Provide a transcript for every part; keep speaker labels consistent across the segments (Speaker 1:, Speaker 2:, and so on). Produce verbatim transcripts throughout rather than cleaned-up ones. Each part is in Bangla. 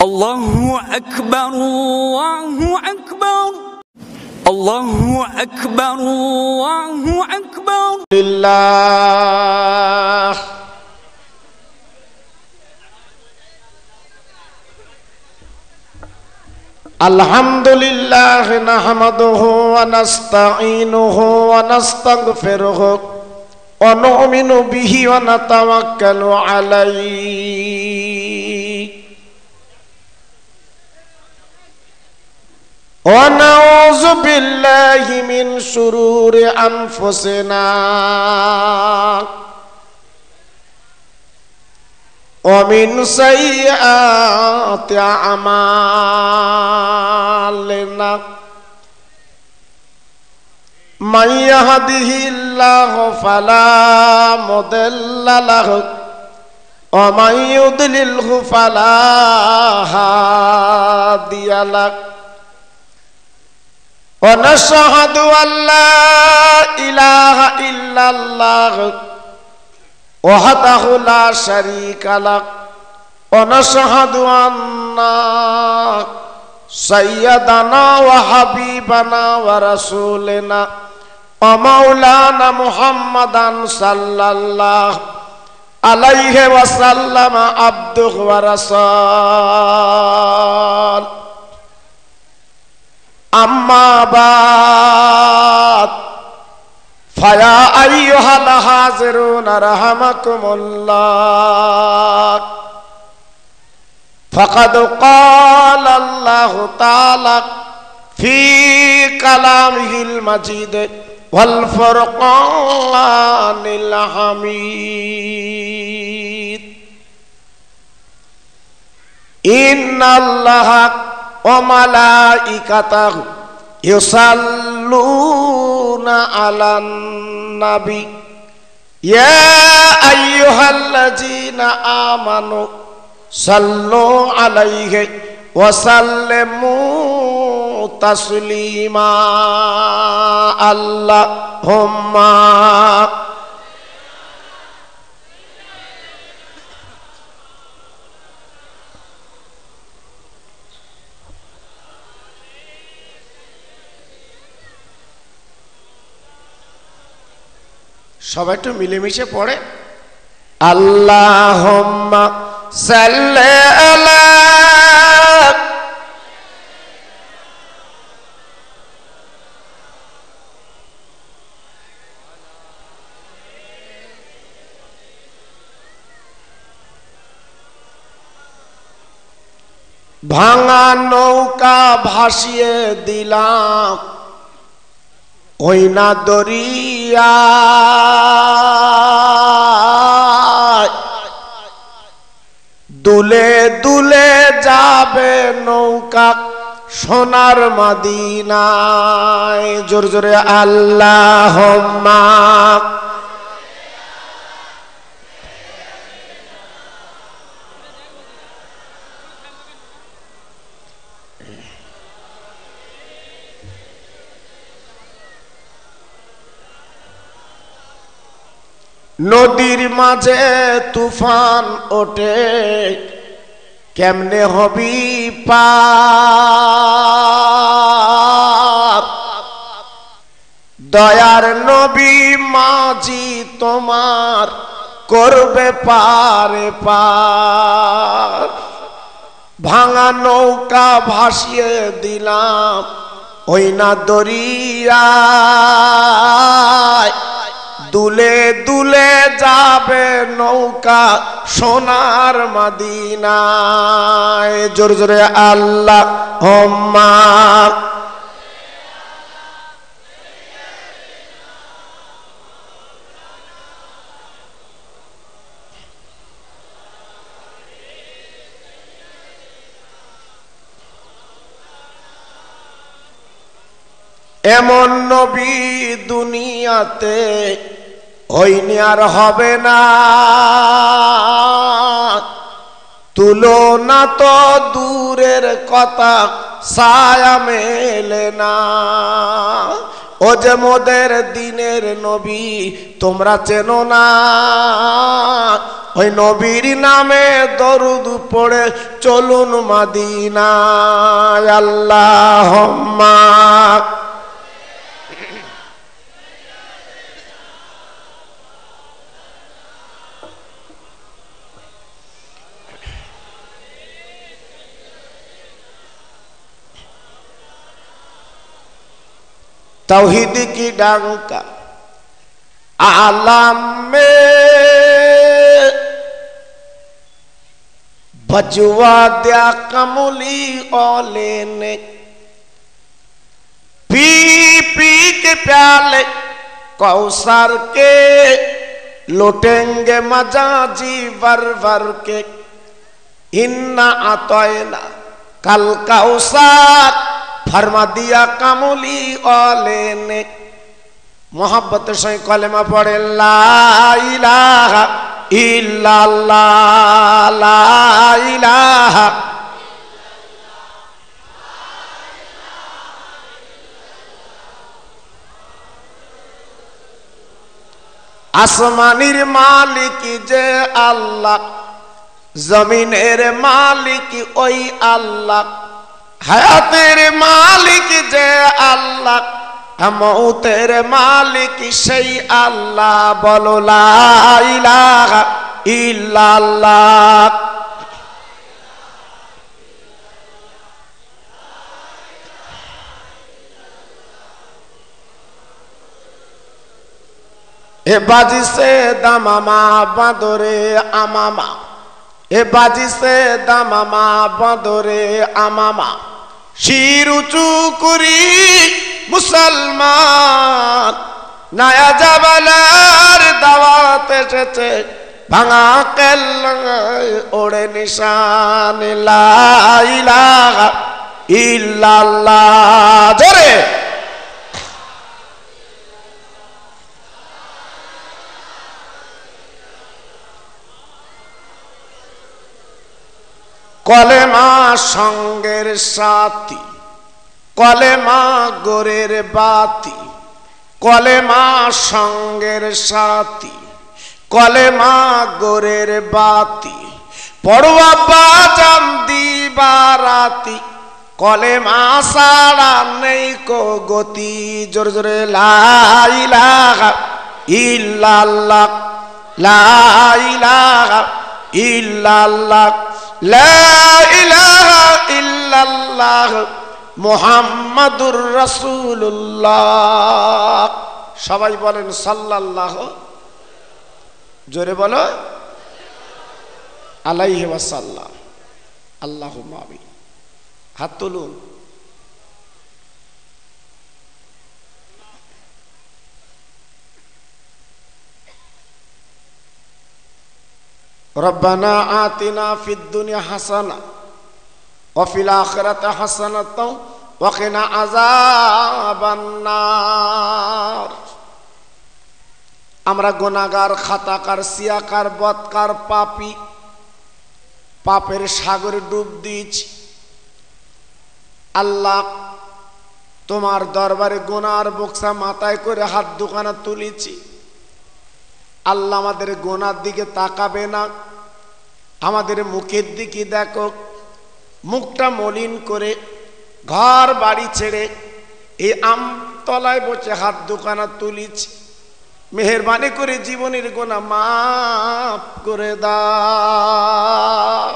Speaker 1: আল্লাহু আকবার, আল্লাহু আকবার, আল্লাহু আকবার, আল্লাহু আকবার।
Speaker 2: লিল্লাহ আলহামদুলিল্লাহ নাহমাদুহু ওয়া নাস্তাঈনুহু ওয়া নাস্তাগফিরুহু ওয়া নু'মিনু বিহি ওয়া নাতাওয়াক্কালু আলাইহি ওয়া নাউযু বিল্লাহি মিন শুরুরি আনফুসিনা ومن سيئات أعمالنا من يهده الله فلا مضل له ومن يضلله فلا هادي له ونشهد أن لا إله إلا الله وحده لا شريك له ونشهد أن سيدنا وحبيبنا ورسولنا ومولانا محمدا صلى الله عليه وسلم عبده ورسوله أما بعد فيا أيها الحاضرون رحمكم الله فقد قال الله تعالى في كلامه المجيد والفرقان الحميد إن الله وملائكته يصلون على النبي يا أيها الذين آمنوا صلوا عليه وسلموا تسليما اللهم সবাই একটু মিলেমিশে পড়ে আল্লাহুম্মা সাল্লি আলা ভাঙা নৌকা ভাসিয়ে দিলাম ওই না দরিয়া দুলে দুলে যাবে নৌকা সোনার মদিনায় জোরে জোরে আল্লাহুম্মা নদীর মাঝে তুফান ওঠে কেমনে হবি পার দয়ার নবী মাঝি তোমার করবে পারে পার ভাঙা নৌকা ভাসিয়ে দিলাম ওই না দরিয়ায় দুলে দুলে যাবে নৌকা সোনার মদিনায় জোরে জোরে আল্লাহুম্মা এমন নবী দুনিয়াতে হইনি আর হবে না তুলনা তো দূরের কথা ছায়া মেলে না ও যে মোদের দিনের নবী তোমরা চেনো না, ওই নবীর নামে দরুদ পড়ে চলুন মদিনায়। আল্লাহুম্মা तौहीद की डंका आलम में बजवा दिया कमली औले ने, पी पी के प्याले कौसर के लुटेंगे मजा जी वर वर के। इन्ना आतोयना कल कौसर फरमा दिया कमली औले ने। मोहब्बत से कलमा पढ़े ला इलाहा इल्लल्लाह ला इलाहा आसमानिर मालिक जे अल्लाह, जमीनेर मालिक ओई अल्लाह, हयातेर मालिक जे अल्लाह, मौतेर मालिक সেই আল্লাহ। বলো লা ইলাহা ইল্লাল্লাহ। এ বাজি সে দামামা বাঁদরে আমামা, এ বাজি সে দামামা বাঁদরে আমামা। শির উঁচু করি মুসলমান, নয়া জাবালের দাওয়াত এসেছে, ভাঙা কেল্লায় ওড়ে নিশান লা ইলাহা ইল্লাল্লাহ। জোরে কলেমা সঙ্গের সাথী, কলেমা গোরের বাতি, কলেমা সঙ্গের সাথী, কলেমা গোরের বাতি। পড়ুয়া বাজান দিবারাতি, কলেমা সারা নেই কো গতি। জোরে জোরে লা ইলাহা ইল্লাল্লাহ লা ইলাহা ইল্লাল্লাহ লা ইলাহা ইল্লাল্লাহ মুহাম্মাদুর রাসূলুল্লাহ। সবাই বলেন সাল্লাল্লাহু, জোরে বলো আলাইহি ওয়াসাল্লাম। আল্লাহুম্মা আমিন। হাত তুলুন। रब्बना आतिना फिद दुनिया हसना व फिल आखिरति हसनतन व क़िना अज़ाबन नार। আমরা গুনাহগার, খাতাকার, সিয়াকার, বদকার, পাপী, পাপের সাগরে ডুব দিয়েছি। আল্লাহ তোমার দরবারে গুনার বক্সা মাথায় করে হাত দুখানা তুলেছি। আল্লাহ আমাদের গুনার দিকে তাকাবে না, আমাদের মুখের দিকে দেখো। মুখটা মলিন করে ঘর বাড়ি ছেড়ে এই আমতলায় বসে হাত দুখানা তুলেছি। মেহেরবানি করে জীবনের গুনাহ মাফ করে দাও।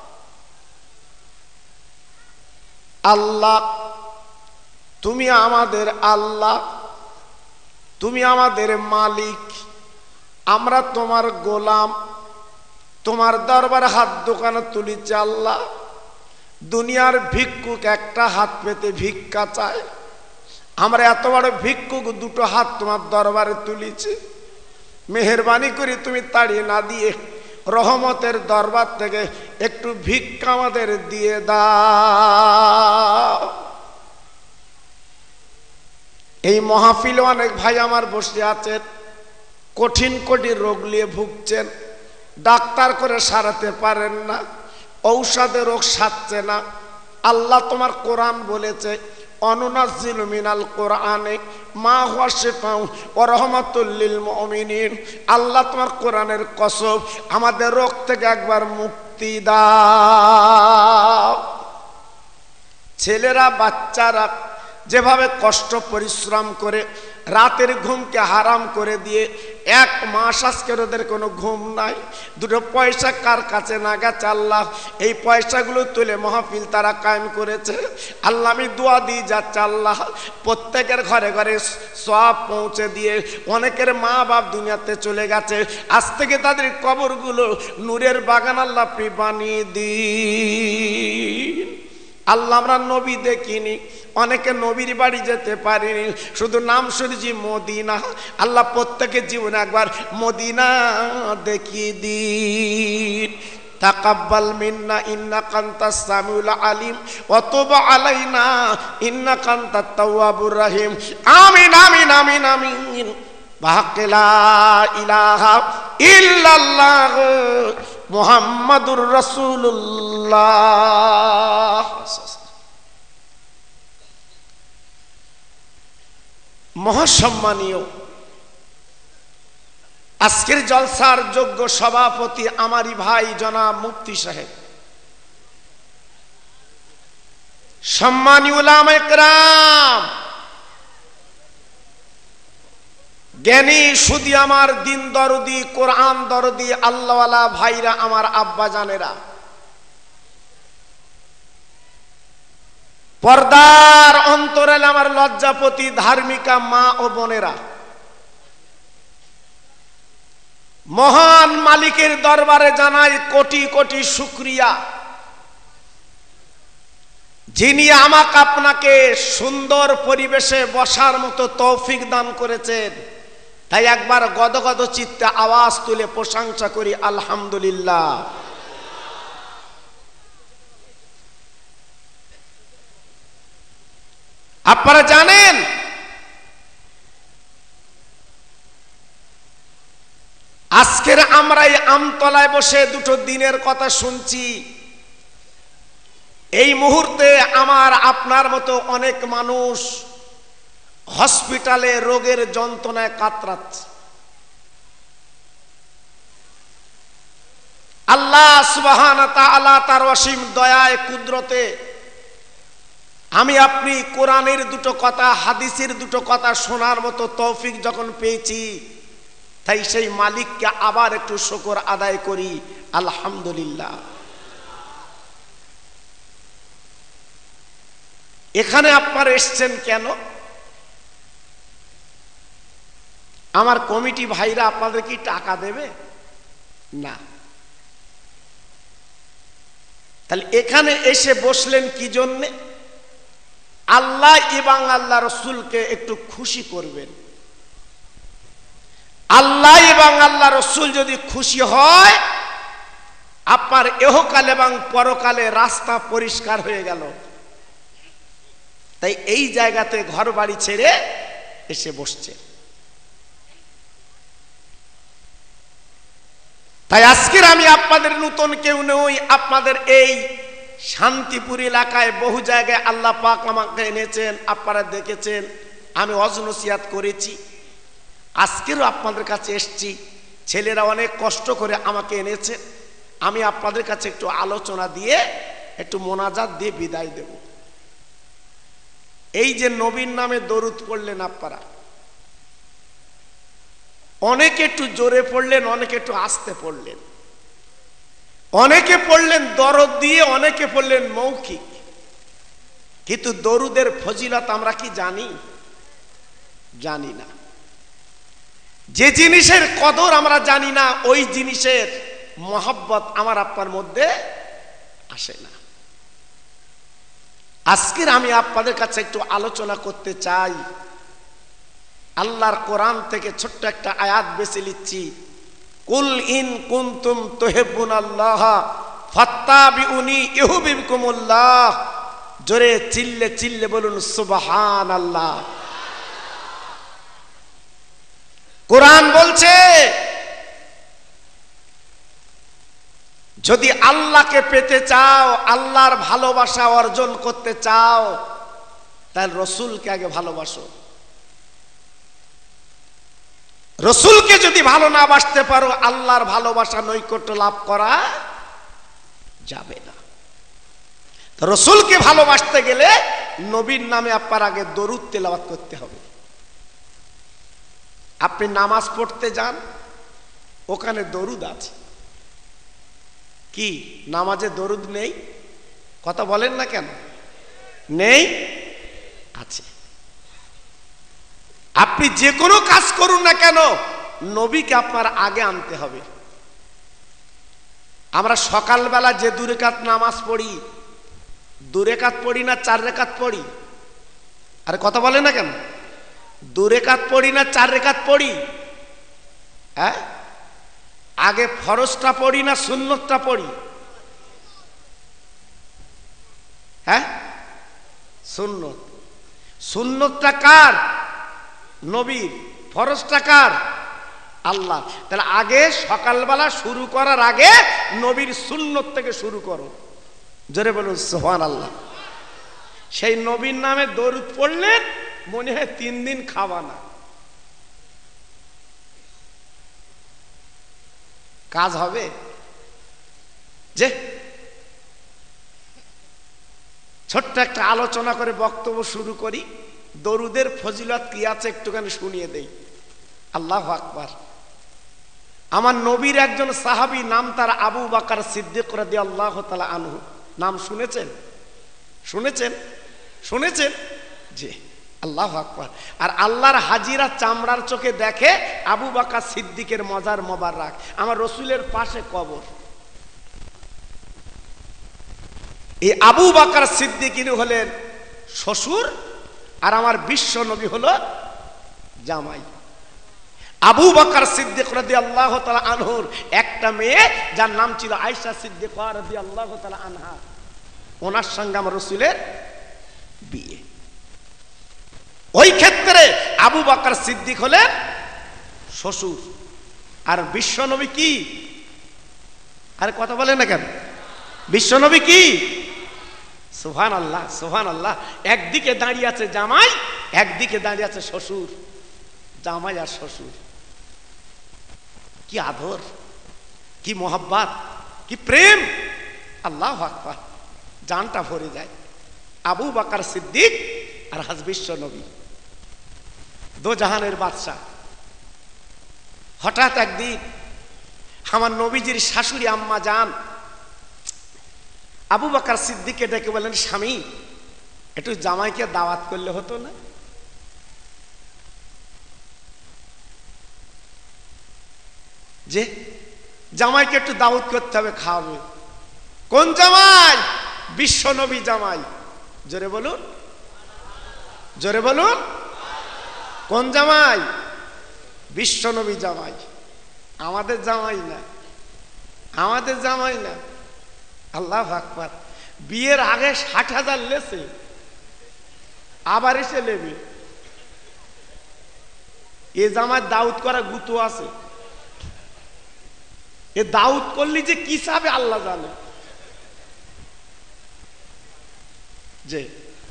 Speaker 2: আল্লাহ তুমি আমাদের আল্লাহ, তুমি আমাদের মালিক, আমরা তোমার গোলাম। তোমার দরবারে হাত দোকানে তুলেছি আল্লাহ। দুনিয়ার ভিক্ষুক একটা হাত পেতে ভিক্ষা চায়, আমরা এত বড় ভিক্ষুক দুটো হাত তোমার দরবারে তুলেছি। মেহেরবানি করে তুমি তাড়িয়ে না দিয়ে রহমতের দরবার থেকে একটু ভিক্ষা আমাদের দিয়ে দাও। এই মাহফিলে অনেক ভাই আমার বসে আছেন, কঠিন কঠিন রোগ নিয়ে ভুগছেন, ডাক্তার করে সারাতে পারেন না, ঔষধে রোগ সারছে না। আল্লাহ তোমার কোরআন বলেছে অনুনাজ্জিলু মিনাল কোরআনে মা হুয়া শিফাউ ওয়া রাহমাতুল লিল মুমিনিন। আল্লাহ তোমার কোরআনের কসম, আমাদের রোগ থেকে একবার মুক্তি দাও। ছেলেরা বাচ্চারা যেভাবে কষ্ট পরিশ্রম করে রাতের ঘুমকে হারাম করে দিয়ে এক মাস আজকের ওদের কোনো ঘুম নাই, দুটো পয়সা কার কাছে না গেছে আল্লাহ, এই পয়সাগুলো তুলে মাহফিল তারা কায়েম করেছে। আল্লাহ আমি দোয়া দিই যাচ্ছে আল্লাহ প্রত্যেকের ঘরে ঘরে সওয়াব পৌঁছে দিয়ে, অনেকের মা বাপ দুনিয়াতে চলে গেছে, আজ থেকে তাদের কবরগুলো নূরের বাগান আল্লাহ আপনি বানিয়ে দিন। আল্লাহ আমরা নবী দেখিনি, অনেকে নবীর বাড়ি যেতে পারিনি, শুধু নাম শুনেছি মদিনা। আল্লাহ প্রত্যেকের জীবনে একবার মদিনা দেখিয়ে দিন। তাকাব্বাল মিন্না ইন্নাকা আনতাস সামিউল আলিম ওয়া তুব আলাইনা ইন্নাকা আনতাত তাওয়াবুর রহিম। আমিন আমিন আমিন আমিন। বিহাক্কি লা ইলাহা ইল্লাল্লাহ মুহাম্মাদুর রাসূলুল্লাহ। মহাসম্মানীয় আজকের জলসার যোগ্য সভাপতি আমারই ভাই জনাব মুফতি সাহেব, সম্মানী উলামায়ে কেরাম, জ্ঞানী সুদী আমার দিন দরদি কোরআন দরদি আল্লাহওয়ালা ভাইরা, আমার আব্বা জানেরা, পর্দার অন্তরালে আমার লজ্জাপতি ধার্মিকা মা ও বোনেরা, মহান মালিকের দরবারে জানাই কোটি কোটি শুকরিয়া, যিনি আমাকে আপনাকে সুন্দর পরিবেশে বসার মতো তৌফিক দান করেছেন। তাই একবার গদগদ চিত্তে আওয়াজ তুলে প্রশংসা করি আলহামদুলিল্লাহ। আপনারা জানেন আজকের আমরা এই আমতলায় বসে দুটো দিনের কথা শুনছি, এই মুহূর্তে আমার আপনার মতো অনেক মানুষ হসপিটালে রোগের যন্ত্রণায় কাতরাচ্ছে। আল্লাহ সুবহানাহু ওয়া তাআলা তার অসীম দয়ায় কুদরতে আমি আপনি কোরআনের দুটো কথা হাদিসের দুটো কথা শোনার মতো তৌফিক যখন পেয়েছি, তাই সেই মালিককে আবার একটু শুকর আদায় করি আলহামদুলিল্লাহ। এখানে আপনারা এসছেন কেন? আমার কমিটি ভাইরা আপনাদের কি টাকা দেবে? না। তাহলে এখানে এসে বসলেন কি জন্যে? আল্লাহ এবং আল্লাহ রসুলকে একটু খুশি করবেন। আল্লাহ এবং আল্লাহ রসুল যদি খুশি হয়, আপনার ইহকাল এবং পরকালে রাস্তা পরিষ্কার হয়ে গেল। তাই এই জায়গাতে ঘর বাড়ি ছেড়ে এসে বসছে। তাই আজকের আমি আপনাদের নতুন কেউ নই, আপনাদের এই শান্তিপুর এলাকায় বহু জায়গায় আল্লাহ পাক আমাকে এনেছেন, আপনারা দেখেছেন, আমি ওয়াজ নসিহত করেছি। আজকেরও আপনাদের কাছে এসছি, ছেলেরা অনেক কষ্ট করে আমাকে এনেছে, আমি আপনাদের কাছে একটু আলোচনা দিয়ে একটু মোনাজাত দিয়ে বিদায় দেব। এই যে নবীর নামে দরুদ পড়লেন আপনারা, অনেকে একটু জোরে পড়লেন, অনেকে একটু আস্তে পড়লেন, অনেকে পড়লেন দরদ দিয়ে, অনেকে পড়লেন মৌখিক। কিন্তু দরুদের ফজিলত আমরা কি জানি? জানি না। যে জিনিসের কদর আমরা জানি না, ওই জিনিসের মহব্বত আমার আপনার মধ্যে আসে না। আজকের আমি আপনাদের কাছে একটু আলোচনা করতে চাই। আল্লাহর কোরআন থেকে ছোট্ট একটা আয়াত বেছে নিচ্ছি। কুল ইন কুনতুম তুহিব্বুনাল্লাহ ফাত্তাবিউনি ইউহিব্বুকুমুল্লাহ। জোরে চিল্লে চিল্লে বলুন সুবহানাল্লাহ। কোরআন বলছে যদি আল্লাহকে পেতে চাও, আল্লাহর ভালোবাসা অর্জন করতে চাও, তাহলে রসুলকে আগে ভালোবাসো। রসুলকে যদি ভালো না বাসতে পারো, আল্লাহর ভালোবাসা নৈকট্য লাভ করা যাবে না। রসুলকে ভালোবাসতে গেলে নবীর নামে আপনার আগে দরুদ তেলাওয়াত করতে হবে। আপনি নামাজ পড়তে যান, ওখানে দরুদ আছে। কি নামাজে দরুদ নেই? কথা বলেন না কেন? নেই? আছে। আপনি যে কোনো কাজ করুন না কেন, নবীকে আপনার আগে আনতে হবে। আমরা সকালবেলা যে দু রাকাত নামাজ পড়ি, দু রাকাত পড়ি না চার রাকাত পড়ি? আরে কথা বলে না কেন? দু রাকাত পড়ি না চার রাকাত পড়ি? হ্যাঁ, আগে ফরজটা পড়ি না সুন্নতটা পড়ি? হ্যাঁ, সুন্নত। সুন্নতটা কার? নবীর। ফরজটা কার? আল্লাহ। তাহলে আগে সকালবেলা শুরু করার আগে নবীর সুন্নত থেকে শুরু করো। জোরে বলুন সুবহানাল্লাহ। সেই নবীর নামে দরুদ পড়লেন, মনে হয় তিন দিন খাওয়া না। কাজ হবে? যে ছোট্ট একটা আলোচনা করে বক্তব্য শুরু করি। দরুদের ফজিলত কি আছে একটুখানি শুনিয়ে দেই। আল্লাহু আকবার। আমার নবীর একজন সাহাবী, নাম তার আবু বকর সিদ্দিক রাদিয়াল্লাহু তাআলা আনহু। নাম শুনেছেন? শুনেছেন? শুনেছেন? জি, আল্লাহু আকবার। আর আল্লাহর হাজিরা চামড়ার চোখে দেখে আবু বকর সিদ্দিকের মজার মোবারক। আমার রসুলের পাশে কবর। এই আবু বকর সিদ্দিক হলেন শ্বশুর, আর আমার বিশ্ব নবী হলো জামাই। আবু বকর সিদ্দিক রাদিয়াল্লাহু তাআলা আনহুর একটা মেয়ে, যার নাম ছিল আয়েশা সিদ্দিকা রাদিয়াল্লাহু তাআলা আনহা। ওনার সঙ্গে আমার রসুলের বিয়ে। ওই ক্ষেত্রে আবু বকর সিদ্দিক হলেন শ্বশুর, আর বিশ্ব নবী কি? আরে কথা বলেন না কেন? বিশ্ব নবী কি? সুবহানাল্লাহ, সুবহানাল্লাহ। একদিকে দাঁড়িয়ে আছে জামাই, একদিকে দাঁড়িয়ে আছে শ্বশুর। জামাই আর শ্বশুর, কি আদর, কি মোহাব্বত, কি প্রেম! আল্লাহু আকবার। জানটা ভরে যায়। আবু বকর সিদ্দিক আর হাজ বিশ্ব নবী, দো জাহানের বাদশাহ। হঠাৎ একদিন আমার নবীজির শাশুড়ি আম্মা জান আবু বকর সিদ্দিককে ডেকে বলেন, স্বামী, একটু জামাইকে দাওয়াত করলে হতো না? যে জামাইকে একটু দাওয়াত করতে হবে, খাওয়াবে। কোন জামাই? বিশ্ব নবী জামাই। জোরে বলুন, জোরে বলুন। কোন জামাই? বিশ্ব নবী জামাই। আমাদের জামাই না, আমাদের জামাই না। আল্লাহু আকবার। বিয়ের আগে ষাট হাজার লেছে, আবার এসে নেবে। এ জামাই দাউদ করা গুতো আছে। এ দাউদ করলি যে কি চাবে আল্লাহ জানে। যে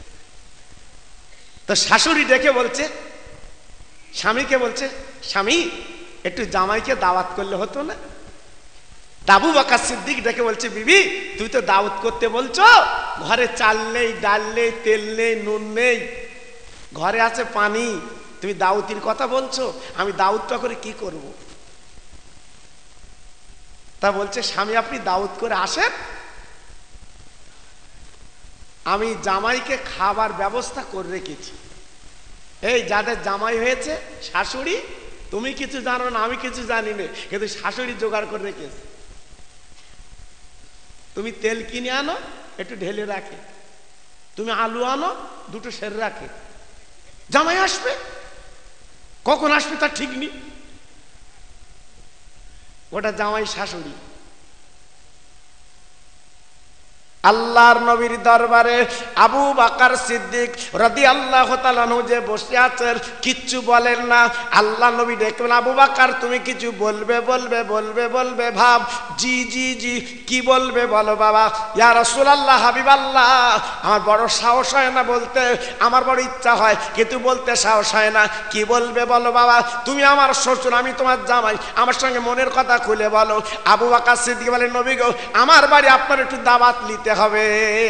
Speaker 2: তো শাশুড়ি ডেকে বলছে, স্বামীকে বলছে, স্বামী, একটু জামাইকে দাওয়াত করলে হতো না? আবু বকর সিদ্দিক ডেকে বলছে, বিবি, তুই তো দাওয়াত করতে বলছো, ঘরে চাল নেই, ডাল নেই, তেল নেই, নুন নেই, ঘরে আছে পানি, তুমি দাওয়াতির কথা বলছো, আমি দাওয়াতটা করে কি করব? তা বলছে, স্বামী, আপনি দাওয়াত করে আসেন, আমি জামাইকে খাবার ব্যবস্থা করে রেখেছি। এই যাদের জামাই হয়েছে, শাশুড়ি, তুমি কিছু জানো না, আমি কিছু জানি না, কিন্তু শাশুড়ি জোগাড় করে রেখেছে। তুমি তেল কিনে আনো, একটু ঢেলে রাখে, তুমি আলু আনো, দুটো সেরে রাখে। জামাই আসবে, কখন আসবে তার ঠিক নেই। ওটা জামাই শাশুড়ি। আল্লাহর নবীর দরবারে আবু বকর সিদ্দিক রাদিয়াল্লাহু তাআলা আনহু যে বসে আছেন, কিচ্ছু বলেন না। আল্লাহ নবী দেখলেন, আবু বকর তুমি কিছু বলবে বলবে বলবে বলবে ভাব। জি জি জি কি বলবে বলো বাবা। ইয়া রাসূলুল্লাহ, হাবিবাল্লাহ, আমার বড় সাহস হয় না বলতে, আমার বড় ইচ্ছা হয় কিন্তু বলতে সাহস হয় না। কি বলবে বলো বাবা। তুমি আমার শ্বশুর, আমি তোমার জামাই, আমার সঙ্গে মনের কথা খুলে বলো। আবু বকর সিদ্দিক বলেন, নবী গো, আমার বাড়ি আপনার একটু দাওয়াত নিতে হবে,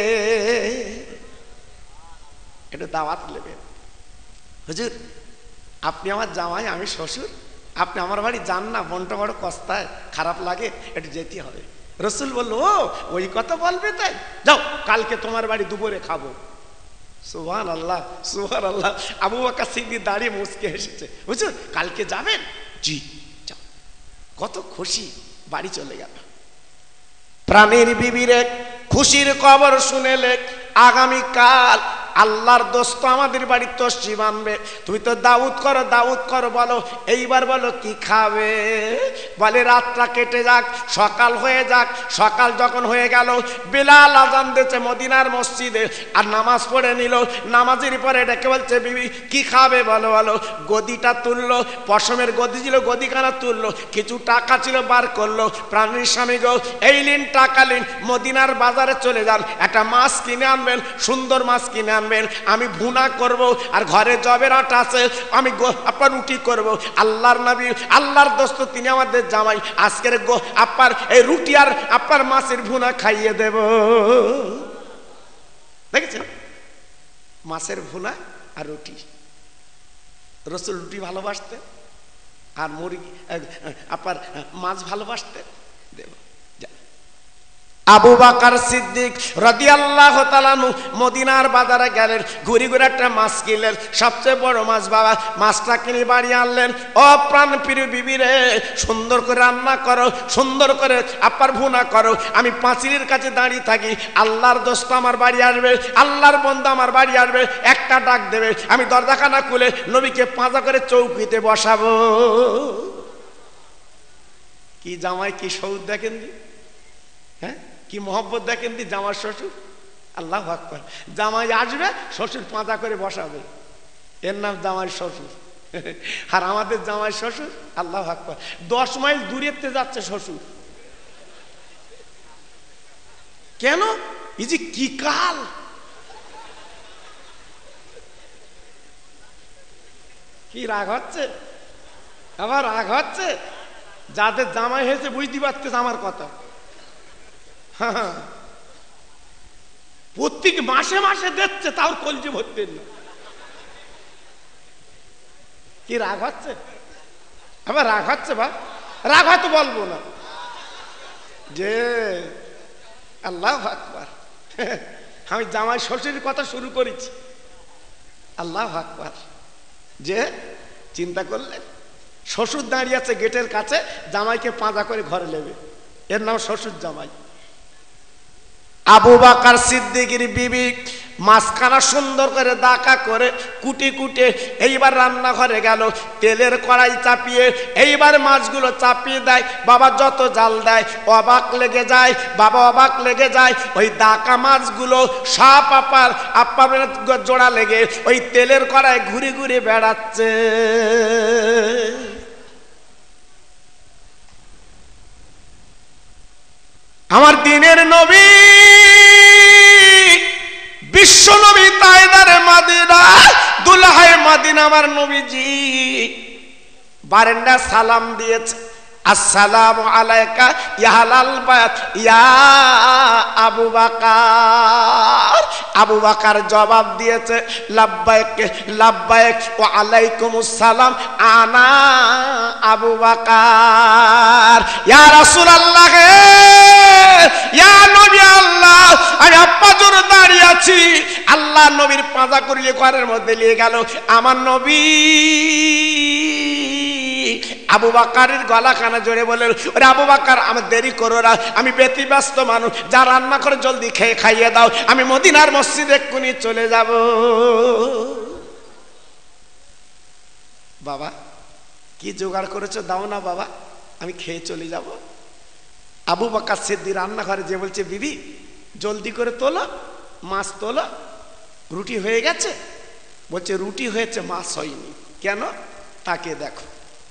Speaker 2: একটু দাওয়াত নেবেন। হুজুর, আপনি আমার জামাই, আমি শ্বশুর, আপনি আমার বাড়ি যান না, মনটা বড় কষ্টায়, খারাপ লাগে, একটু যেতে হবে। রসুল বলল, ও ওই কথা বলবে তাই, যাও কালকে তোমার বাড়ি দুপুরে খাবো। সুবহানাল্লাহ, সুবহানাল্লাহ। আবু বকর সিদ্দিক দাঁড়িয়ে মুচকে এসেছে। হুজুর কালকে যাবেন? জি যাও। কত খুশি, বাড়ি চলে গেল। প্রাণীর বিবিরে খুশির খবর শুনেলে আগামীকাল আল্লাহর দোস্ত আমাদের বাড়ি তশরিফ আনবে। তুমি তো দাউদ করো দাউদ করো, বলো এইবার বলো কি খাবে। বলে রাতটা কেটে যাক, সকাল হয়ে যাক। সকাল যখন হয়ে গেল, বেলাল আজান দিয়েছে মদিনার মসজিদে, আর নামাজ পড়ে নিল। নামাজের পরে ডেকে বলছে, বিবি কি খাবে বলো বলো। গদিটা তুললো, পশমের গদি ছিল, গদিখানা তুললো, কিছু টাকা ছিল বার করলো। প্রাণীর স্বামী গো, এই লিন টাকা লিন, মদিনার বাজারে চলে যান, একটা মাছ কিনে আনবেন, সুন্দর মাছ কিনে আনবেন, আমি ভুনা করব, আর ঘরে জবের আটা আছে, আমি আপনার রুটি করব। আল্লাহর নবী, আল্লাহর দোস্ত, তিনি আমাদের জামাই, আজকের গো আপনার এই রুটি আর আপনার মাছের ভুনা খাইয়ে দেব। দেখেছেন, মাছের ভুনা আর রুটি। রসুল রুটি ভালোবাসতেন আর মুরগি আপনার মাছ ভালোবাসতেন, দেব। আবু বকর সিদ্দিক রাদিয়াল্লাহু তাআলা আনহু মদিনার বাজারে গেলেন, ঘুরে ঘুরে একটা মাছ কিনলেন, সবচেয়ে বড় মাছ। বাবা মাছটা কিনে বাড়ি আনলেন। ও প্রাণ প্রিয় বিবি রে, সুন্দর করে রান্না করো, সুন্দর করে আপনার ভুনা করো, আমি পাঁচিলের কাছে দাঁড়িয়ে থাকি। আল্লাহর দোস্ত আমার বাড়ি আসবে, আল্লাহর বন্ধু আমার বাড়ি আসবে, একটা ডাক দেবে, আমি দরজাখানা খুলে নবীকে পাঁজা করে চৌকিতে বসাবো। কি জামাই, কি সৌদ দেখেন দি, হ্যাঁ কি মোহব্বত দেখেন দি জামার শ্বশুর। আল্লাহু আকবার। জামাই আসবে, শ্বশুর পাঁজা করে বসাবে, এর নাম জামাই শ্বশুর। আর আমাদের জামাই শ্বশুর, আল্লাহু আকবার, দশ মাইল দূরেতে যাচ্ছে শ্বশুর। কেন? এই যে কি কাল, কি রাগ হচ্ছে, আবার রাগ হচ্ছে। যাদের জামাই হয়েছে বুঝতে পারতেছে আমার কথা। প্রত্যেক মাসে মাসে দিচ্ছে, তাও কলজি ভরতেন না। কি রাগ হচ্ছে, আবার রাগ হচ্ছে, বা রাগ হয়তো বলবো না যে আল্লাহু আকবার, আমি জামাই শ্বশুরের কথা শুরু করেছি। আল্লাহু আকবার। যে চিন্তা করলেন, শ্বশুর দাঁড়িয়ে আছে গেটের কাছে, জামাইকে পাঁজা করে ঘরে নেবে, এর নাম শ্বশুর জামাই। আবু বকর সিদ্দিকের বিবি মাছখানা সুন্দর করে দাকা করে কুটি কুটে এইবার রান্নাঘরে গেল, তেলের কড়াই চাপিয়ে এইবার মাছগুলো চাপিয়ে দেয়। বাবা যত জাল দেয় অবাক লেগে যায়, বাবা অবাক লেগে যায়। ওই দাকা মাছগুলো সব আপার আপার জোড়া লেগে ওই তেলের কড়াই ঘুরে ঘুরে বেড়াচ্ছে। আমার দিনের নবী, বিশ্ব নবী, তাইদারে মাদিনা, দুলহায়ে মাদিনা, আমার নবীজি বারান্দা সালাম দিয়েছে, আসসালামু আলাইকা ইয়া আহলাল বাইত ইয়া আবু বকর। আবু বকর জবাব দিয়েছে, লাব্বাইক লাব্বাইক ওয়া আলাইকুমুস সালাম, আনা আবু বকর। ইয়া রাসূলুল্লাহ, ইয়া নবী আল্লাহ, আমি আপা জোরে দাঁড়িয়ে আছি। আল্লাহ নবীর পাঁজা করিয়ে ঘরের মধ্যে নিয়ে গেল। আমার নবী আবু বকরের গলা কানা জোরে বললেন, ওরে আবু বকর, আমার দেরি করো না, আমি ব্যতিব্যস্ত মানুষ, যা রান্না করে জলদি খেয়ে খাইয়ে দাও, আমি মদিনার মসজিদে এক্ষুনি চলে যাব। বাবা কি জোগাড় করেছো দাও না বাবা, আমি খেয়ে চলে যাব। আবু বকর সিদ্দিক রান্নাঘরে যে বলছে, বিবি জলদি করে তোলো, মাছ তোলো। রুটি হয়ে গেছে? বলছে রুটি হয়েছে, মাছ হয়নি। কেন? তাকে দেখো।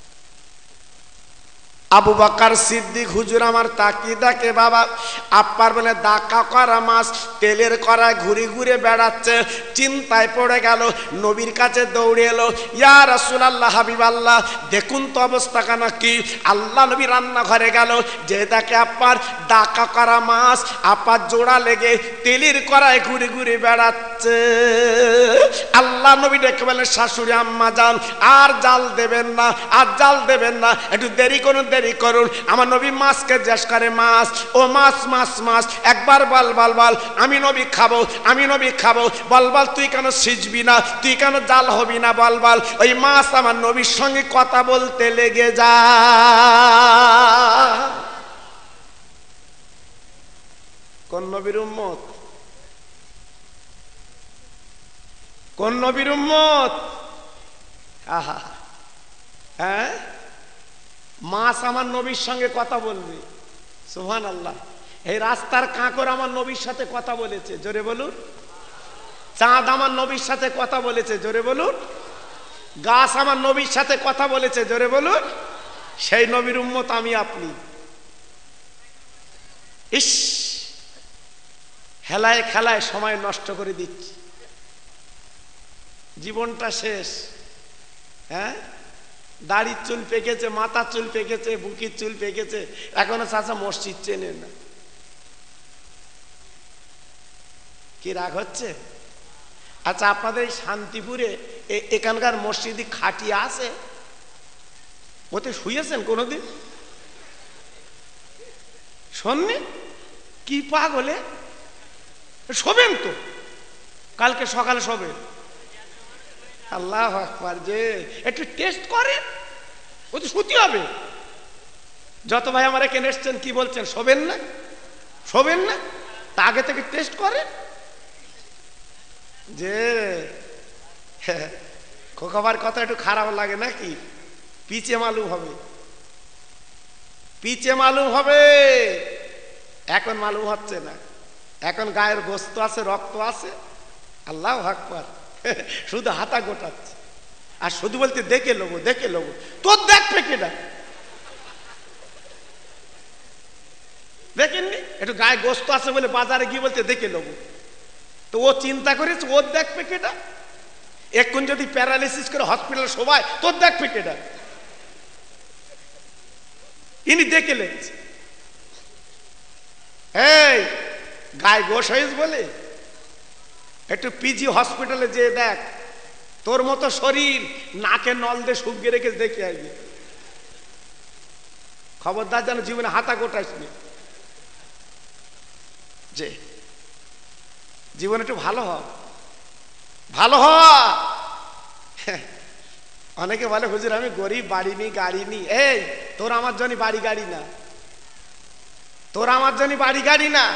Speaker 2: আবু বকর সিদ্দিক হুজুর আমার তাকিয়ে দেখে, বাবা আপ্পার বলে দাকা করা মাছ তেলের কড়ায় ঘুরে ঘুরে বেড়াচ্ছে। চিন্তায় পড়ে গেল, নবীর কাছে দৌড়ে এলো, ইয়া রাসূলুল্লাহ, হাবিবাল্লাহ, দেখুন তো অবস্থা কেন কি। আল্লাহ নবী রান্নাঘরে গেল, যে দেখে আপ্পার দাকা করা মাছ আপ্পার জোড়া লেগে তেলের কড়ায় ঘুরে ঘুরে বেড়াচ্ছে। আল্লাহ নবী ডেকে বলেন, শাশুড়ি আম্মা যান, আর জাল দেবেন না, আর জাল দেবেন না, একটু দেরি করুন, দেরি করুন। আমার নবী মাছকে জিজ্ঞেস করে, মাছ, ও মাছ, মাছ, মাছ, একবার বল, বল, বল, আমি নবী খাবো, আমি নবী খাবো, বল, বল, তুই কেন সিজবি না, তুই কেন জাল হবি না, বল, বল। ওই মাছ আমার নবীর সঙ্গে কথা বলতে লেগে যা। কোন নবীর উম্মত? কোন নবীর উম্মত? আহা, হ্যাঁ, মাছ আমার নবীর সঙ্গে কথা বলবে। সুবহানাল্লাহ। এই রাস্তার কাঁকর আমার নবীর সাথে কথা বলেছে, জোরে বলুন। চাঁদ আমার নবীর সাথে কথা বলেছে, জোরে বলুন। গাছ আমার নবীর সাথে কথা বলেছে, জোরে বলুন। সেই নবীর উম্মত আমি, আপনি। ইস, হেলায় খেলায় সময় নষ্ট করে দিচ্ছি, জীবনটা শেষ। হ্যাঁ, দাড়ির চুল পেকেছে, মাথার চুল পেকেছে, বুকির চুল পেকেছে, এখনো চাচা মসজিদ চেনে না। কি রাগ হচ্ছে? আচ্ছা, আপনাদের এই শান্তিপুরে এখানকার মসজিদে খাটিয়া আছে? ওতে শুয়েছেন কোনোদিন? শোননি? কি পাগলে শোবেন তো, কালকে সকালে শোবেন। আল্লাহু আকবার, যে একটু টেস্ট করেন, ও তো শুতে হবে। যত ভাই আমার এখানে এসছেন, কি বলছেন? শোবেন না, শোবেন না, তা আগে থেকে টেস্ট করেন। যে খোকাবার কথা একটু খারাপ লাগে নাকি? পিছে মালুম হবে, পিছে মালুম হবে, এখন মালুম হচ্ছে না। এখন গায়ের গোস্ত আছে, রক্ত আছে। আল্লাহু আকবার, শুধু হাতা গোটাচ্ছে আর শুধু বলতে দেখে লোবো, দেখে লোবো। তোর দেখবে কেডা? দেখেননি? একটু গায়ে গোস্ত আছে বলে বাজারে গিয়ে বলতে দেখে লোবো। তো ও চিন্তা করেছে, ওর দেখবে কেডা? এখন যদি প্যারালাইসিস করে হসপিটালে সবাই, তোর দেখবে কেডা? ইনি দেখে লেগেছে। এই গায়ে গোশ হয়েছে বলে একটু পিজি হসপিটালে যেয়ে দেখ, তোর মতো শরীর নাকে নল দিয়ে শুকিয়ে রেখে দেখে আসবি। খবরদার যেন জীবনে হাতা গোটাইস নি। যে জীবনে একটু ভালো হ, ভালো হ। অনেকে বলে, হুজুর আমি গরিব, বাড়ি নি, গাড়ি নি। এই তোর আমার জন্য বাড়ি গাড়ি না, তোর আমার জন্য বাড়ি গাড়ি না।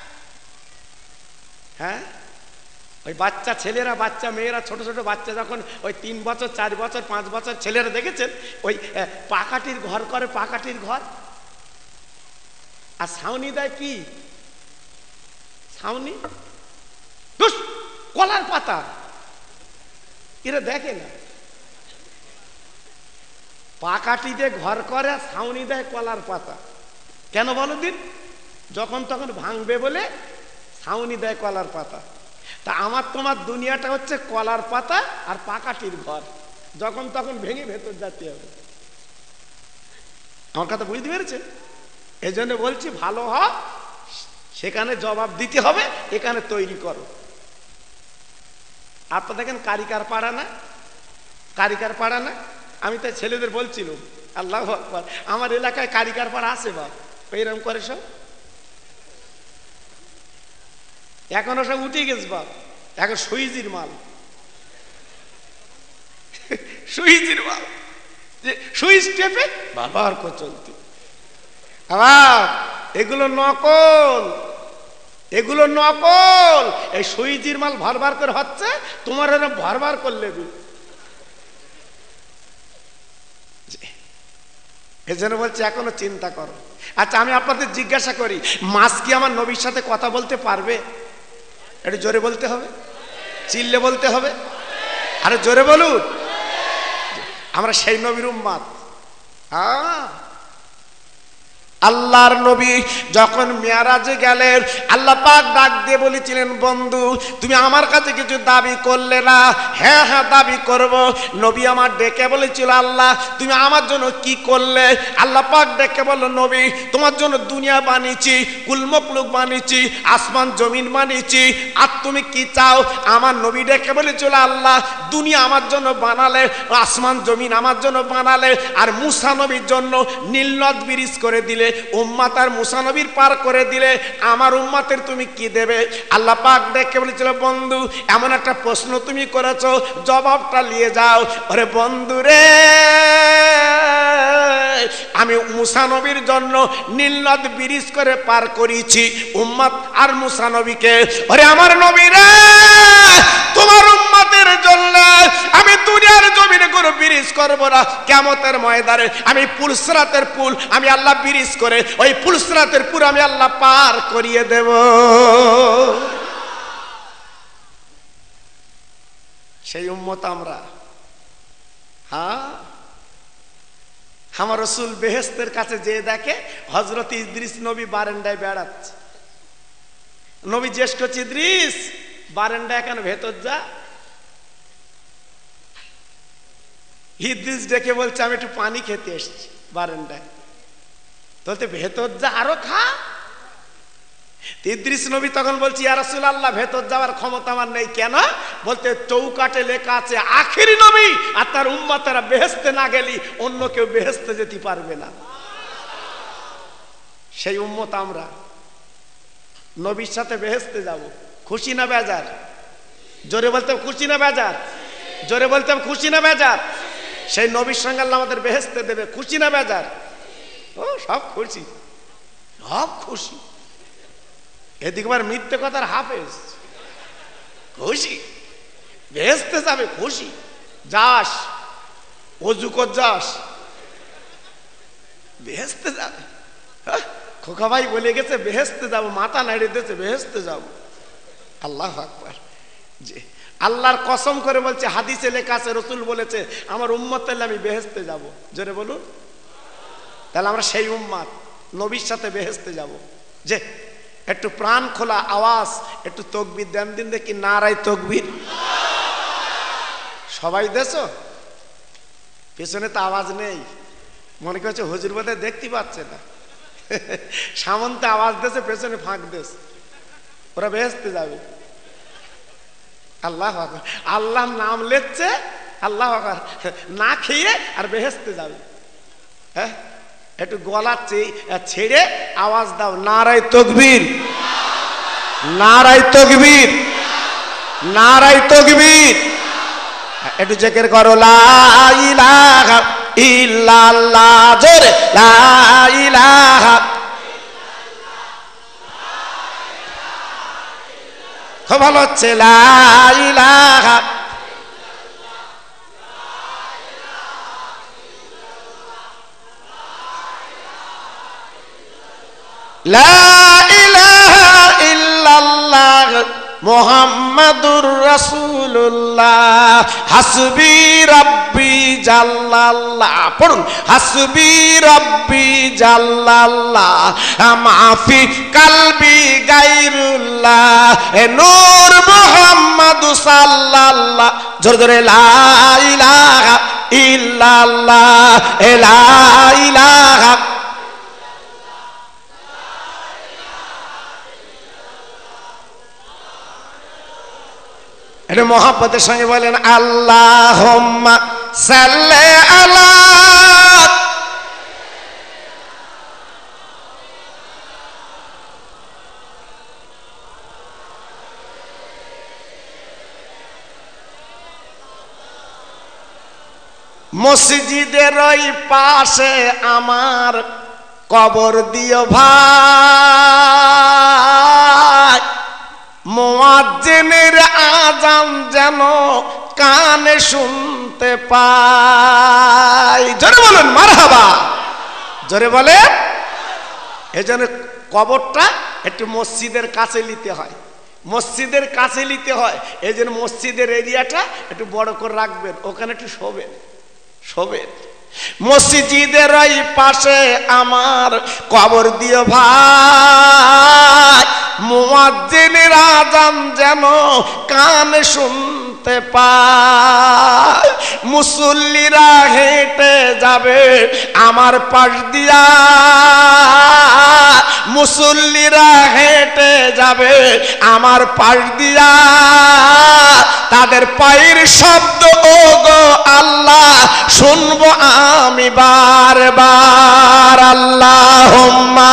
Speaker 2: হ্যাঁ, ওই বাচ্চা ছেলেরা, বাচ্চা মেয়েরা, ছোট ছোট বাচ্চা যখন ওই তিন বছর, চার বছর, পাঁচ বছর ছেলেরা দেখেছেন, ওই পাকাটির ঘর করে, পাকাটির ঘর। আর ছাউনি দেয় কি? ছাউনি কলার পাতা। এরা দেখে না, পাকাটি দিয়ে ঘর করে, ছাউনি দেয় কলার পাতা। কেন বলো দিন? যখন তখন ভাঙবে বলে ছাউনি দেয় কলার পাতা। তা আমার তোমার দুনিয়াটা হচ্ছে কলার পাতা আর পাকাটির ঘর, যখন তখন ভেঙে ভেতর যেতে হবে। আমার কথা বুঝতে পেরেছে? এই জন্য বলছি, ভালো হ, সেখানে জবাব দিতে হবে, এখানে তৈরি করো। আপনার দেখেন কারিকার পাড়া না, কারিকার পাড়া না। আমি তাই ছেলেদের বলছিলাম, আল্লাহু আকবার, আমার এলাকায় কারিকার পাড়া আছে বা এরকম করে সব। এখনো সব উঠে গেছে বাপ, এখন সুইজির মাল, সুইজির মাল, যে সুইচ টেপে বাবার কো চলতে। আবার এগুলো নকল, এগুলো নকল। এই সুইজির মাল ভরবার করে হচ্ছে, তোমার এরকম ভরবার করলে এজন্য বলছি এখনো চিন্তা করো। আচ্ছা আমি আপনাদের জিজ্ঞাসা করি, মাছ কি আমার নবীর সাথে কথা বলতে পারবে? একটু জোরে বলতে হবে, চিল্লে বলতে হবে, আরে জোরে বলুন। আমরা সেই নবীর উম্মত। হ্যাঁ, আল্লাহর নবী যখন মেরাজে গেলেন, আল্লাহ পাক ডাক দিয়ে বলেছিলেন, বন্ধু তুমি আমার কাছে কিছু দাবি করলে না? হ্যাঁ হ্যাঁ দাবি করব। নবী আমার ডেকে বলেছিল, আল্লাহ তুমি আমার জন্য কি করলে? আল্লাহ পাক ডেকে বলল, নবী তোমার জন্য দুনিয়া বানিয়েছি, কুলমখলুক বানিয়েছি, আসমান জমিন বানিয়েছি, আর তুমি কি চাও? আমার নবী ডেকে বলেছিল, আল্লাহ দুনিয়া আমার জন্য বানালে, আসমান জমিন আমার জন্য বানালে, আর মুসা নবীর জন্য নীল নদ ব্রিজ করে দিলে, উম্মত আর মুসা নবীর পার করে দিলে, আমার উম্মতের তুমি কি দেবে? আল্লাহ পাক ডেকে বলেছিল, বন্ধু এমন একটা প্রশ্ন তুমি করেছো, জবাবটা নিয়ে যাও। আরে বন্ধু রে, আমি মুসা নবীর জন্য নীল নদ ব্রিজ করে পার করেছি উম্মত আর মুসা নবীকে। আরে আমার নবী রে, তোমার উম্মতের জন্য আমি দুনিয়ার জমিনে কোনো ব্রিজ করব না, কিয়ামতের ময়দানে আমি পুলসরাতের পুল আমি আল্লাহ ব্রিজ করে ওই পুলসরাতের পুল আমি আল্লাহ পার করিয়ে দেব। সেই উম্মত আমরা। হ্যাঁ, আমার রাসূল বেহেশতের কাছে যে দেখে হযরত ইদ্রিস নবী বারান্দায় বেড়াচ্ছে। নবী জিজ্ঞেস করছে, ইদ্রিস বারান্দায় কেন, ভেতর যা। ইদ্রিস ডেকে বলছে, আমি একটু পানি খেতে এসেছি বারান্দায়। বলতে ভেতর যা, আরো খা। ইদ্রিস নবী তখন বলছি, ইয়া রাসূলুল্লাহ ভেতর যাওয়ার ক্ষমতা আমার নেই। কেন? বলতে চৌকাঠে লেখা আছে আখেরি নবী আর তার উম্মতেরা বেহেশতে না গেলি অন্য কেউ বেহেশতে যেতে পারবে না। সেই উম্মত আমরা। নবীর সাথে বেহেশতে যাব, খুশি না বেজার? জোরে বলতাম খুশি না বেজার? জোরে বলতাম খুশি না বেজার? সেই নবীর সঙ্গে আল্লাহ আমাদের বেহেশতে দেবে, খুশি না বেজার? ও সব খুশি, সব খুশি। এদিকে আবার মিথ্যে কথার হাফেজ, খুশি। বেহেশতে যাবে, খুশি। যাস অজু কর, যাস বেহেশতে যাবে। খোকা ভাই বলে গেছে বেহেশতে যাবো, মাথা নাড়িয়ে দিয়েছে বেহেশতে যাবো। আল্লাহু আকবার। যে আল্লাহর কসম করে বলছে, হাদিসে লেখা আছে, রাসূল বলেছে আমার উম্মত হলে আমি বেহেশতে যাব। জোরে বলুন। তাহলে আমরা সেই উম্মত, নবীর সাথে বেহেশতে যাব। যে একটু প্রাণ খোলা আওয়াজ, একটু তাকবীর দেন দিন দেখি, নারায়ে তাকবীর। সবাই দেছো? পেছনে তো আওয়াজ নেই, মনে করছে হুজুর বোধহয় দেখতে পাচ্ছে না। সামন্তে আওয়াজ দিয়েছে, পেছনে ফাঁক দিয়েছে, ওরা বেহেশতে যাবে। আল্লাহু আকবার। আল্লাহর নাম লেচ্ছে, আল্লাহু আকবার, না খেয়ে আর বেহেশতে যাবে। হ্যাঁ, একটু গলা ছেড়ে আওয়াজ দাও, নারায়ে তাকবীর, নারায়ে তাকবীর, নারায়ে তাকবীর। একটু জিকির করো, লা ইলাহা ইল্লাল্লাহ, জোরে লা ইলাহা। খুব ভালো হচ্ছে, লা ইলাহা। লা ইলাহা ইল্লাল্লাহ মুহাম্মাদুর রাসূলুল্লাহ, হাসবি রাব্বি জাল্লাল্লাহ। পড়ুন, হাসবি রাব্বি জাল্লাল্লাহ, মাফি কালবি গায়রুল্লাহ, এ নূর মুহাম্মদ সাল্লাল্লাহ। জোরে জোরে, লা ইলাহা ইল্লাল্লাহ, এ লা ইলাহা। এটা মহব্বতের সঙ্গে বলেন, আল্লাহুম্মা সাল্লি আলা। মসজিদের ওই পাশে আমার কবর দিও ভাই, মুয়াজ্জিনের আযান যেন কানে শুনতে পাই। জোরে বলুন মারহাবা। জোরে বলে। এজন্য কবরটা একটু মসজিদের কাছে নিতে হয়, মসজিদের কাছে নিতে হয়। এই জন্য মসজিদের এরিয়াটা একটু বড় করে রাখবেন, ওখানে একটু শোবেন শোবেন। মসজিদের ওই পাশে আমার কবর দিও ভাই, মুয়াজ্জিনের আযান যেন কানে শুনতে পায়। মুসল্লিরা হেঁটে যাবে আমার পাশ দিয়া, মুসল্লিরা হেঁটে যাবে আমার পাশ দিয়া, তাদের পায়ের শব্দ ও গো আল্লাহ শুনবো আমি বারবার। আল্লাহুম্মা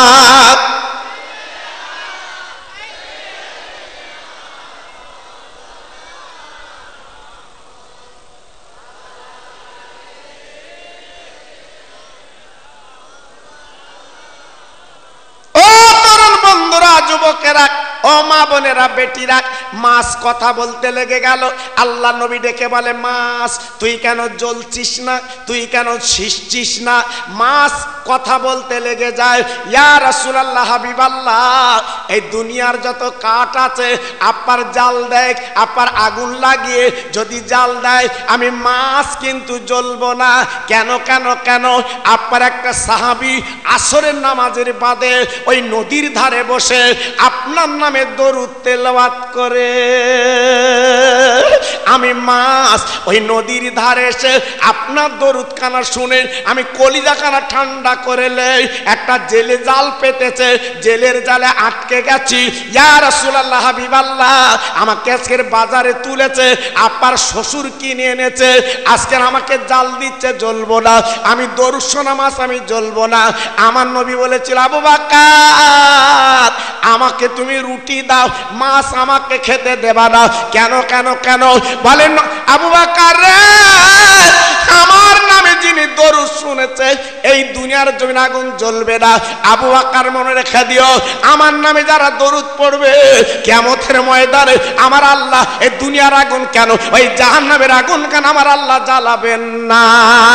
Speaker 2: যুবকেরা, ও মা বোনেরা, বেটিরা, মাছ কথা বলতে লেগে গেল। আল্লাহ নবী ডেকে বলে, মাছ তুই কেন জ্বলছিস না, তুই কেন শিসছিস না? মাছ কথা বলতে লেগে যায়, ইয়া রাসূলুল্লাহ, হাবিবাল্লাহ, এই দুনিয়ার যত কাঠ আছে আপার জাল দেয়, আপার আগুন লাগিয়ে যদি জাল দেয় আমি মাছ কিন্তু জ্বলবো না। কেন কেন কেন? আপার একটা সাহাবী আসরের নামাজের বাদে ওই নদীর ধারে বসে আপনার নামে দরুদ তেলাওয়াত করে। আমি মাছ ওই নদীর ধারে এসে আপনার দরুদ কানা শুনে আমি কলিজা কানা ঠান্ডা করে লেই। একটা জেলে জাল পেতেছে, জেলের জালে আটকে গেছি। ইয়া রাসূলুল্লাহ, হাবিবাল্লাহ, আমাকে আজকের বাজারে তুলেছে, আপার শ্বশুর কিনে এনেছে, আজকে আমাকে জাল দিচ্ছে, জ্বলবো না। আমি দরুদ শোনা মাছ আমি জ্বলবো না। আমার নবী বলেছিল, আবু বকর আমাকে তুমি রুটি দাও, মাছ আমাকে খেতে দেবা না। কেন কেন কেন? বলেন আবু বকর রে, আমার নামে যিনি দরুদ শুনেছে এই দুনিয়ার জমিন আগুন জ্বলবে না। আবু বকর মনে রেখে দিও, আমার নামে যারা দরুদ পড়বে কিয়ামতের ময়দানে আমার আল্লাহ এই দুনিয়ার আগুন কেন, ওই জাহান্নামের আগুন কেন আমার আল্লাহ জ্বালাবেন না।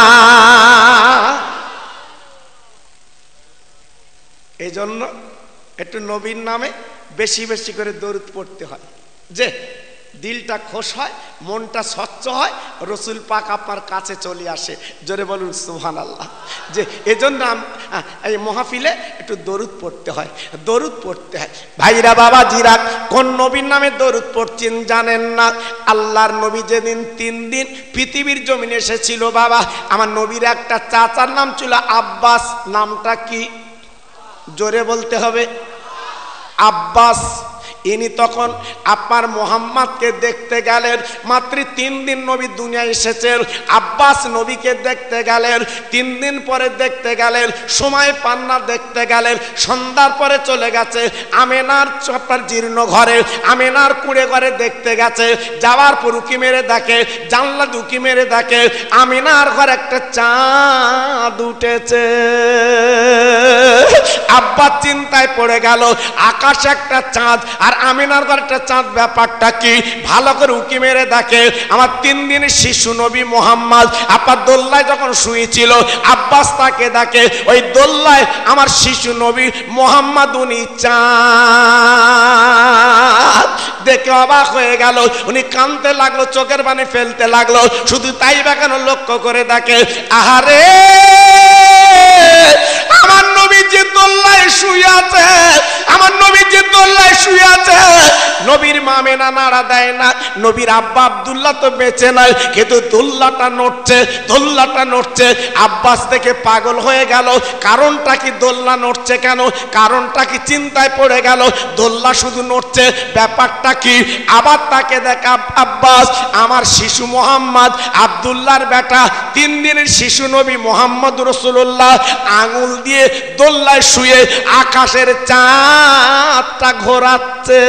Speaker 2: এই জন্য একটু নবীর নামে বেশি বেশি করে দরুদ পড়তে হয়, যে দিলটা খুশ হয়, মনটা স্বচ্ছ হয়, রসুল পাক আপনার কাছে চলে আসে। জোরে বলুন সুবহানাল্লাহ। যে এজন্য এই মাহফিলে একটু দরুদ পড়তে হয়, দরুদ পড়তে হয়। ভাইরা বাবাজিরা, কোন নবীর নামে দরুদ পড়ছেন জানেন না? আল্লাহর নবী যেদিন তিন দিন পৃথিবীর জমিনে এসেছিল বাবা, আমার নবীর একটা চাচার নাম ছিল আব্বাস। নামটা কি? জোরে বলতে হবে, আব্বাস। ইনি তখন আপনার মোহাম্মদকে দেখতে গেলেন। মাত্র তিন দিন নবী দুনিয়ায় এসেছেন, আব্বাস নবীকে দেখতে গেলেন। তিন দিন পরে দেখতে গেলেন, সময় পান না, দেখতে গেলেন। সন্ধ্যার পরে চলে গেছে আমেনার আপনার জীর্ণ ঘরে, আমেনার কুড়ে ঘরে দেখতে গেছে। যাওয়ার পর উকি মেরে দেখে, জানলা দুকি মেরে দেখে আমিনার ঘরে একটা চাঁদ উঠেছে। আব্বাস চিন্তায় পড়ে গেল, আকাশে একটা চাঁদ আর আমিনার ঘরে একটা চাঁদ, ব্যাপারটা কি? ভালো করে উকি মেরে দেখে আমার তিন দিনের শিশু নবী মোহাম্মদ আপনার দোল্লায় যখন শুয়েছিল, আব্বাস তাকে দেখে ওই দোল্লায় আমার শিশু নবী মোহাম্মদ উনি চাঁদ দেখে অবাক হয়ে গেল। উনি কাঁদতে লাগলো, চোখের পানি ফেলতে লাগলো। শুধু তাই বা কেন, লক্ষ্য করে দেখে আহারে আমার নবী যে দোল্লায় শুয়ে আছে, আমার নবী যে দোল্লায় শুয়ে আছে, নবীর মা আমেনা নাড়া দেয় না, নবীর আব্বা আব্দুল্লাহ তো বেঁচে নাই, কিন্তু দোল্লাটা নড়ছে, দোল্লাটা নড়ছে। আব্বাস থেকে পাগল হয়ে গেল, কারণটা কি? দোল্লা নড়ছে কেন? কারণটা কি? চিন্তায় পড়ে গেল। দোল্লা শুধু নড়ছে, ব্যাপারটা কি? আবার তাকে দেখা, আব্বাস আমার শিশু মোহাম্মদ আব্দুল্লাহর বেটা, তিন দিনের শিশু নবী মোহাম্মদ রাসূলুল্লাহ আঙুল দিয়ে দোল্লায় শুয়ে আকাশের চাঁদটা ঘোরাচ্ছে।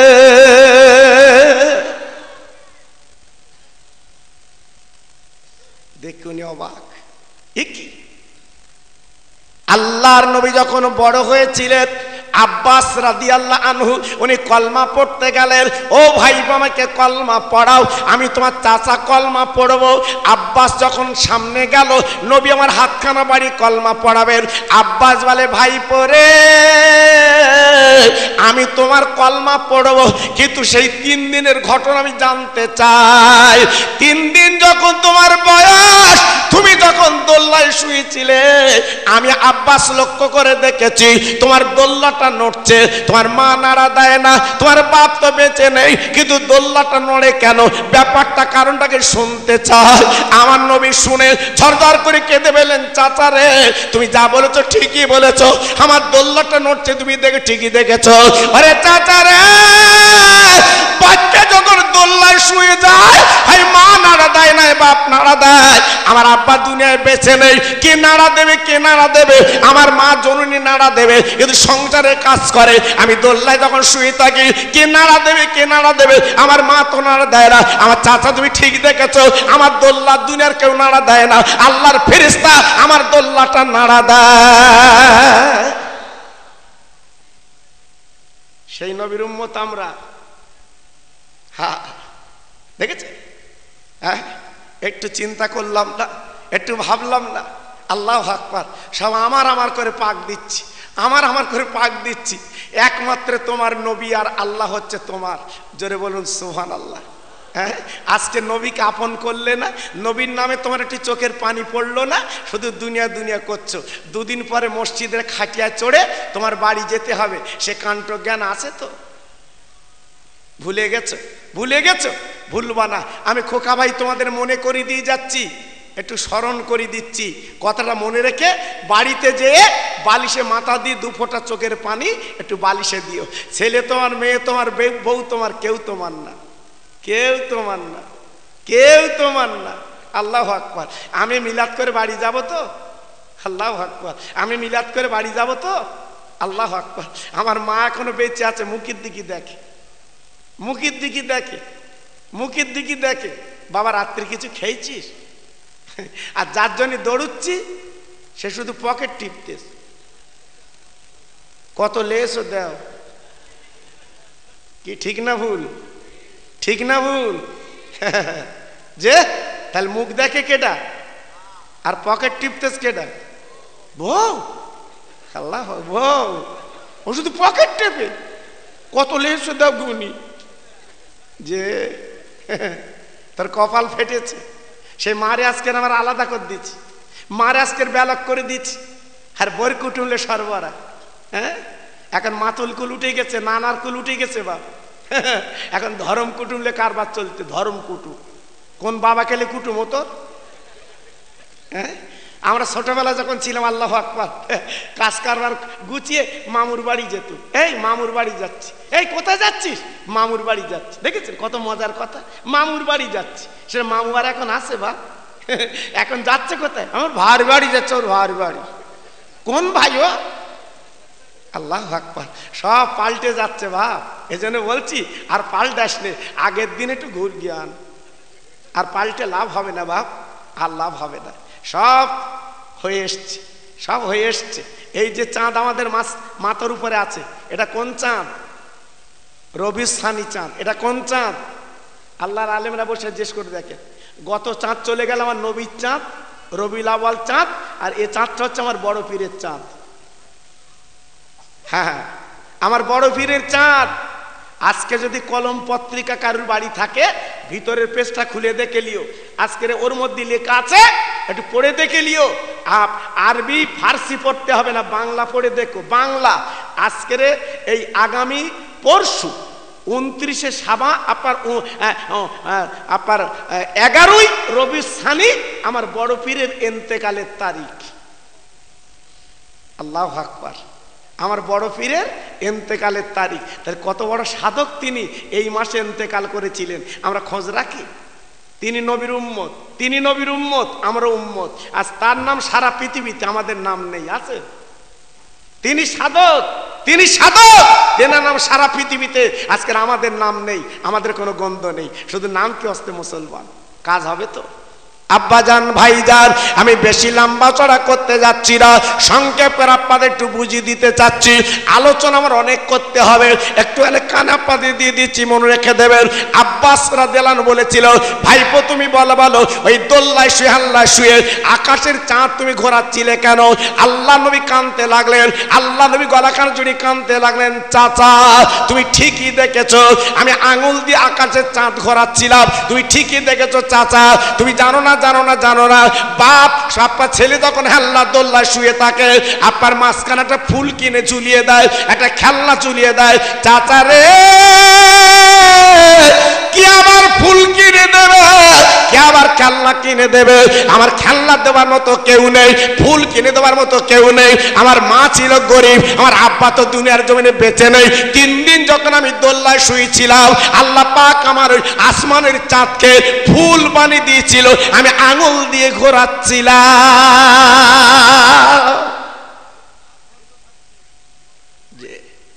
Speaker 2: দেখুন অবাক। কি আল্লাহর নবী যখন বড় হয়েছিলেন, আব্বাস রাদিয়াল্লাহু আনহু উনি কলমা পড়তে গেলেন। ও ভাই আমাকে কলমা পড়াও, আমি তোমার চাচা কলমা পড়বো। আব্বাস যখন সামনে গেল, নবী আমার হাতখানা বাড়ি কলমা পড়াবেন। আব্বাস বলে, ভাই পড়ে আমি তোমার কলমা পড়বো, কিন্তু সেই তিন দিনের ঘটনা আমি জানতে চাই। তিন দিন যখন তোমার বয়স, তুমি যখন দোল্লায় শুয়েছিলে, আমি আব্বাস লক্ষ্য করে দেখেছি তোমার দোল্লাটা নড়ছে। তোমার মা নাড়া দেয় না, তোমার বাপ তো বেঁচে নেই, কিন্তু দোল্লাটা নড়ে কেন? ব্যাপারটা কারণটাকে শুনতে চাই। আমার নবী শুনে ঝরঝর করে কেঁদে বললেন, চাচা রে, তুমি যা বলেছো ঠিকই বলেছো, আমার দোল্লাটা নড়ছে, তুমি দেখে ঠিকই দেখেছো। আরে চাচা রে, বাচ্চা যখন দোল্লায় শুয়ে যায়, হাই মা নাড়া দেয় না, বাপ নাড়া দেয়। আমার আব্বা দুনিয়ায় বেঁচে নেই, কে নাড়া দেবে? কে নাড়া দেবে? আমার মা জননী নাড়া দেবে, কিন্তু সংসারের কাজ করে। আমি দোল্লায় যখন শুয়ে থাকি, কে নাড়া দেবে? কে নাড়া দেবে? আমার মা তো নাড়া দেয় না। আমার চাচা তুমি ঠিক দেখেছো, আমার দোল্লা দুনিয়ার কেউ নাড়া দেয় না, আল্লাহর ফেরেশতা আমার দোল্লাটা নাড়া দেয়। সেই নবীর উম্মত আমরা। হ্যাঁ, দেখেছে? হ্যাঁ, একটু চিন্তা করলাম না, একটু ভাবলাম না? আল্লাহু আকবার। সব আমার আমার করে পাক দিচ্ছি, আমার আমার করে পাক দিচ্ছি। একমাত্র তোমার নবী আর আল্লাহ হচ্ছে তোমার। জোরে বলুন সুবহানাল্লাহ। হ্যাঁ, আজকে নবীকে আপন করলে না, নবীর নামে তোমার একটি চোখের পানি পড়লো না, শুধু দুনিয়া দুনিয়া করছো। দুদিন পরে মসজিদের খাটিয়া চড়ে তোমার বাড়ি যেতে হবে, সে কাণ্ড জ্ঞান আছে তো? ভুলে গেছো? ভুলে গেছো? ভুলবা না। আমি খোকা ভাই তোমাদের মনে করে দিয়ে যাচ্ছি, একটু স্মরণ করে দিচ্ছি। কথাটা মনে রেখে বাড়িতে যেয়ে বালিশে মাথা দিয়ে দু ফোঁটা চোখের পানি একটু বালিশে দিও। ছেলে তোমার, মেয়ে তোমার, বউ তোমার, কেউ তোমার না, কেউ তোমার না, কেউ তোমার না। আল্লাহু আকবার। আমি মিলাদ করে বাড়ি যাব তো? আল্লাহু আকবার। আমি মিলাদ করে বাড়ি যাব তো? আল্লাহু আকবার। আমার মা এখনো বেঁচে আছে, মুখের দিকে দেখে, মুখের দিকে দেখে, মুখের দিকে দেখে, বাবা রাত্রে কিছু খেয়েছিস? আর যার জন্য দৌড়ুচ্ছি সে শুধু পকেট টিপতেস। কত লেসও দাও, কি ঠিক না ভুল? ঠিক না ভুল? যে তাহলে মুখ দেখে কেডা আর পকেট টিপতেস কেডা? বউ। আল্লাহ, বউ ও শুধু পকেট টেপে। কত লেসও দাও গুনি, যে তোর কপাল ফেটেছে। সে মারে আজকের আমার আলাদা করে দিচ্ছি, মারে আজকের ব্যালক করে দিচ্ছি। আর বর কুটুমলে সরবরা। হ্যাঁ, এখন মাতুল কুল উঠে গেছে, নানার কুল উঠে গেছে বাপ। এখন ধর্ম কুটুমলে কারবার চলতে। ধর্ম কুটুম কোন বাবা খেলে কুটুম হতো? হ্যাঁ, আমরা ছোটবেলা যখন ছিলাম, আল্লাহু আকবার, কাজ কারবার গুছিয়ে মামুর বাড়ি যেত। এই মামুর বাড়ি যাচ্ছি। এই কোথায় যাচ্ছিস? মামুর বাড়ি যাচ্ছি। দেখেছেন কত মজার কথা? মামুর বাড়ি যাচ্ছি। সে মামু আর এখন আছে বা? এখন যাচ্ছে কোথায়? আমার ভার বাড়ি যাচ্ছে। ওর ভার বাড়ি কোন ভাই ও? আল্লাহু আকবার। সব পাল্টে যাচ্ছে বাপ। এই জন্য বলছি আর পাল্টাস নে, আগের দিন একটু ঘুর জ্ঞান। আর পাল্টে লাভ হবে না বাপ, আর লাভ হবে না। সব হয়ে এসছে, সব হয়ে এসছে। এই যে চাঁদ আমাদের মাথার উপরে আছে, এটা কোন চাঁদ? রবি সানি চাঁদ। এটা কোন চাঁদ? আল্লাহর আলেমরা বসে জিজ্ঞেস করে দেখেন। গত চাঁদ চলে গেল আমার নবীর চাঁদ, রবিউল আউয়াল চাঁদ, আর এই চাঁদটা হচ্ছে আমার বড় পীরের চাঁদ। হ্যাঁ, আমার বড় পীরের চাঁদ। আজকে যদি কলম পত্রিকা কারুর বাড়ি থাকে, ভিতরের পেজটা খুলে দেখে লিও, আজকের ওর মধ্যে লেখা আছে, একটু পড়ে দেখে লিও। আরবি ফার্সি পড়তে হবে না, বাংলা পড়ে দেখো। বাংলা আজকের এই আগামী পরশু উনত্রিশে সাবা আপনার আপনার এগারোই রবি সানি আমার বড় পীরের এন্তেকালের তারিখ। আল্লাহু আকবার। আমার বড় পীরের এন্তেকালের তারিখ। তাহলে কত বড় সাধক তিনি এই মাসে এন্তেকাল করেছিলেন, আমরা খোঁজ রাখি। তিনি নবীর উম্মত, তিনি নবীর উম্মত, আমরা উম্মত। আজ তার নাম সারা পৃথিবীতে, আমাদের নাম নেই, আছে? তিনি সাধক, তিনি সাধক, তেনার নাম সারা পৃথিবীতে। আজকের আমাদের নাম নেই, আমাদের কোনো গন্ধ নেই, শুধু নাম কি হস্তে মুসলমান। কাজ হবে তো? আব্বাজান ভাইজান, আমি বেশি লম্বা চড়া করতে যাচ্ছি না, সংক্ষেপে আপনাদের একটু বুঝিয়ে দিতে চাচ্ছি। আলোচনা আমার অনেক করতে হবে, একটু এলে কানে আপনাদের দিয়ে দিচ্ছি, মনে রেখে দেবেন। আব্বাস রাদিয়াল্লাহু আনহু বলেছিল, ভাইপো তুমি বলো বলো ওই দোল্লায় শুয়ে আল্লাহ শুয়ে আকাশের চাঁদ তুমি ঘোরাচ্ছিলে কেন? আল্লাহ নবী কাঁদতে লাগলেন, আল্লাহ নবী গলা কান জুড়ে কাঁদতে লাগলেন, চাচা তুমি ঠিকই দেখেছো, আমি আঙুল দিয়ে আকাশের চাঁদ ঘোরাচ্ছিলাম, তুমি ঠিকই দেখেছো চাচা, তুমি জানো না জানো না জানো না বাপ আপনার ছেলে তখন হেল্লা দোল্লা শুয়ে থাকে, আপনার মাঝখানে একটা ফুল কিনে ঝুলিয়ে দেয়, একটা খেলনা ঝুলিয়ে দেয়, চাচা রে কি আবার ফুল কিনে দেবে, কে আবার খেলনা কিনে দেবে, আমার খেলনা দেওয়ার মতো কেউ নেই, ফুল কিনে দেওয়ার মতো কেউ নেই, আমার মা ছিল গরিব, আমার আব্বা তো দুনিয়ার জমিনে বেঁচে নেই। তিন দিন যখন আমি দোল্লায় শুয়েছিলাম, আল্লাহ পাক আমার ওই আসমানের চাঁদকে ফুল বানিয়ে দিয়েছিল, আমি আঙুল দিয়ে ঘোরাচ্ছিলাম। যে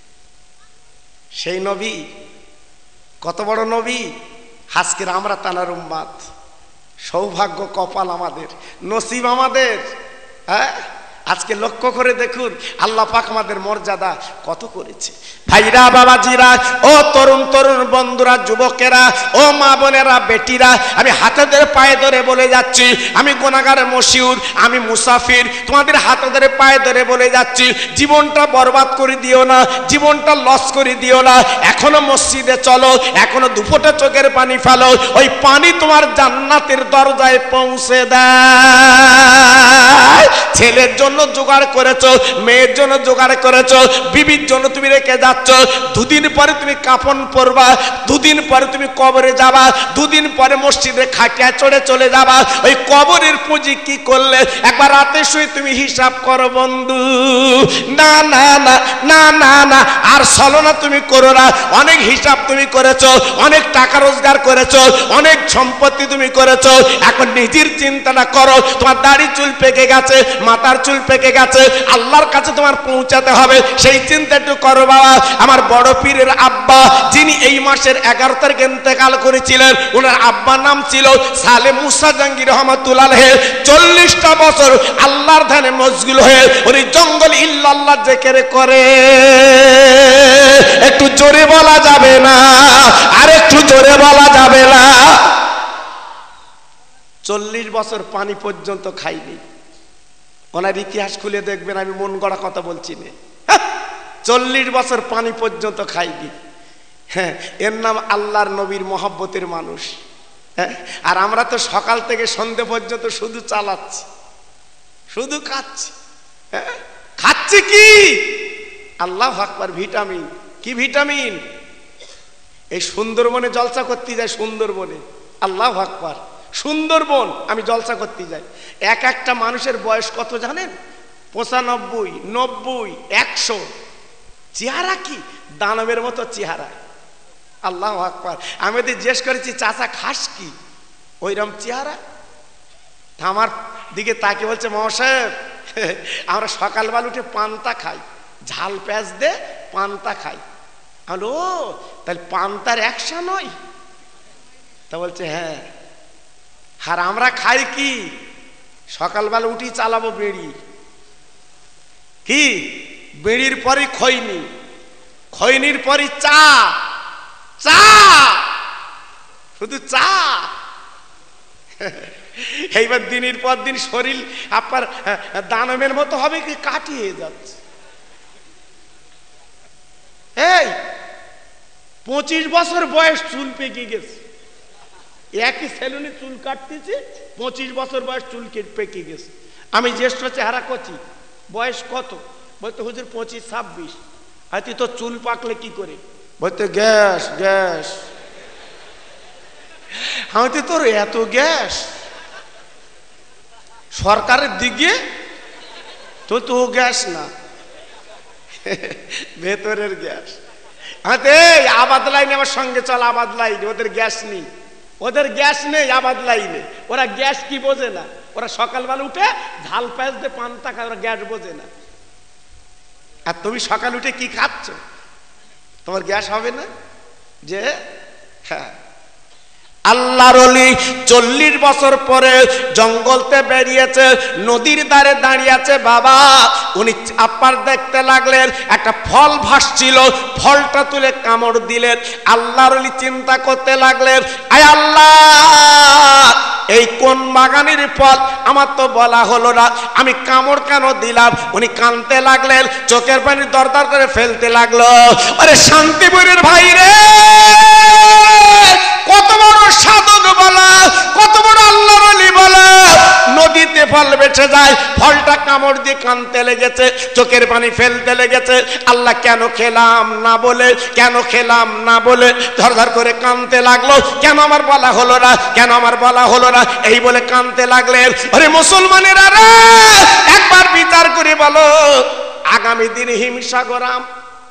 Speaker 2: সেই নবী কত বড় নবী, আজকের আমরা তানার উম্মাত, সৌভাগ্য কপাল আমাদের, নসিব আমাদের। হ্যাঁ, আজকে লক্ষ্য করে দেখুন আল্লাহ পাক আমাদের মর্যাদা কত করেছে। ভাইরা বাবাজিরা, ও তরুণ তরুণ বন্ধুরা, যুবকেরা, ও মা বোনেরা, বেটিরা, আমি হাতে ধরে পায়ে ধরে বলে যাচ্ছি, আমি গুনাহগার মশিউর, আমি মুসাফির, তোমাদের হাতে ধরে পায়ে ধরে বলে যাচ্ছি, জীবনটা বরবাদ করে দিও না, জীবনটা লস করে দিও না। এখনো মসজিদে চলো, এখনো দুফোঁটা চোখের পানি ফেলো, ওই পানি তোমার জান্নাতের দরজায় পৌঁছে দেয়। ছেলের জন্য জোগাড় করেছো, মেয়ের জন্য জোগাড় করেছো, বিবির জন্য তুমি রেখে যাচ্ছ, দুদিন পরে তুমি কাফন পরবা, দুদিন পরে তুমি কবরে যাবা, দুদিন পরে মসজিদে খাটিয়া চড়ে চলে যাবা, ওই কবরের পুঁজি কি করলে একবার রাতে শুয়ে তুমি হিসাব করো বন্ধু। না না না না না না আর ছলনা তুমি করো না। অনেক হিসাব তুমি করেছো, অনেক টাকা রোজগার করেছো, অনেক সম্পত্তি তুমি করেছো, এখন নিজের চিন্তাটা করো। তোমার দাড়ি চুল পেকে গেছে, মাথার চুল পেকে গেছে, আল্লাহর কাছে তোমার পৌঁছাতে হবে, সেই চিন্তা একটু করো বাবা। আমার বড় পীরের আব্বা, যিনি এই মাসের এগারো তারিখে ইন্তেকাল করেছিলেন, ওনার আব্বার নাম ছিল সালে মুসা জাহাঙ্গীর রহমাতুল্লাহ আলাইহি। চল্লিশটা বছর আল্লাহর ধ্যানে মশগুল হয়ে উনি জঙ্গল ইল্লাল্লাহ জিকির করে। একটু জোরে বলা যাবে না, আর একটু জোরে বলা যাবে না। চল্লিশ বছর পানি পর্যন্ত খাইনি। ওনার ইতিহাস খুলে দেখবেন, আমি মন গড়া কথা বলছি না। চল্লিশ বছর পানি পর্যন্ত খাইনি। হ্যাঁ, এর নাম আল্লাহর নবীর মহব্বতের মানুষ। হ্যাঁ, আর আমরা তো সকাল থেকে সন্ধে পর্যন্ত শুধু চালাচ্ছি, শুধু খাচ্ছি। হ্যাঁ, খাচ্ছি কি? আল্লাহু আকবার, ভিটামিন। কি ভিটামিন? এই সুন্দরবনে জলসা করতে যায়, সুন্দরবনে, আল্লাহু আকবার, সুন্দরবন আমি জলসা করতে যাই। এক একটা মানুষের বয়স কত জানেন? পঁচানব্বই, নব্বই, একশো। চেহারা কি দানবের মতো চেহারা। আল্লাহু আকবার। আমি ওদের জিজ্ঞেস করেছি, চাচা খাস কি? ওইরকম চেহারা। আমার দিকে তাকে বলছে, মহাসাহেব আমরা সকালবেলা উঠে পান্তা খাই, ঝাল পেঁয়াজ দে পান্তা খাই। হ্যালো, তাহলে পান্তার একশা নয়? তা বলছে হ্যাঁ। আর আমরা খাই কি? সকালবেলা উঠি চালাবো বেড়ি। কি? বেড়ির পরে খৈনি, খৈনির পরে চা, চা, শুধু চা। এইবার দিনের পর দিন শরীর আপনার দানবের মতো হবে কি কাটিয়ে যাচ্ছে। এই পঁচিশ বছর বয়স, চুল পেকে গেছে। একই সেলুনে চুল কাটতেছি, পঁচিশ বছর বয়স চুল পেকে গেছে। আমি জ্যেষ্ঠ চেহারা করছি, বয়স কত? বলতে হুজুর পঁচিশ ছাব্বিশ। হয়তো তো চুল পাকলে কি করে? বলতে গ্যাস গ্যাস। হয়তো তোর এত গ্যাস সরকারের দিকে তো তো গ্যাস না, ভেতরের গ্যাস। হাতে আবাদ লাইনে আমার সঙ্গে চল, আবাদ লাইনে। ওদের গ্যাস নেই, ওদের গ্যাস নেই আবাদ লাইনে। ওরা গ্যাস কি বোঝে না। ওরা সকালবেলা উঠে ঝাল পেঁয়াজ দিয়ে পান্তা খায়, ওরা গ্যাস বোঝে না। আর তুমি সকাল উঠে কি খাচ্ছ? তোমার গ্যাস হবে না যে? হ্যাঁ, আল্লাহর ওলি চল্লিশ বছর পরে জঙ্গলতে বেরিয়েছে, নদীর ধারে দাঁড়িয়ে আছে। বাবা উনি আপার দেখতে লাগলেন, একটা ফল ভাসছিল, ফলটা তুলে কামড় দিলেন। আল্লাহর ওলি চিন্তা করতে লাগলেন, আয় আল্লাহ, এই কোন বাগানের ফল, আমার তো বলা হলো না, আমি কামড় কেন দিলাম? উনি কাঁদতে লাগলেন, চোখের পানি দরদর করে ফেলতে লাগলো। আরে শান্তিপুরের ভাই রে, কত বড় সাধক বলা, কত বড় আল্লাহর ওলি বলা, নদীতে ফল বেঁচে যায়, ফলটা কামড় দিয়ে কাঁদতে লেগেছে, চোখের পানি ফেলতে লেগেছে। আল্লাহ কেন খেলাম না বলে, কেন খেলাম না বলে ধর ধর করে কাঁদতে লাগলো। কেন আমার বলা হলো না, কেন আমার বলা হলো না, এই বলে কাঁদতে লাগলেন। আরে মুসলমানেরা রে, একবার বিচার করে বলো, আগামী দিনে হিংসা করাম,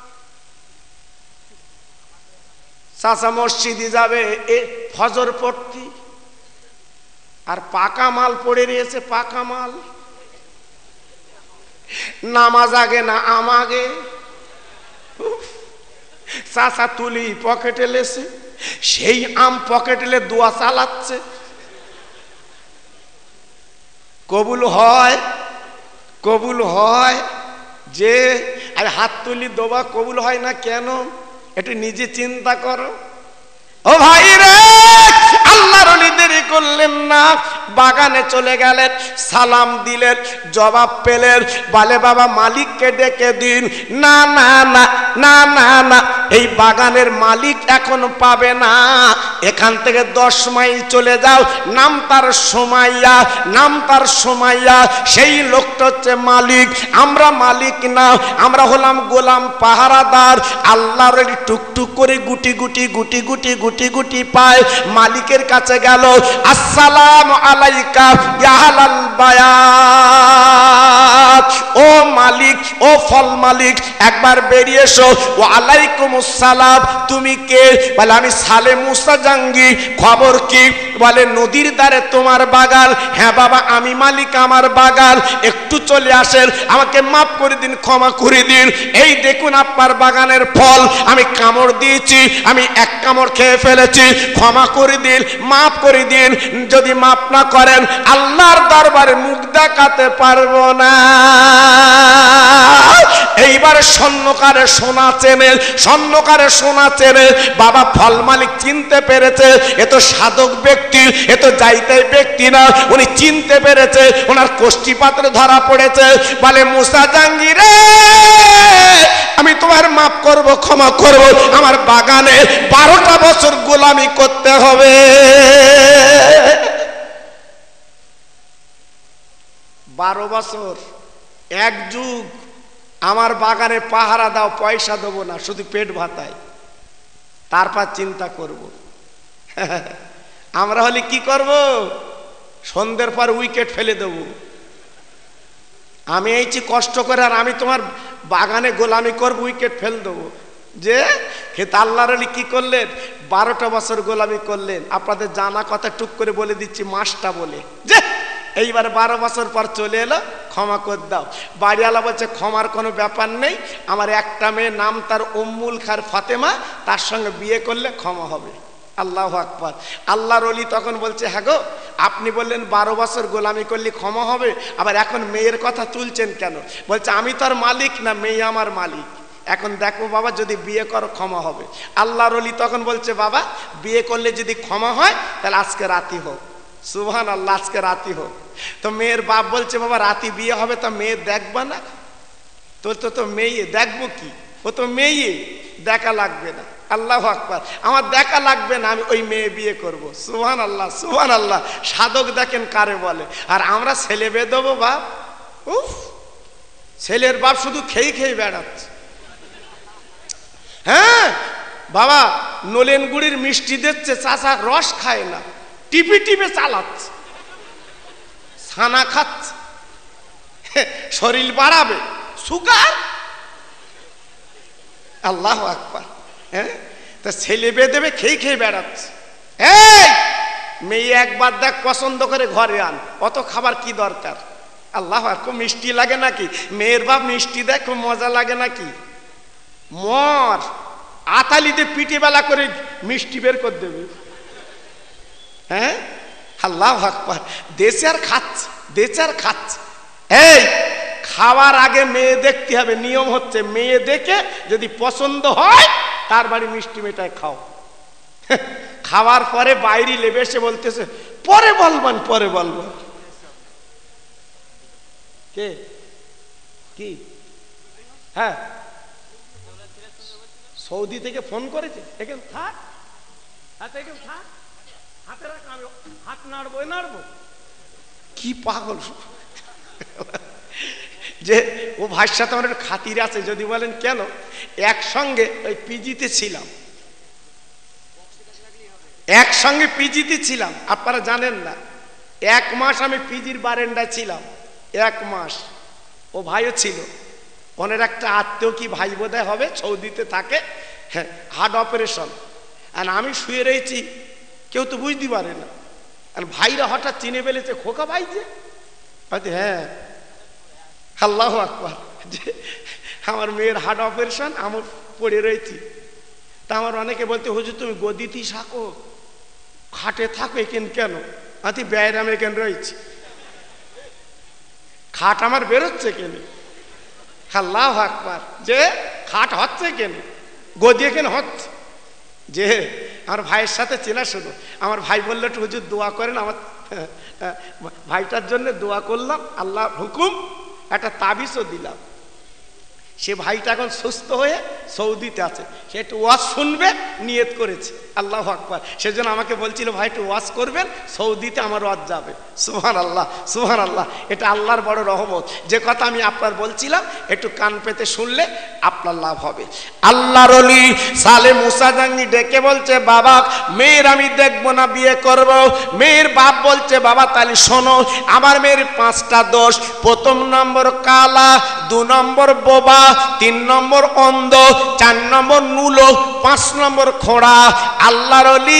Speaker 2: চাচা মসজিদে যাবে এ ফজর পড়তি, আর পাকা মাল পড়ে রয়েছে, পাকা মাল, নামাজ আগে না আমাগে, চাচা তুলি পকেটে লেছে, সেই আম পকেটে লে দোয়া চালাচ্ছে। কবুল হয়, কবুল হয় যে আর হাত তুলি দোয়া কবুল হয় না কেন? একটু নিজে চিন্তা করো। ও ভাই রে, আল্লাহর ওলি দেরি করলেন না, বাগানে চলে গেলেন, সালাম দিলেন, জবাব পেলেন, বলে বাবা মালিককে ডেকে দিন। না না না না না না, এই বাগানের মালিক এখন পাবে না, এখান থেকে দশ মাইল চলে যাও, নাম তার সুমাইয়া, নাম তার সুমাইয়া, সেই লোকটা হচ্ছে মালিক, আমরা মালিক না, আমরা হলাম গোলাম পাহারাদার। আল্লাহর ওলি টুকটুক করে গুটি গুটি গুটি গুটি গুটি গুটি পায়, মালিকের কাছে গেল, আসসালামু আলাইকা ইয়া আহলাল বায়াত, ও মালিক, ও ফল মালিক, একবার বেরিয়ে এসো। ওয়া আলাইকুমুস সালাম, তুমি কে? বলে আমি সালে মুসা জাঙ্গি। খবর কি? বলে নদীর ধারে তোমার বাগান। হ্যাঁ বাবা, আমি মালিক, আমার বাগান, একটু চলে আসেন, আমাকে মাফ করে দিন, ক্ষমা করে দিন। এই দেখুন আপনার বাগানের ফল, আমি কামড় দিয়েছি, আমি এক কামড় খেয়ে ফেলেছি, ক্ষমা করে দিন, মাফ করে দিন। যদি মাফ না করেন আল্লাহর দরবারে মুখ দেখাতে পারবো না। এইবার স্বর্ণকারে সোনা চেনে, স্বর্ণকারে সোনা চেনে। বাবা ফল মালিক চিনতে পেরেছে, এ তো সাধক ব্যক্তি, এ তো যাইতে ব্যক্তি না, উনি চিনতে পেরেছে, ওনার কোষ্ঠী পাত্রে ধরা পড়েছে। বলে মুসা জাঙ্গির, আমি তোমার মাফ করব, ক্ষমা করব, আমার বাগানে বারোটা বছর গোলামি করতে হবে। বারো বছর, এক যুগ আমার বাগানে পাহারা দাও, পয়সা দেবো না, শুধু পেট ভাতায়, তারপর চিন্তা করব। আমরা হলে কি করব? সন্ধ্যের পর উইকেট ফেলে দেব। আমি এইছি কষ্ট করে, আর আমি তোমার বাগানে গোলামি করব, উইকেট ফেল দেবো। যে খেত আল্লাহর ওলি কি করলেন? বারোটা বছর গোলামি করলেন। আপনাদের জানা কথা টুক করে বলে দিচ্ছি, মাসটা বলে যে এইবার বারো বছর পর চলে এলো, ক্ষমা করে দাও। বাড়িওয়ালা বলছে ক্ষমার কোনো ব্যাপার নেই, আমার একটা মেয়ে, নাম তার উম্মুল খার ফাতেমা, তার সঙ্গে বিয়ে করলে ক্ষমা হবে। আল্লাহু আকবার। আল্লাহর ওলি তখন বলছে, হ্যাঁ গো, আপনি বললেন বারো বছর গোলামি করলে ক্ষমা হবে, আবার এখন মেয়ের কথা তুলছেন কেন? বলছে আমি তো আর মালিক না, মেয়ে আমার মালিক। এখন দেখো বাবা, যদি বিয়ে করো ক্ষমা হবে। আল্লাহর ওলি তখন বলছে, বাবা বিয়ে করলে যদি ক্ষমা হয় তাহলে আজকে রাতি হোক। সুবহান আল্লাহ, আজকে রাতি হোক। তো মেয়ের বাপ বলছে, বাবা রাতি বিয়ে হবে, তো মেয়ে দেখবা না? তোর তো তো মেয়ে, দেখবো কি, ও তো মেয়ে, দেখা লাগবে না। আল্লাহু আকবার। আমার দেখা লাগবে না, আমি ওই মেয়ে বিয়ে করব। সুবহান আল্লাহ, সুবহান আল্লাহ। সাধক দেখেন কারে বলে। আর আমরা ছেলে বেয়ে দেবো বাপ। উফ, ছেলের বাপ শুধু খেয়ে খেয়ে বেড়াচ্ছে। হ্যাঁ বাবা, নলেন গুড়ির মিষ্টি দিচ্ছে, চাচা রস খায় না, টিপে টিপে চালাচ্ছে, ছানা খাচ্ছে, শরীর বাড়াবে, সুগার। আল্লাহু আকবার। হ্যাঁ, তা ছেলে বেয়ে দেবে, খেয়ে খেয়ে বেড়াচ্ছে। এই মেয়ে একবার দেখ, পছন্দ করে ঘরে আন, অত খাবার কি দরকার? আল্লাহু আকবার। মিষ্টি লাগে নাকি? মেয়ের বাপ মিষ্টি দেখ, খুব মজা লাগে নাকি? মর আতালিতে পিঠে বেলা করে মিষ্টি বের করে দেবে। হ্যাঁ, আল্লাহু আকবার। দেশে আর খাচ্ছে, দেশে আর খাচ্ছে। এই খাওয়ার আগে মেয়ে দেখতে হবে, নিয়ম হচ্ছে মেয়ে দেখে যদি পছন্দ হয় তার বাড়ি মিষ্টি মেটায় খাও। খাওয়ার পরে বাইরে লেবে এসে বলতেছে পরে বলবেন, পরে বলবেন। কে কি? হ্যাঁ, সৌদি থেকে ফোন করেছে, এখানে থাক, হাতে এখানে থাক, হাতে রাখ, আমি হাত নাড়বো নাড়বো। কি পাগল যে ও ভাইয়ের সাথে আমার একটু খাতির আছে। যদি বলেন কেন, একসঙ্গে ওই পিজিতে ছিলাম, একসঙ্গে পিজিতে ছিলাম, আপনারা জানেন না। এক মাস আমি পিজির বারেন্দায় ছিলাম, এক মাস। ও ভাইও ছিল, ওনার একটা আত্মীয় কি ভাই বোধহয় হবে, সৌদিতে থাকে, হ্যাঁ, হার্ট অপারেশন। আর আমি শুয়ে রয়েছি, কেউ তো বুঝতে পারে না। আর ভাইরা হঠাৎ চিনে ফেলেছে, খোকা ভাই যে, হ্যাঁ, আল্লাহু আকবার। যে আমার মেয়ের হার্ট অপারেশন, আমার পড়ে রয়েছি। তা আমার অনেকে বলতে, হুজুর তুমি গদিতেই থাকো, খাটে থাকো এখানে কেন? আতি ব্যায়াম এখানে রয়েছি, খাট আমার বেরোচ্ছে কেন? আল্লাহু আকবার। যে খাট হচ্ছে কেন, গদি এখানে হচ্ছে। যে আমার ভাইয়ের সাথে চেনা শুধু, আমার ভাই বললো একটু হুজুর দোয়া করেন, আমার ভাইটার জন্য দোয়া করলাম, আল্লাহ হুকুম একটা তাবিজও দিলাম। সে ভাইটা এখন সুস্থ হয়ে সৌদিতে আছে, সে একটু ওয়াজ শুনবে নিয়ত করেছে। আল্লাহু আকবার। সেজন্য আমাকে বলছিল ভাই একটু ওয়াজ করবেন, সৌদিতে আমার ওয়াজ যাবে। সুবহানাল্লাহ, সুবহানাল্লাহ। এটা আল্লাহর বড় রহমত। যে কথা আমি আপনার বলছিলাম, একটু কান পেতে শুনলে আপনার লাভ হবে। আল্লাহর ওলি সালে মুসা জাঙ্গি ডেকে বলছে, বাবা মেয়ের আমি দেখবো না, বিয়ে করব। মেয়ের বাপ বলছে, বাবা তাহলে শোনো, আমার মেয়ের পাঁচটা দোষ। প্রথম নম্বর কালা, দু নম্বর বোবা, তিন নম্বর অন্ধ, চার নম্বর নুলো, পাঁচ নম্বর খোঁড়া। আল্লাহর ওলি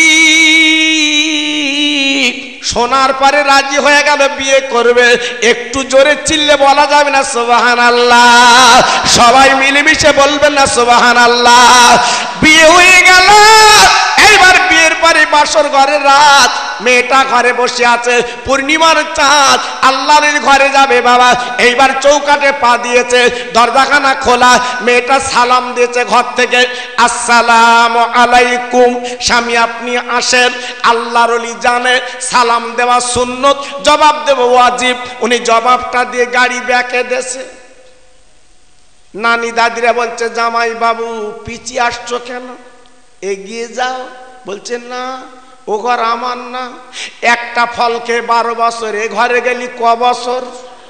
Speaker 2: শোনার পরে রাজি হয়ে গেল, বিয়ে করবে। একটু জোরে চিল্লে বলা যাবে না সুবহানাল্লাহ? সবাই মিলেমিশে বলবেন না সুবহানাল্লাহ? বিয়ে হয়ে গেল। এইবার বিয়ের পরে বাসর ঘরের রাত, মেয়েটা ঘরে বসে আছে, পূর্ণিমার চাঁদ, আল্লাহর ঘরে যাবে বাবা। এইবার চৌকাটে পা দিয়েছে, দরজাখানা খোলা, মেয়েটা সালাম দিয়েছে ঘর থেকে, আসসালামু আলাইকুম। স্বামী আপনি আসেন। আল্লাহর ওলি জানে সালাম দেওয়া সুন্নত, জবাব দেব ওয়াজিব। উনি জবাবটা দিয়ে গাড়ি ব্যাকে দেছে। নানি দাদিরা বলছে, জামাই বাবু পিছিয়ে আসছো কেন, এগিয়ে যাও। বলছে না, ও ঘর আমার না। একটা ফল খেয়ে বারো বছর, এ ঘরে গেলি ক বছর?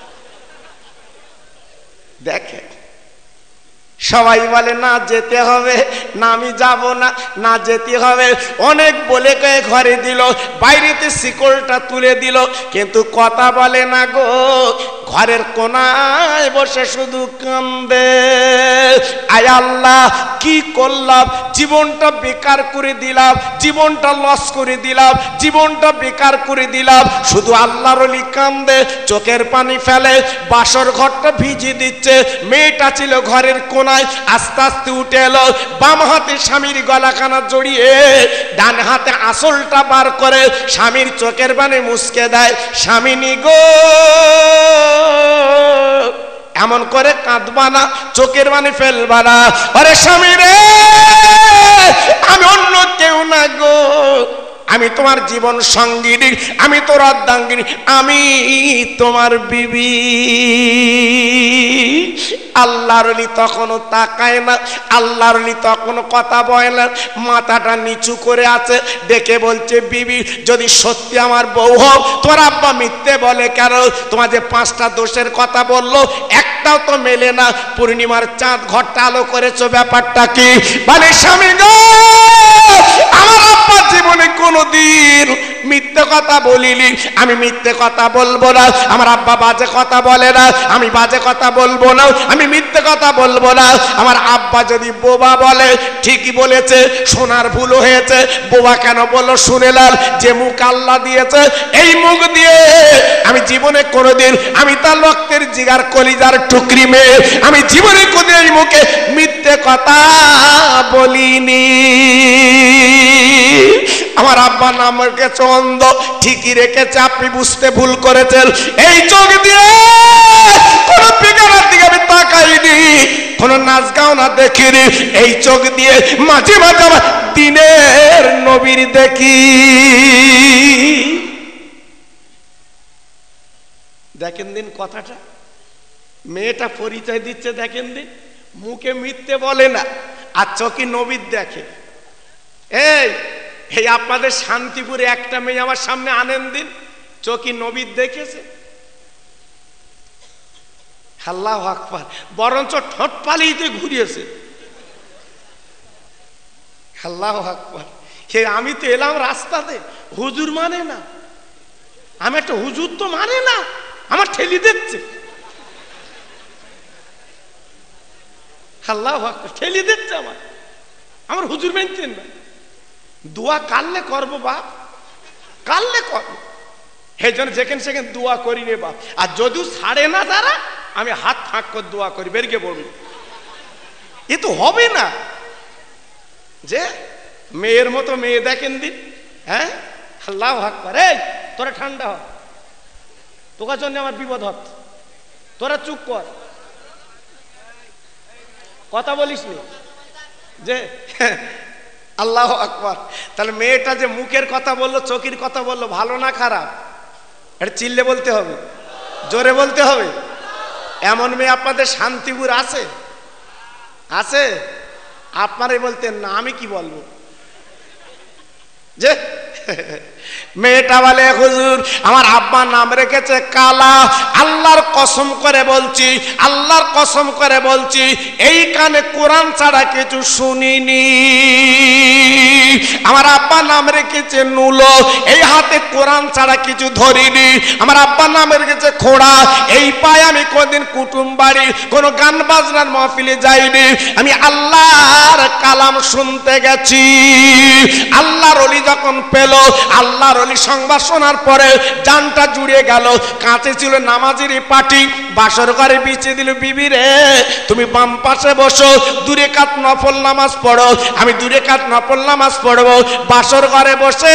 Speaker 2: দেখে সবাই বলে না যেতে হবে, না আমি যাব না, না যেতে হবে। অনেক বলে কয়ে ঘরে দিল, বাইরেতে শিকলটা তুলে দিল, কিন্তু কথা বলে না গো। ঘরের কোনায় বসে শুধু কান্দে, আয় আল্লাহ কি করলাম, জীবনটা বেকার করে দিলাম, জীবনটা লস করে দিলাম, জীবনটা বেকার করে দিলাম। শুধু আল্লাহর ওলি কান্দে, চোখের পানি ফেলে, বাসর ঘরটা ভিজিয়ে দিচ্ছে। মেয়েটা ছিল ঘরের কোনায়, আস্তে আস্তে উঠে এলো, বাম হাতে স্বামীর গলাখানা জড়িয়ে, ডান হাতে আসলটা বার করে স্বামীর চোখের পানি মুছকে দেয়। স্বামী গো, এমন করে কাঁদবা না, চোখের পানি ফেলবা না। আরে স্বামী রে, আমি অন্য কেউ না গো, আমি তোমার জীবন সঙ্গিনী, আমি তোর অর্ধাঙ্গিনী, আমি তোমার বিবি। আল্লাহর ওলি তখনও তাকায় না, আল্লাহর ওলি তখনও কথা বলে না, মাথাটা নিচু করে আছে। ডেকে বলছে, বিবি যদি সত্যি আমার বউ হোক, তোমার আব্বা মিথ্যে বলে কেন? তোমার যে পাঁচটা দোষের কথা বললো, একটাও তো মেলে না। পূর্ণিমার চাঁদ ঘরটা আলো করেছো, ব্যাপারটা কি? বলে, স্বামী গো, আমার আব্বা জীবনে কোনোদিন মিথ্যে কথা বলিনি, আমি মিথ্যে কথা বলবো না। আমার আব্বা বাজে কথা বলে না, আমি বাজে কথা বলবো না, আমি মিথ্যে কথা বলবো না। আমার আব্বা যদি বোবা বলে, ঠিকই বলেছে, শোনার ভুল হয়েছে। বোবা কেন বললো শুনে লাল, যে মুখ আল্লাহ দিয়েছে, এই মুখ দিয়ে আমি জীবনে কোনোদিন, আমি তার রক্তের জিগার কলিজার টুকরি মেয়ে, আমি জীবনে কোনোদিন এই মুখে মিথ্যে কথা বলিনি। আমার আব্বা নাম রেখেছে অন্ধ, ঠিকই রেখেছে, আপনি বুঝতে ভুল করেছেন। এই চোখ দিয়ে কোন পিকারের দিকে আমি তাকাইনি, কোন নাচ গাও না দেখিনি, এই চোখ দিয়ে মাঝে মাঝে আমার দিনের নবীর দেখি। দেখেন দিন কথাটা, মেয়েটা পরিচয় দিচ্ছে, দেখেন দিন, মুখে মিথ্যে বলে না, আর চোখে নবীর দেখে। এই এই আপনাদের শান্তিপুরে একটা মেয়ে আমার সামনে আনেন দিন, চোখে নবীর দেখেছে। আল্লাহু আকবার, বরঞ্চ ঠোঁট পালিয়ে ঘুরিয়েছে। আল্লাহু আকবার। হে আমি তো এলাম রাস্তাতে, হুজুর মানে না, আমি একটা হুজুর তো মানে না, আমার ঠেলি দিচ্ছে। আল্লাহু আকবার, ঠেলি দিচ্ছে আমার, আমার হুজুর মানতেন না। দোয়া কাললে করবো বাপ, কাললে করবো, সেই জন্য যেখানে সেখানে দোয়া করি রে বাপ। আর যদিও ছাড়ে না তারা, আমি হাত ফাঁক করে দোয়া করি, বেরিয়ে পড়বি। এ তো হবে না যে মেয়ের মতো মেয়ে দেখেন দিন। হ্যাঁ, আল্লাহু আকবার। এই তোরা ঠান্ডা হ, তোকার জন্য আমার বিপদ হচ্ছে, তোরা চুপ কর, কথা বলিস নি যে। আল্লাহু আকবার। তাহলে মেয়েটা যে মুখের কথা বললো, চোখের কথা বললো, ভালো না খারাপ? এটা চিল্লে বলতে হবে, জোরে বলতে হবে। এমন মেয়ে আপনাদের শান্তিপুর আছে? আছে? আপনারাই বলতেন না, আমি কি বলবো যে মেয়েটা বলে হুজুর আমার আব্বা নাম রেখেছে কালা। আল্লাহর কসম করে বলছি, আল্লাহর কসম করে বলছি, এই কানে কোরআন ছাড়া কিছু শুনিনি। আমার আব্বা নাম রেখেছে নুলো, এই হাতে কোরআন ছাড়া কিছু ধরিনি। আমার আব্বা নাম রেখেছে খোড়া, এই পায়ে আমি কোনদিন কুটুম বাড়ি কোনো গান বাজনার মাহফিলে যাইনি। আমি আল্লাহর কালাম শুনতে গেছি। আল্লাহর ওলি যখন পেল, আল্লাহর ওলি সংবাদ শোনার পরে জানটা জুড়ে গেল। কাছে ছিল নামাজেরই পাটি, বাসর ঘরে বিছিয়ে দিল, বিবি রে তুমি বাম পাশে বসো, দূরে কাত নফল নামাজ পড়ো, আমি দূরে কাত নফল নামাজ পড়বো। বাসর ঘরে বসে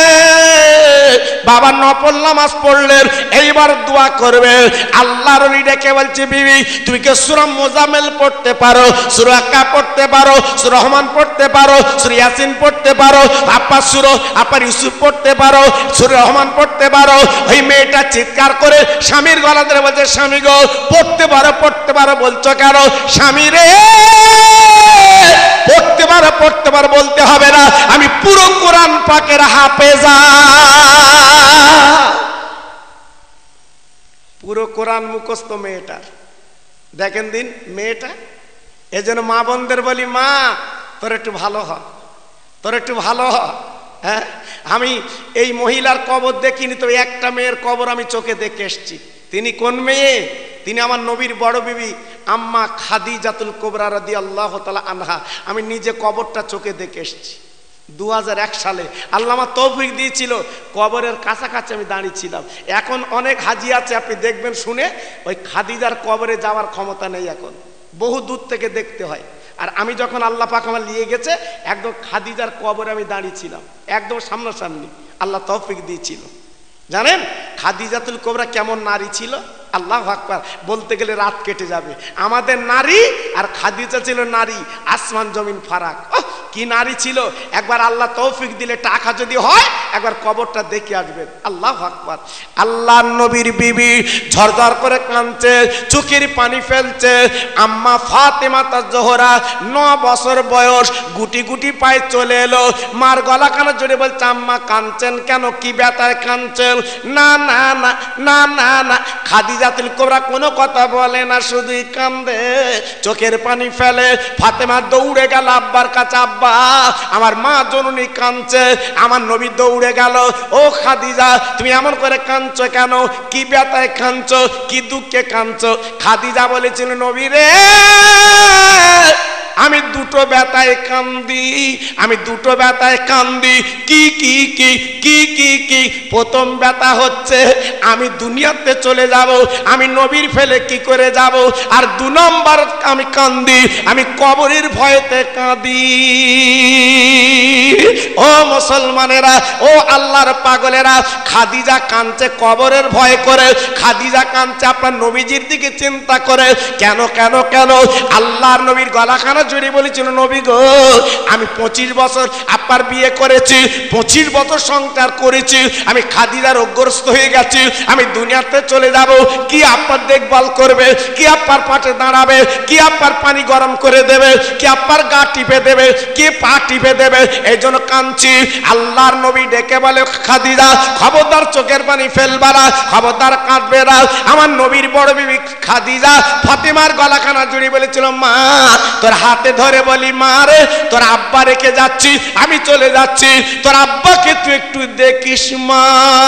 Speaker 2: বাবা নফল নামাজ পড়লেন, এইবার দোয়া করবে। আল্লাহর ওলি ডেকে বলছে বিবি তুমি কি সূরা মুজাম্মিল পড়তে পারো, সূরা কাফ পড়তে পারো, সূরা রহমান পড়তে পারো, সূরা ইয়াসিন পড়তে পারো, আপা সূরা আপা ইউসুফ পড়তে পারো, সূরা রহমান পড়তে পারো? ওই মেয়েটা চিৎকার করে স্বামীর গলা ধরে বলছে স্বামী গো পড়তে পারো, পড়তে পারো বলছো কেন? স্বামী রে পড়তে পারো, পড়তে পারো বলতে হবে না, আমি পুরো কোরআন পাকের হাফেজা। পুরো কোরআন মুখস্থ মেয়েটার। দেখেন দিন মেয়েটা। এজন্য মা বোনদের বলি, মা তোর একটু ভালো হ, তোর একটু ভালো হ। হ্যাঁ, আমি এই মহিলার কবর দেখিনি, তো একটা মেয়ের কবর আমি চোখে দেখে এসছি। তিনি কোন মেয়ে? তিনি আমার নবীর বড় বিবি আম্মা খাদিজাতুল কুবরা রাদিয়াল্লাহু তাআলা আনহা। আমি নিজে কবরটা চোখে দেখে এসছি দু হাজার এক সালে। আল্লাহ আমার তৌফিক দিয়েছিল, কবরের কাছাকাছি আমি দাঁড়িয়েছিলাম। এখন অনেক হাজি আছে, আপনি দেখবেন শুনে, ওই খাদিজার কবরে যাওয়ার ক্ষমতা নেই, এখন বহু দূর থেকে দেখতে হয়। আর আমি যখন আল্লাহ পাক আমার নিয়ে গেছে, একদম খাদিজার কবরে আমি দাঁড়িয়েছিলাম, একদম সামনাসামনি। আল্লাহ তৌফিক দিয়েছিল। জানেন খাদিজাতুল কুবরা কেমন নারী ছিল? আল্লাহু আকবার, বলতে গেলে রাত কেটে যাবে। আমাদের নারী আর খাদিজা ছিল নারী, আসমান জমিন ফারাক। কি নারী ছিল! একবার আল্লাহ তৌফিক দিলে টাকা যদি হয়, একবার কবরটা দেখে আসবেন। আল্লাহু আকবার। আল্লাহর নবীর বিবি ঝরঝর করে কাঁদছে, চোখের পানি ফেলছে। আম্মা ফাতেমা তাজ জোহরা ন বছর বয়স, গুটি গুটি পায়ে চলে এলো। মার গলা কানে জড়ে বলছে আম্মা কাঁদছেন কেন, কি ব্যথায় কাঁদছেন? না না না না না না। খাদিজাতুল কুবরা কোনো কথা বলে না, শুধুই কান্দে, চোখের পানি ফেলে। ফাতেমা দৌড়ে গেল আব্বার কাছে, আব্বা আমার মা জননী কাঁদছে। আমার নবী দৌড়ে গেল, ও খাদিজা তুমি এমন করে কাঁদছো কেন, কি ব্যথায় কাঁদছো, কি দুঃখে কাঁদছো? খাদিজা বলেছিল নবী রে আমি দুটো ব্যথায় কান্দি, আমি দুটো ব্যথায় কান্দি। কি কি কি কি কি কি প্রথম ব্যথা হচ্ছে আমি দুনিয়াতে চলে যাব, আমি নবীর ফেলে কি করে যাব। আর দু নম্বর আমি কান্দি, আমি কবরের ভয়েতে কাঁদি। ও মুসলমানেরা, ও আল্লাহর পাগলেরা, খাদিজা কাঁদছে কবরের ভয় করে, খাদিজা কাঁদছে আপনার নবীজির দিকে চিন্তা করে। কেন কেন কেন? আল্লাহর নবীর গলাখানা জড়িয়ে বলেছিল, নবী গো আমি পঁচিশ বছর আপনার বিয়ে করেছি, পঁচিশ বছর সংসার করেছি, আমি খাদিজার রোগগ্রস্ত হয়ে গেছি, আমি দুনিয়াতে চলে যাব। কি আপনার দেখভাল করবে, কি আপনার পাশে দাঁড়াবে, কি আপনার পানি গরম করে দেবে, কি আপনার গা টিপে দেবে, কি পা টিপে দেবে। এই জন্য কাঁদছি। আল্লাহর নবী ডেকে বলে, খাদিজা খবরদার চোখের পানি ফেলবা না, খবরদার কাঁদবে না। আমার নবীর বড় বিবি খাদিজা ফাতেমার গলাখানা জড়িয়ে বলেছিল, মা তোর হাতে ধরে বলি, মা রে তোর আব্বা রেখে যাচ্ছি, আমি চলে যাচ্ছি, তোর আব্বাকে তুই একটু দেখিস মা।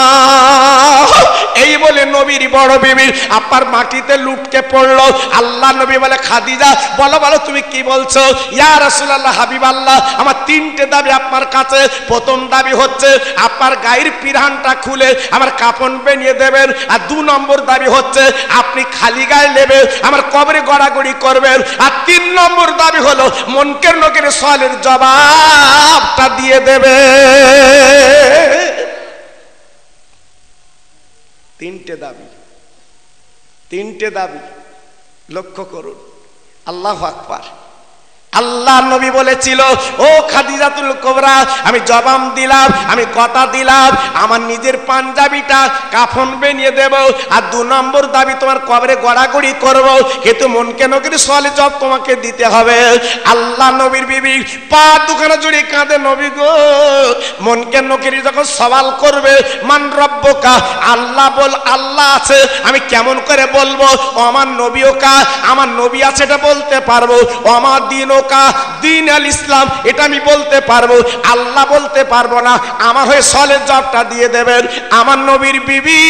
Speaker 2: এই বলে নবীর বড় বিবি আব্বার মাটিতে লুটকে পড়লো। আল্লাহ নবী বলে, খাদিজা বলো বলো তুমি কি বলছো? ইয়া রাসূলুল্লাহ, হাবিবাল্লাহ, আমার তিনটে দাবি আপনার কাছে। প্রথম দাবি হচ্ছে আপনার গায়ের পিরানটা খুলে আমার কাফন বানিয়ে দেবেন। আর দু নম্বর দাবি হচ্ছে আপনি খালি গায়ে নেবে আমার কবরে গড়াগড়ি করবেন। আর তিন নম্বর দাবি হলো মুনকার নকির সওয়ালের জবাবটা দিয়ে দেবে। তিনটে দাবি, তিনটে দাবি লক্ষ্য করুন। আল্লাহু আকবার। আল্লাহ নবী বলেছিল, ও খাদিজাতুল কুবরা, আমি জবাব দিলাম, আমি কথা দিলাম, আমার নিজের পাঞ্জাবিটা কাফন বানিয়ে দেব। আর দু নম্বর দাবি তোমার কবরে গড়াগড়ি করব, কিন্তু মুনকার নকির সওয়ালের জবাব তোমাকে দিতে হবে। আল্লাহ নবীর বিবি পা দুখানা জড়িয়ে কাঁদে, নবী গো মুনকার নকির যখন সওয়াল করবে মান রব্বুকা, আল্লাহ বল আল্লাহ আছে, আমি কেমন করে বলবো? ও আমার নবীও কা, আমার নবী আছে এটা বলতে পারবো। ও আমার দিন দিন আল ইসলাম এটা আমি বলতে পারবো, আল্লাহ বলতে পারবো না। আমার হয়ে সওয়ালের জবাবটা দিয়ে দেবেন। আমার নবীর বিবি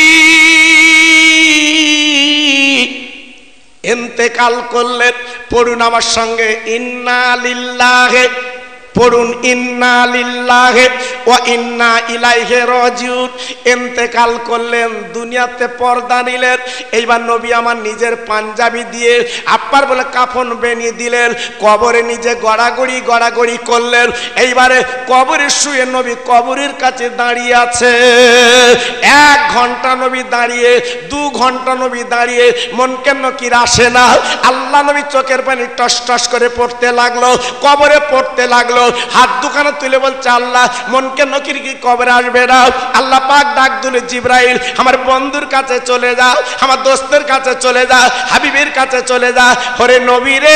Speaker 2: ইন্তেকাল করলেন। পড়ুন আমার সঙ্গে, ইন্না লিল্লাহি, পড়ুন ইন্না লিল্লাহি ওয়া ইন্না ইলাইহি রাজিউন। ইন্তেকাল করলেন, দুনিয়াতে পর্দা নিলেন। এইবার নবী আমার নিজের পাঞ্জাবি দিয়ে আপনার বলে কাফন বানিয়ে দিলেন, কবরে নিজে গড়াগড়ি গড়াগড়ি করলেন। এইবারে কবরে শুয়ে নবী কবরের কাছে দাঁড়িয়ে আছে। এক ঘন্টা নবী দাঁড়িয়ে, দু ঘন্টা নবী দাঁড়িয়ে, মুনকার নকির আসে না। আল্লাহ নবী চোখের পানি টস টস করে পড়তে লাগলো, কবরে পড়তে লাগলো। হাত দুখানা তুলে বলছে, আল্লাহ মুনকার নকির কি কবরে আসবে না? আল্লাহ পাক ডাক দিল, জিবরাইল আমার বন্ধুর কাছে চলে যাও, আমার দোস্তের কাছে চলে যাও, হাবিবের কাছে চলে যাও। ওরে নবী রে,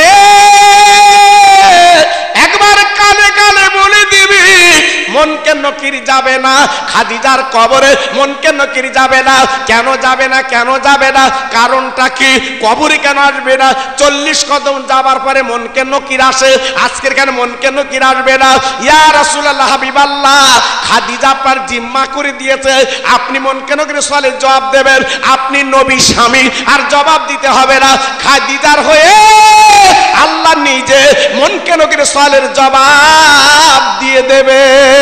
Speaker 2: একবার কানে কানে বলে দিবি মুনকার নকির যাবে না, খাদিজার কবরে মুনকার নকির যাবে না। কেন যাবে না? কেন যাবে না? কারণটা কি? কবরে কেন আসবে না? চল্লিশ কদম যাবার পরে মুনকার নকির আসে, আজকের কেন মুনকার নকির আসবে না? ইয়া রাসূলুল্লাহ, হাবিবাল্লাহ, খাদিজা আপনার জিম্মা করে দিয়েছে, আপনি মুনকার নকিরের সওয়ালের জবাব দেবেন। আপনি নবী স্বামী, আর জবাব দিতে হবে না। খাদিজার হয়ে আল্লাহ নিজে মুনকার নকিরের সওয়ালের জবাব দিয়ে দেবে।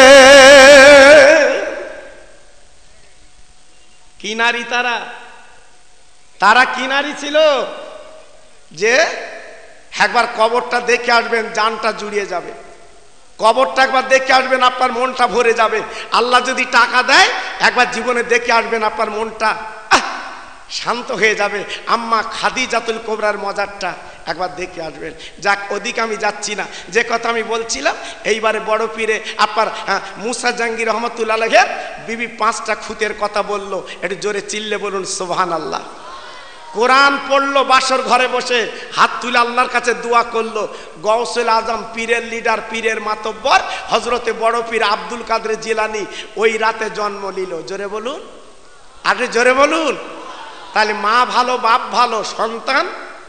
Speaker 2: কি নারী তারা? তারা কি নারী ছিল যে একবার কবরটা দেখে আসবেন, জানটা জুড়িয়ে যাবে। কবরটা একবার দেখে আসবেন, আপনার মনটা ভরে যাবে। আল্লাহ যদি টাকা দেয় একবার জীবনে দেখে আসবেন, আপনার মনটা শান্ত হয়ে যাবে। আম্মা খাদিজাতুল কুবরার মজারটা একবার দেখে আসবেন। যাক, ওদিকে আমি যাচ্ছি না, যে কথা আমি বলছিলাম, এইবারে বড় পীরে আপনার মুসা জাহাঙ্গীর রহমতুল্লাহ আলাইহি বিবি পাঁচটা খুঁতের কথা বললো। একটু জোরে চিল্লে বলুন সুবহানাল্লাহ। কোরআন পড়লো বাসর ঘরে বসে, হাত তুলে আল্লাহর কাছে দোয়া করলো। গৌসুল আজম, পীরের লিডার, পীরের মাতব্বর হজরতে বড় পীর আব্দুল কাদের জিলানী ওই রাতে জন্ম নিল। জোরে বলুন, আরে জোরে বলুন। তাহলে মা ভালো, বাপ ভালো, সন্তান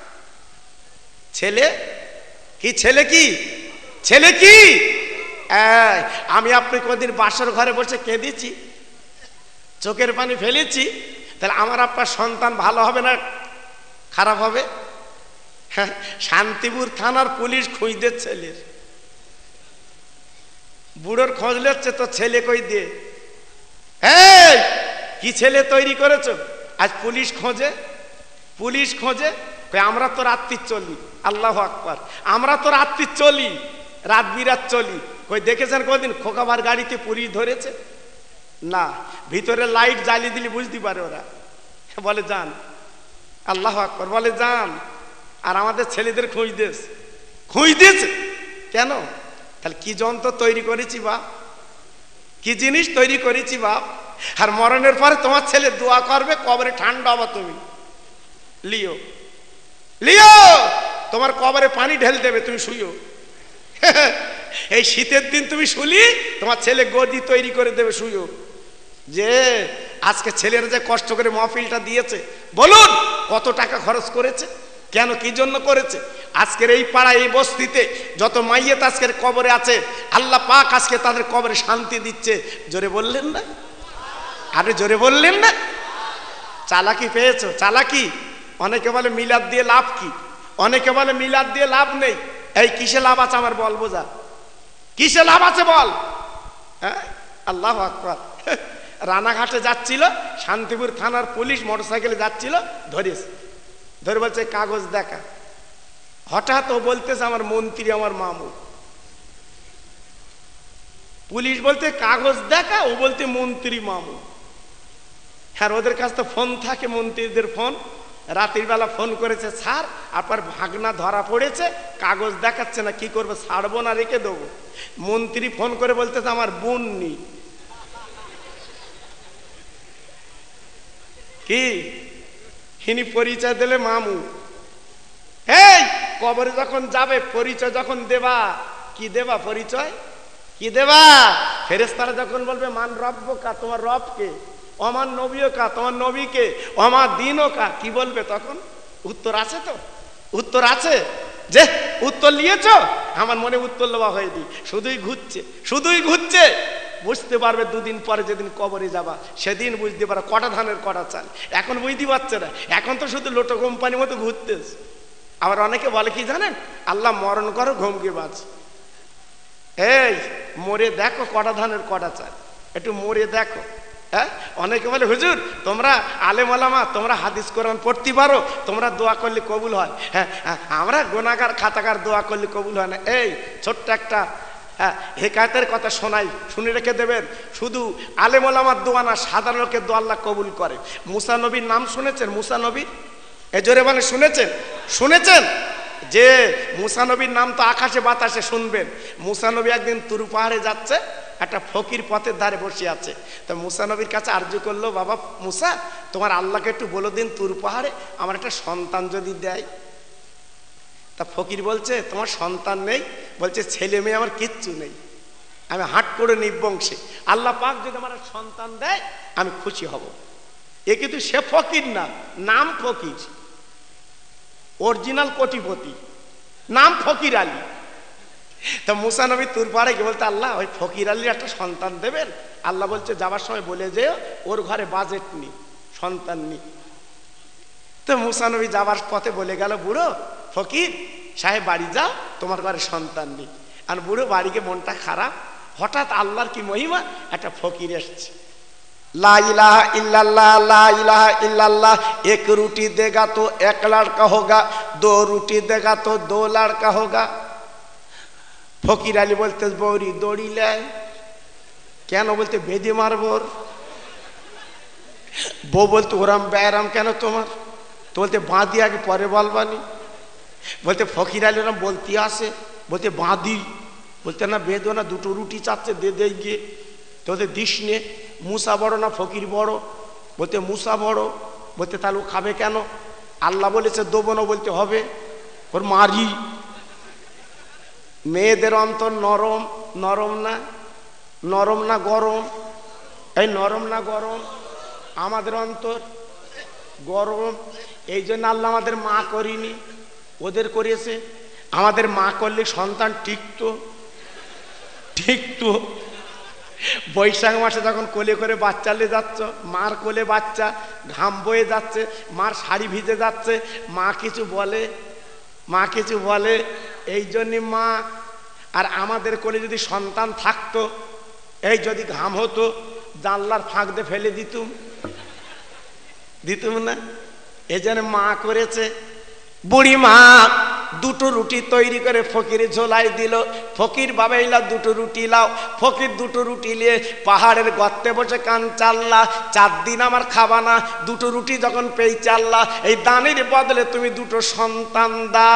Speaker 2: ছেলে কি? ছেলে কি? ছেলে কি? আমি আপনি কদিন বাসর ঘরে বসে কেঁদেছি, চোখের পানি ফেলেছি, তাহলে আমার আপনার সন্তান ভালো হবে না খারাপ হবে? শান্তিপুর থানার পুলিশ খুঁজতে ছেলের, বুড়োর খোঁজ নিচ্ছে তো ছেলে কই দিয়ে, এই কি ছেলে তৈরি করেছ? আজ পুলিশ খোঁজে, পুলিশ খোঁজে, আমরা তো রাত্রি চলি। আল্লাহু আকবার, আমরা তো রাত্রি চলি, রাত বিরাত চলি। কই দেখেছেন কোনদিন খোকাবার গাড়িতে পুলিশ ধরেছে? না, ভিতরে লাইট জ্বালিয়ে দিলে বুঝতে পারে ওরা, বলে যান। আল্লাহু আকবার, বলে যান। আর আমাদের ছেলেদের খুঁজতেছ, খুঁজতেছে কেন? তাহলে কি যন্ত্র তৈরি করেছি বাপ, কি জিনিস তৈরি করেছি বাপ। আর মরণের পরে তোমার ছেলে দোয়া করবে, কবরে ঠান্ডা হবা তুমি, লিও লিও, তোমার কবরে পানি ঢেল দেবে, তুমি শুইও। এই শীতের দিন তুমি শুলি, তোমার ছেলে গদি তৈরি করে দেবে, শুইও। যে আজকে ছেলেরা যে কষ্ট করে মাহফিলটা দিয়েছে, বলুন কত টাকা খরচ করেছে, কেন কি জন্য করেছে? আজকের এই পাড়া এই বস্তিতে যত মাইয়েত আজকের কবরে আছে, আল্লাহ পাক আজকে তাদের কবরে শান্তি দিচ্ছে। জোরে বললেন না? আরে জোরে বললেন না? চালাকি পেয়েছো, চালাকি। অনেকে বলে মিলাদ দিয়ে লাভ কি, অনেকে বলে মিলাদ দিয়ে লাভ নেই। এই কিসে লাভ আছে আমার বল, বোঝা কিসে লাভ আছে বল। হ্যাঁ, আল্লাহু আকবার। রানাঘাটে যাচ্ছিল, শান্তিপুর থানার পুলিশ মোটরসাইকেলে যাচ্ছিল, ধরেছে, ধরে বলছে কাগজ দেখা। হঠাৎ ও বলতেছে আমার মন্ত্রী, আমার মামু। পুলিশ বলতে কাগজ দেখা, ও বলতে মন্ত্রী মামু। হ্যাঁ, ওদের কাছে তো ফোন থাকে, মন্ত্রীদের ফোন। রাতের বেলা ফোন করেছে, স্যার আপনার ভাগনা ধরা পড়েছে, কাগজ দেখাচ্ছে না, কি করবো, ছাড়বো না রেখে দেবো? মন্ত্রী ফোন করে বলতেছে আমার বোন নি। কি হিনি পরিচয় দিলে মামু। এই কবরে যখন যাবে পরিচয় যখন দেবা, কি দেবা পরিচয়, কি দেবা? ফেরেশতারা যখন বলবে মান রব্বুকা, তোমার রবকে, অমান নবীও কা, তোমার নবীকে, অমার দিনও কা, কি বলবে তখন? উত্তর আছে তো, উত্তর আছে। যে উত্তর নিয়েছ, আমার মনে উত্তর দেওয়া হয়নি, শুধুই ঘুরছে, শুধুই ঘুরছে। বুঝতে পারবে দুদিন পরে যেদিন কবরে যাবা, সেদিন বুঝতে পারবে কটা ধানের কটা চাল। এখন বুঝতে পারছে না, এখন তো শুধু লোটো কোম্পানির মতো ঘুরতেছে। আবার অনেকে বলে কি জানেন, আল্লাহ মরণ করো ঘুমকে বাঁচ। এই মরে দেখো কটা ধানের কটা চাল, একটু মরে দেখো। হ্যাঁ, অনেকে বলে হুজুর তোমরা আলেম ওলামা, তোমরা হাদিস কোরআন পড়তে পারো, তোমরা দোয়া করলে কবুল হয়। হ্যাঁ, আমরা গুনাহগার খাতাকার দোয়া করলে কবুল হয় না। এই ছোট্ট একটা হ্যাঁ হেকায়তের কথা শোনাই, শুনে রেখে দেবেন। শুধু আলেম ওলামার দোয়া না, সাধারণ লোকের দোয়া আল্লাহ কবুল করে। মুসা নবীর নাম শুনেছেন? মুসা নবী, এ জোরে মানে শুনেছেন? শুনেছেন যে মুসা নবীর নাম তো আকাশে বাতাসে শুনবেন। মুসা নবী একদিন তুর পাহাড়ে যাচ্ছে, একটা ফকির পথের ধারে বসে আছে। তো মুসা নবীর কাছে আরজু করলো, বাবা মুসা তোমার আল্লাহকে একটু বলে দিন তুর পাহাড়ে আমার একটা সন্তান যদি দেয়। তা ফকির বলছে তোমার সন্তান নেই? বলছে ছেলে মেয়ে আমার কিচ্ছু নেই, আমি হাট করে নিবংশে, আল্লাহ পাক যদি আমার সন্তান দেয় আমি খুশি হব। এ কিন্তু সে ফকির না, নাম ফকির, অরিজিনাল কোটিপতি, নাম ফকির আলী। তা মুসা নবী তুর পাহাড়ে গিয়ে বলতে আল্লাহ ওই ফকির আলীর একটা সন্তান দেবেন। আল্লাহ বলছে যাবার সময় বলে যেও ওর ঘরে বাজেট নি, সন্তান নি। তো মুসা নবী যাবার পথে বলে গেল, বুড়ো ফকির সাহেব বাড়ি যাও, তোমার ঘরে সন্তান নেই। আর বুড়ো বাড়িকে মনটা খারাপ। হঠাৎ আল্লাহর কি মহিমা, একটা ফকির এসছে। লা ইলাহা ইল্লাল্লাহ, লা ইলাহা ইল্লাল্লাহ, এক রুটি দেगा তো এক লড়কা হোগা, দো রুটি দেगा তো দো লড়কা হোগা। ফকির আলী বলতে বৌরি দৌড়িলে কেন? বলতে বেঁধে মারবর। বউ বলতে ওরাম ব্যারাম কেন তোমার? তো বলতে বাঁধি আগে পরে বলবানি। বলতে ফকির আলী ওরাম বলতে আসে, বলতে বাঁধি। বলতে না বেঁধো না, দুটো রুটি চাচ্ছে দে দে গিয়ে। তো বলতে দিস নে। মুসা বড় না ফকির বড়? বলতে মুসা বড়। বলতে তাহলে ও খাবে কেন? আল্লাহ বলেছে দেবো না, বলতে হবে, ওর মারি। মেয়েদের অন্তর নরম, নরম না, নরম না গরম? এই নরম না গরম? আমাদের অন্তর গরম। এই জন্য আল্লাহ আমাদের মা করিনি, ওদের করেছে। আমাদের মা করলে সন্তান টিকতো, ঠিকতো। বৈশাখ মাসে যখন কোলে করে বাচ্চা নিয়ে যাচ্ছ, মার কোলে বাচ্চা, ঘাম বয়ে যাচ্ছে, মার শাড়ি ভিজে যাচ্ছে, মা কিছু বলে? মা কিছু বলে এই জন্য মা। আর আমাদের কোলে যদি সন্তান থাকতো, এই যদি ঘাম হতো জানলার ফাঁক দিয়ে ফেলে দিতুম, দিতুম না? এই জন্য মা করেছে। বুড়ি মা দুটো রুটি তৈরি করে ফকির ঝোলাই দিল। ফকির বাবা ইলা দুটো রুটি লাও। ফকির দুটো রুটি নিয়ে পাহাড়ের গর্তে বসে কান চাল্লা, চার দিন আমার খাবা না। দুটো রুটি যখন পেয়ে চাল্লা, এই দানের বদলে তুমি দুটো সন্তান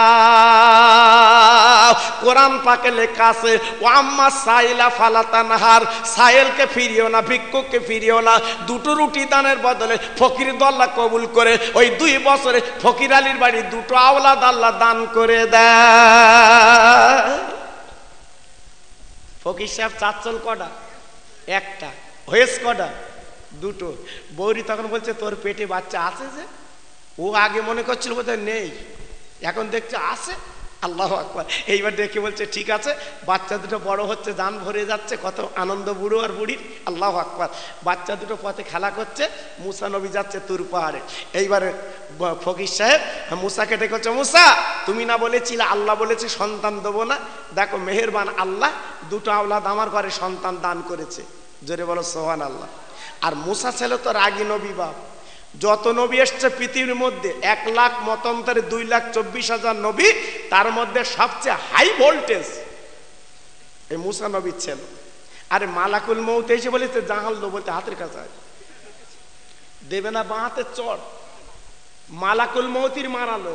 Speaker 2: দাও। কোরআন পাকে লেখা আছে ও আম্মা সাইলা ফালাতানহার, সাইলকে ফিরিও না, ভিক্ষুককে ফিরিও না। দুটো রুটি দানের বদলে ফকির দল্লা কবুল করে ওই দুই বছরে ফকির আলীর বাড়ি দুটো আওলাদ আল্লাহ দান করে দেয়। ফকির সাহেব চাচ্চল কটা? একটা। হয়েস কটা? দুটো। বৌরি তখন বলছে তোর পেটে বাচ্চা আছে যে? ও আগে মনে করছিল বোধহয় নেই, এখন দেখছে আছে। আল্লাহু আকবার। এইবার দেখে বলছে ঠিক আছে, বাচ্চা দুটো বড় হচ্ছে, জান ভরে যাচ্ছে, কত আনন্দ বুড়ো আর বুড়ির। আল্লাহু আকবার। বাচ্চা দুটো পথে খেলা করছে, মুসা নবী যাচ্ছে তুর পাহাড়ে। এইবারে ফকির সাহেব মুসাকে ডেকে বলছে মুসা তুমি না বলেছিলে আল্লাহ বলেছে সন্তান দেবো না, দেখো মেহেরবান আল্লাহ দুটো আওলাদ আমার ঘরে সন্তান দান করেছে। জোরে বলো সুবহানাল্লাহ। আর মুসা ছিল তো রাগী নবী বাপ। যত নবী এসছে পৃথিবীর মধ্যে এক লাখ মতান্তরে দুই লাখ চব্বিশ হাজার নবী, তার মধ্যে সবচেয়ে হাই ভোল্টেজ এই মুসা নবীর ছিল। আরে মালাকুল মউত এসে বলেছে জাহাল দো, বলতে হাতের কাছে দেবে না, বাঁ হাতে চড়। মালাকুল মউতির মারালো।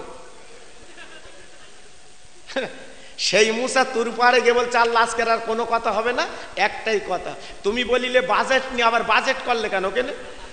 Speaker 2: সেই মুসা তুর পাহাড়ে গিয়ে বলছে আল্লাহ আজকের আর কোনো কথা হবে না, একটাই কথা, তুমি বলিলে বাজেট নিয়ে আবার বাজেট করলে কেন? কেন?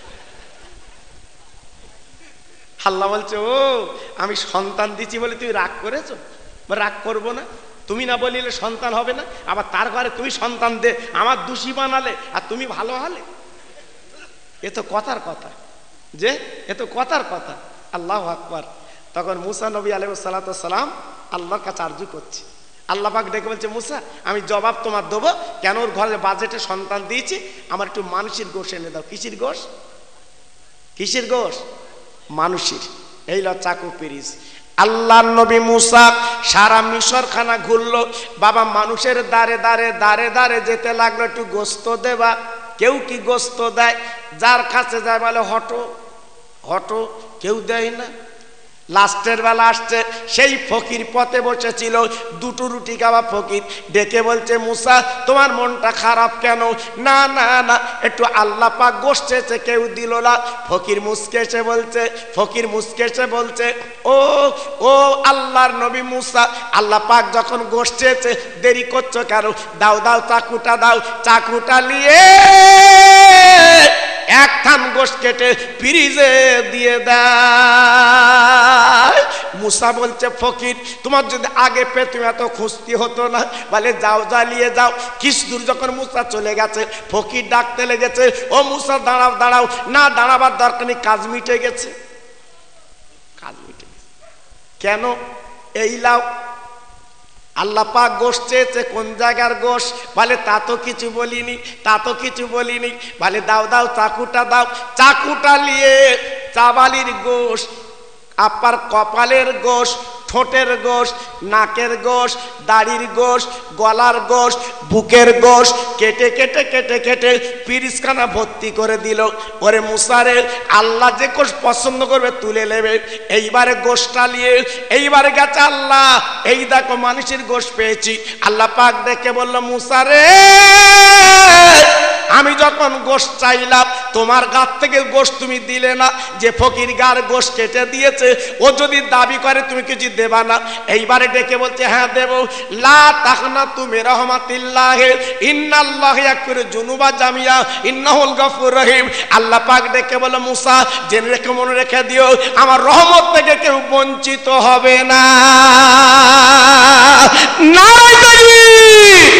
Speaker 2: আল্লাহ বলছে ও আমি সন্তান দিচ্ছি বলে তুমি রাগ করেছো? রাগ করবো না, তুমি না বলিলে সন্তান হবে না, আবার তার ঘরে তুমি সন্তান দে আমার দোষী বানালে আর তুমি ভালো হলে। এ তো কথার কথা, যে এ তো কথার কথা। আল্লাহু আকবার। তখন মুসা নবী আলাইহিস সালাতু সালাম আল্লাহর কাছে আরজু করছে। আল্লাহ পাক ডেকে বলছে মুসা আমি জবাব তোমার দেবো, কেন ওর ঘরে বাজেটে সন্তান দিয়েছি, আমার একটু মানুষের গোশ এনে দাও। কিসের গোশ? কিসের গোশ? মানুষের। এই ল চাকু পিরিজ। আল্লাহর নবী মুসা সারা মিশর খানা ঘুরলো, বাবা মানুষের দাঁড়ে দাঁড়ে দাঁড়ে দাঁড়ে যেতে লাগলো, একটু গোস্ত দেবা। কেউ কি গোস্ত দেয়? যার কাছে যায় বলে হটো হটো, কেউ দেয় না। লাস্টের বেলা আসছে, সেই ফকির পথে বসেছিল, দুটো রুটি খাওয়া ফকির ডেকে বলছে মুসা তোমার মনটা খারাপ কেন? না না না একটু আল্লাহ পাক গোশত চেয়েছে কেউ দিল না। ফকির মুসকে এসে বলছে ফকির মুসকে এসে বলছে ও ও আল্লাহর নবী মুসা, আল্লাহ পাক যখন গোশত চেয়েছে দেরি করছো কেন? দাও দাও চাকুটা দাও। চাকুটা নিয়ে এক থান গোশত কেটে ফ্রিজে দিয়ে দেয়। মুসা বলছে ফকির তোমার যদি আগে পে তুমি এত খুঁজতে হতো না, বলে যাও জ্বালিয়ে যাও। কিছু দূর যখন মুসা চলে গেছে, ফকির ডাকতে লেগেছে ও মুসা দাঁড়াও দাঁড়াও। না দাঁড়াবার দরকার নেই, কাজ মিটে গেছে। কাজ মিটে গেছে কেন? এই লাও আল্লাহ পাক গোশত চেয়েছে, কোন জায়গার গোশত? বলে তা তো কিছু বলিনি, তা তো কিছু বলিনি। বলে দাও দাও চাকুটা দাও। চাকুটা নিয়ে চাবালির গোশত, আপার কপালের গোশত, ঠোঁটের গোশত, নাকের গোশত, দাড়ির গোশত, গলার গোশত, বুকের গোশত কেটে কেটে কেটে কেটে পিরিসখানা ভর্তি করে দিল। ওরে মুসারে আল্লাহ যে গোশত পছন্দ করবে তুলে নেবে। এইবারে গোশতটা নিয়ে এইবারে গেছে আল্লাহ, এই দেখো মানুষের গোশত পেয়েছি। আল্লাহ পাক দেখে বলল মুসারে আমি যখন গোশত চাইলাম তোমার গাছ থেকে গোশত তুমি দিলে না, যে ফকির গার গোশত কেটে দিয়েছে ও যদি দাবি করে তুমি কিছু দেবা না। এইবারে ডেকে বলছে হ্যাঁ দেব। লা তাখনা তুমি রহমাতিল্লাহ ইন্নাল্লাহ ইয়াগফিরু যুনুবা জামিয়া ইন্নাহুল গফুর রহিম। আল্লাহ পাক ডেকে বলে মুসা জেনে রেখে মনে রেখে দিও আমার রহমত থেকে কেউ বঞ্চিত হবে না। নারায়ে তাকবীর।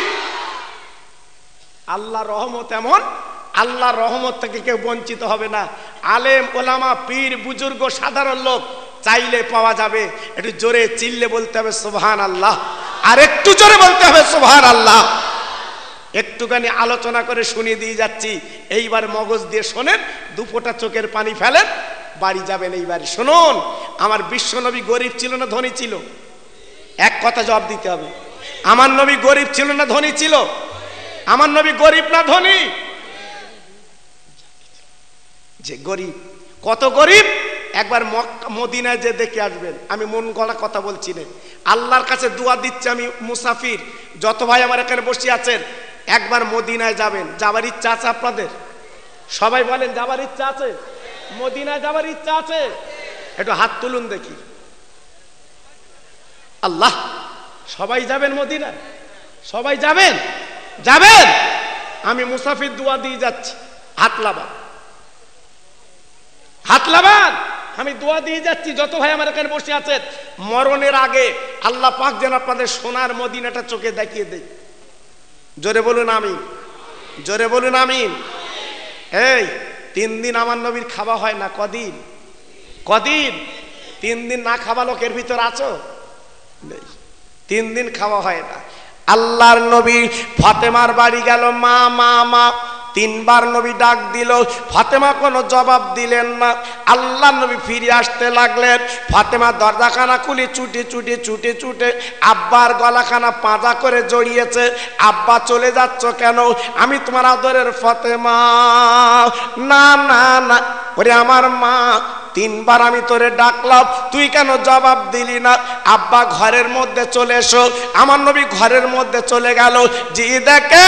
Speaker 2: আল্লাহ রহমত এমন, আল্লাহ রহমত থেকে কেউ বঞ্চিত হবে না। আলেম ওলামা পীর বুজুর্গ সাধারণ লোক চাইলে পাওয়া যাবে। একটু জোরে চিল্লে বলতে হবে সুবহানাল্লাহ, আর একটু জোরে বলতে হবে সুবহানাল্লাহ। একটুখানি আলোচনা করে শুনিয়ে দিয়ে যাচ্ছি, এইবার মগজ দিয়ে শোনেন, দুফোঁটা চোখের পানি ফেলেন, বাড়ি যাবেন। এইবার শুনুন আমার বিশ্ব নবী গরিব ছিল না ধনী ছিল? এক কথা জবাব দিতে হবে। আমার নবী গরিব ছিল না ধনী ছিল? আমার নবী গরিব না ধনী? যে গরিব, কত গরিব একবার মদিনায় যে দেখে আসবেন। আমি মন গলা কথা বলছি না, আল্লাহর কাছে দোয়া দিচ্ছি। আমি মুসাফির, যত ভাই আমার এখানে বসে আছেন, একবার মদিনায় যাবেন। যাবার ইচ্ছা আছে আপনাদের? সবাই বলেন যাবার ইচ্ছা আছে? মদিনায় যাবার ইচ্ছা আছে? একটু হাত তুলুন দেখি। আল্লাহ, সবাই যাবেন মদিনায়? সবাই যাবেন? যাবেন? আমি মুসাফির দোয়া দিয়ে যাচ্ছি, হাত লাবান, হাত লাবান। আমি দোয়া দিয়ে যাচ্ছি, যত ভাই আমার এখানে বসে আছেন, মরণের আগে আল্লাহ পাক যেন আপনাদের সোনার মদিনাটা চোখে দেখিয়ে দেয়। জোরে বলুন আমিন, জোরে বলুন আমিন। এই তিন দিন আমার নবীর খাওয়া হয় না। কদিন? কদিন? তিন দিন না খাওয়া লোকের ভিতর আছো? নেই। তিন দিন খাওয়া হয় না। আল্লাহর নবী ফাতেমার বাড়ি গেল, মা মা মা তিনবার নবী ডাক দিল, ফাতেমা কোনো জবাব দিলেন না। আল্লাহ নবী ফিরে আসতে লাগলেন। ফাতেমা দরজাখানা খুলে ছুটে ছুটে ছুটে ছুটে আব্বার গলাখানা পাঁজা করে জড়িয়েছে। আব্বা চলে যাচ্ছ কেন? আমি তোমার আদরের ফাতেমা। না না না, ওরে আমার মা, তিনবার আমি তোরে ডাকলাম, তুই কেন জবাব দিলি না? আব্বা ঘরের মধ্যে চলে এসো। আমার নবী ঘরের মধ্যে চলে গেল। জি দেখে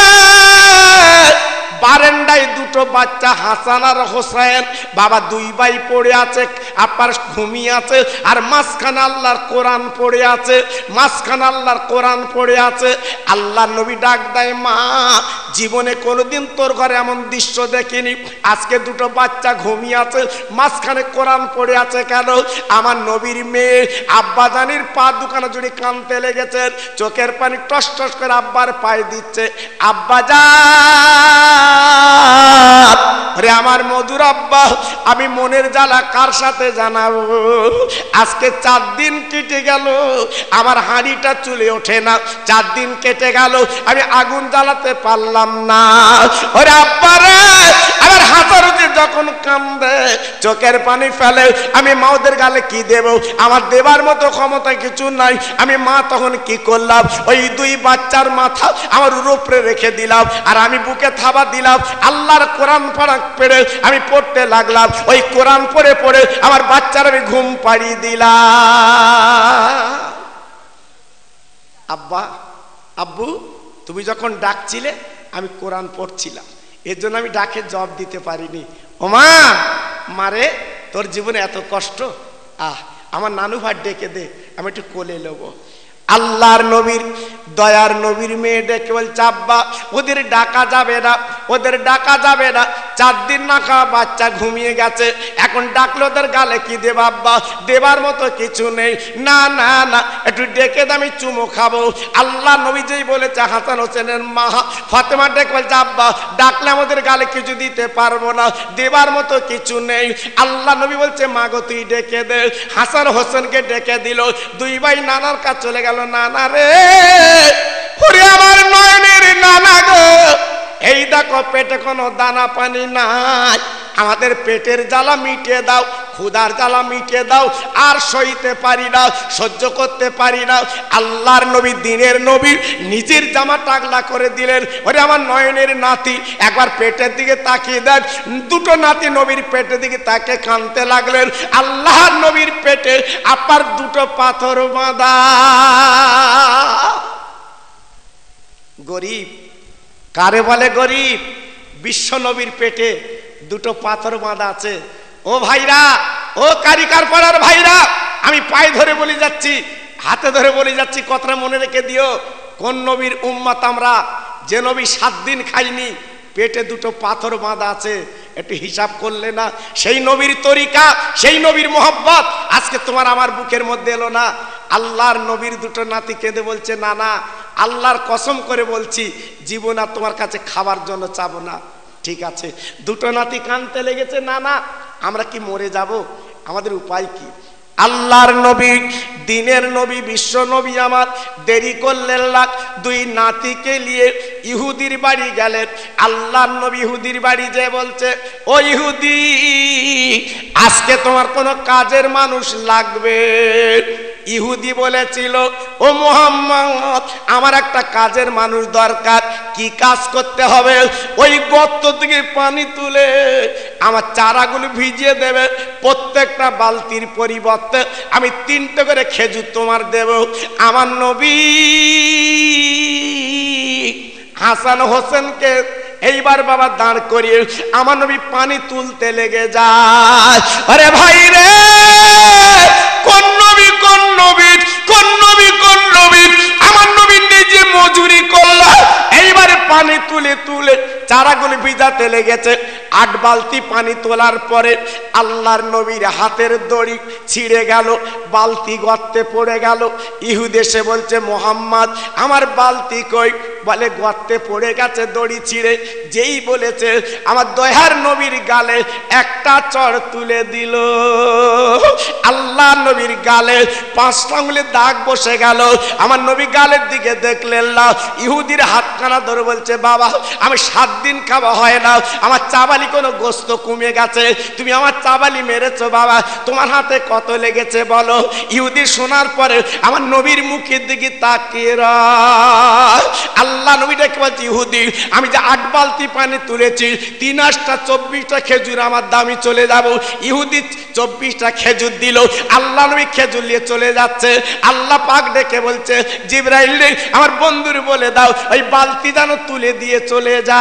Speaker 2: বারান্দায় দুটো বাচ্চা, হাসান আর হোসেন, বাবা দুই ভাই পড়ে আছে, আপার ঘুমিয়ে আছে, আর মাঝখানে আল্লাহর কোরআন পড়ে আছে, মাঝখানে আল্লাহর কোরআন পড়ে আছে। আল্লাহ নবী ডাক দেয়, মা, জীবনে কোনোদিন তোর ঘরে এমন দৃশ্য দেখিনি। আজকে দুটো বাচ্চা ঘুমিয়ে আছে, মাঝখানে কোরআন পড়ে আছে কেন? আমার নবীর মেয়ে আব্বা জানির পা দুখানা জুড়ে কানতে লেগেছে, চোখের পানি টস টস করে আব্বার পায়ে দিচ্ছে। আব্বা যা রে আমার মধুর আব্বা, আমি মনের জ্বালা কার সাথে জানাবো? আজকে চার দিন কেটে গেল, আমার হাঁড়িটা চুলে ওঠে না। চার দিন কেটে গেল, আমি আগুন জ্বালাতে পারলাম না। ওরে আব্বা রে, আমার হাতারুতে যখন কান্দে, চোখের পানি ফেলে, আমি মাওদের গালে কি দেব? আমার দেবার মতো ক্ষমতা কিছু নাই। আমি মা তখন কি করলাম? ওই দুই বাচ্চার মাথা আমার উপরে রেখে দিলাম, আর আমি বুকে থাবা দিলাম। আল্লাহর কোরআন পড়া পেড়ে আমি পড়তে লাগলাম। ওই কোরআন পড়ে পড়ে আমার বাচ্চার আমি ঘুম পাড়িয়ে দিলাম। আব্বা, আব্বু, তুমি যখন ডাকছিলে আমি কোরআন পড়ছিলাম, এর জন্য আমি ডাকে জবাব দিতে পারিনি। ওমা, মারে, তোর জীবনে এত কষ্ট, আহ আমার নানু ভাই ডেকে দে, আমি একটু কোলে নেবো। আল্লাহর নবীর দয়ার নবীর মেয়ে ডেকে বলছে, আব্বা, ওদের ডাকা যাবে না, ওদের ডাকা যাবে না। চার দিন না খাওয়া বাচ্চা ঘুমিয়ে গেছে, এখন ডাকলে ওদের গালে কি দেব? আব্বা, দেবার মতো কিছু নেই। না না না, একটু ডেকে দে, আমি চুমো খাবো। আল্লাহ নবী যেই বলেছে, হাসান হোসেনের মা ফাতেমা ডেকে বলছে, আব্বা, ডাকলে আমাদের গালে কিছু দিতে পারবো না, দেবার মতো কিছু নেই। আল্লাহ নবী বলছে, মা গো, তুই ডেকে দে। হাসান হোসেনকে ডেকে দিল। দুই ভাই নানার কাছে চলে গেল। নানা রে, ওরে আমার নয়নের নানা গো, এই দেখো পেটে কোনো দানা পানি নাই, আমাদের পেটের জ্বালা মিটিয়ে দাও, ক্ষুধার জ্বালা মিটিয়ে দাও, আর সইতে পারি না, সহ্য করতে পারি না। আল্লাহর নবী, দিনের নবী, নিজের জামা টাগলা করে দিলেন। ওরে আমার নয়নের নাতি, একবার পেটের দিকে তাকিয়ে দেন। দুটো নাতি নবীর পেটের দিকে তাকে কাঁদতে লাগলেন। আল্লাহর নবীর পেটে আপার দুটো পাথর বাঁধা। গরিব কারে বলে? গরিব। বিশ্ব নবীর পেটে দুটো পাথর বাঁধা আছে। ও ভাইরা, ও কারিকার পাড়ার ভাইরা, আমি পায়ে ধরে বলে যাচ্ছি, হাতে ধরে বলে যাচ্ছি, কথাটা মনে রেখে দিও। কোন নবীর উম্মত আমরা? যে নবী সাত দিন খাইনি, পেটে দুটো পাথর বাঁধা আছে, একটু হিসাব করলে না? সেই নবীর তরিকা, সেই নবীর মোহব্বত আজকে তোমার আমার বুকের মধ্যে এলো না। আল্লাহর নবীর দুটো নাতি কেঁদে বলছে, না না, আল্লাহর কসম করে বলছি, জীবন আর তোমার কাছে খাবার জন্য চাবো না। ঠিক আছে, দুটো নাতি কাঁদতে লেগেছে, না না, আমরা কি মরে যাব? আমাদের উপায় কি? আল্লাহর নবী, দিনের নবী, বিশ্ব নবী আমার দেরি করলেন না, দুই নাতিকে নিয়ে ইহুদির বাড়ি গেলেন। আল্লাহর নবী ইহুদির বাড়ি যেয়ে বলছে, ও ইহুদি, আজকে তোমার কোনো কাজের মানুষ লাগবে? ইহুদি বলেছিল, ও মুহাম্মদ, আমার একটা কাজের মানুষ দরকার। কি কাজ করতে হবে? ওই গর্ত থেকে পানি তুলে আমার চারাগুলো ভিজিয়ে দেবে, প্রত্যেকটা বালতির পরিবর্তে আমি তিনটে করে খেজুর তোমার দেব। আমার নবী হাসান হোসেনকে এইবার বাবা দাঁড় করিয়ে আমার নবী পানি তুলতে লেগে যায়। আরে ভাই রে, কোন নবী কোন নবী কোন নবী কোন নবী আমার নবী নিজে মজুরি করল, এইবারে পানি তুলে তুলে চারাগুলো ভিজাতে লেগেছে। আট বালতি পানি তোলার পরে আল্লাহর নবীর হাতের দড়ি ছিঁড়ে গেল, বালতি গর্তে পড়ে গেল। ইহুদ এসে বলছে, মোহাম্মদ, আমার বালতি কই? বলে গর্তে পড়ে গেছে দড়ি ছিঁড়ে। যেই বলেছে, আমার দয়ার নবীর গালে একটা চড় তুলে দিল। আল্লাহ নবীর গালে পাঁচটা আঙুলে দাগ বসে গেল। আমার নবী গালের দিকে দেখলেন না, ইহুদির হাতখানা ধরে বলছে, বাবা, আমি সাত দিন খাওয়া হয় না, আমার চাবালি কোনো গোস্ত কমে গেছে, তুমি আমার চাবালি মেরেছো বাবা, তোমার হাতে কত লেগেছে বলো? ইহুদি শোনার পরে আমার নবীর মুখের দিকে তাকিয়ে আল্লাহ নবী ডেকে বলছে, ইহুদি, আমি যে আট বালতি পানি তুলেছি, তিন আটটা চব্বিশটা খেজুর আমার দামি চলে যাব। ইহুদি চব্বিশটা খেজুর দিল, আল্লাহ নবী খেজুর নিয়ে চলে যাচ্ছে। আল্লাহ পাক ডেকে বলছে, জিবরাইল রে, আমার বন্ধুর বলে দাও ওই বালতি যেন তুলে দিয়ে চলে যা।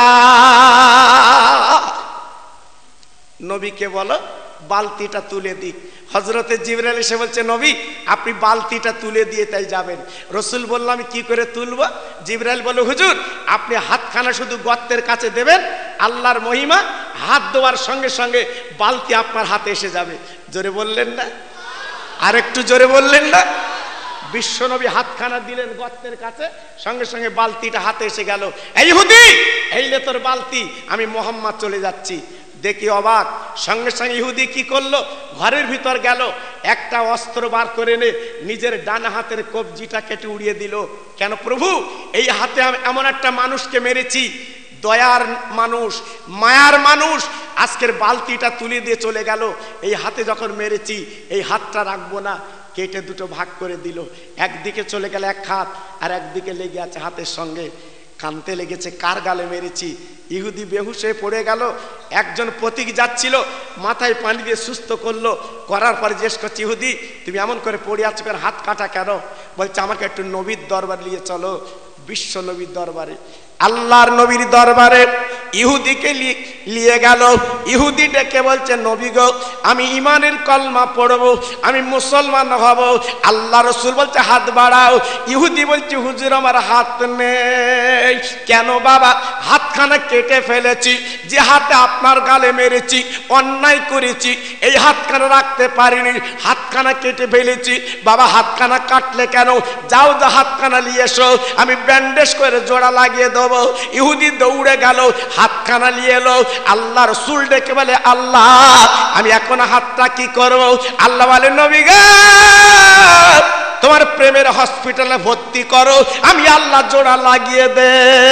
Speaker 2: নবীকে বলো বালতিটা তুলে দিক। হযরতে জিবরাইল এসে বলছে, নবী, আপনি বালতিটা তুলে দিয়ে তাই যাবেন। রসুল বলল, আমি কি করে তুলব? জিবরাইল বলল, হুজুর, আপনি হাতখানা শুধু গর্তের কাছে দেবেন, আল্লাহর মহিমা, হাত দেওয়ার সঙ্গে সঙ্গে বালতি আপনার হাতে এসে যাবে। জোরে বললেন না? আর একটু জোরে বললেন না? বিশ্বনবী হাতখানা দিলেন গর্তের কাছে, সঙ্গে সঙ্গে বালতিটা হাতে এসে গেল। এই ইহুদি, এই লে তোর বালতি, আমি মোহাম্মদ চলে যাচ্ছি। দেখি অবাক, সঙ্গে সঙ্গে ইহুদি কি করলো? ঘরের ভিতর গেল, একটা অস্ত্র বার করে নে নিজের ডান হাতের কবজিটা কেটে উড়িয়ে দিল। কেন প্রভু? এই হাতে আমি এমন একটা মানুষকে মেরেছি, দয়ার মানুষ, মায়ার মানুষ, আজকের বালতিটা তুলে দিয়ে চলে গেল। এই হাতে যখন মেরেছি, এই হাতটা রাখবো না, কেটে দুটো ভাগ করে দিল। একদিকে চলে গেল এক হাত, আর একদিকে লেগে আছে হাতের সঙ্গে। কানতে লেগেছে, কার গালে মেরেছি? ইহুদি বেহুশ হয়ে পড়ে গেল। একজন প্রতীক যাচ্ছিল, মাথায় পানি দিয়ে সুস্থ করলো, করার পরে জিজ্ঞেস করছে, ইহুদি, তুমি এমন করে পড়ে আছো কেন, হাত কাটা কেন? বলছে, আমাকে একটু নবীর দরবার নিয়ে চলো। বিশ্ব নবীর দরবারে, আল্লাহর নবীর দরবারে ইহুদিকে নিয়ে গেল। ইহুদি ডেকে বলছে, নবী গো, আমি ইমানের কলমা পড়বো, আমি মুসলমান হব। আল্লাহ রসুল বলছে, হাত বাড়াও। ইহুদি বলছে, হুজুর, আমার হাত নেই। কেন বাবা? হাতখানা কেটে ফেলেছি, যে হাতে আপনার গালে মেরেছি, অন্যায় করেছি, এই হাতখানা রাখতে পারিনি, হাতখানা কেটে ফেলেছি। বাবা, হাতখানা কাটলে কেন? যাও, যা হাতখানা নিয়ে এসো, আমি ব্যান্ডেজ করে জোড়া লাগিয়ে দেবো। ইহুদি দৌড়ে গেল, হাতখানা নিয়ে এলো। আল্লাহ রসুল ডেকে বলে, আল্লাহ, আমি এখন হাতটা কি করব? আল্লাহ বলে, নবী গো, তোমার প্রেমের হসপিটালে ভর্তি করো, আমি আল্লাহ জোড়া লাগিয়ে দে।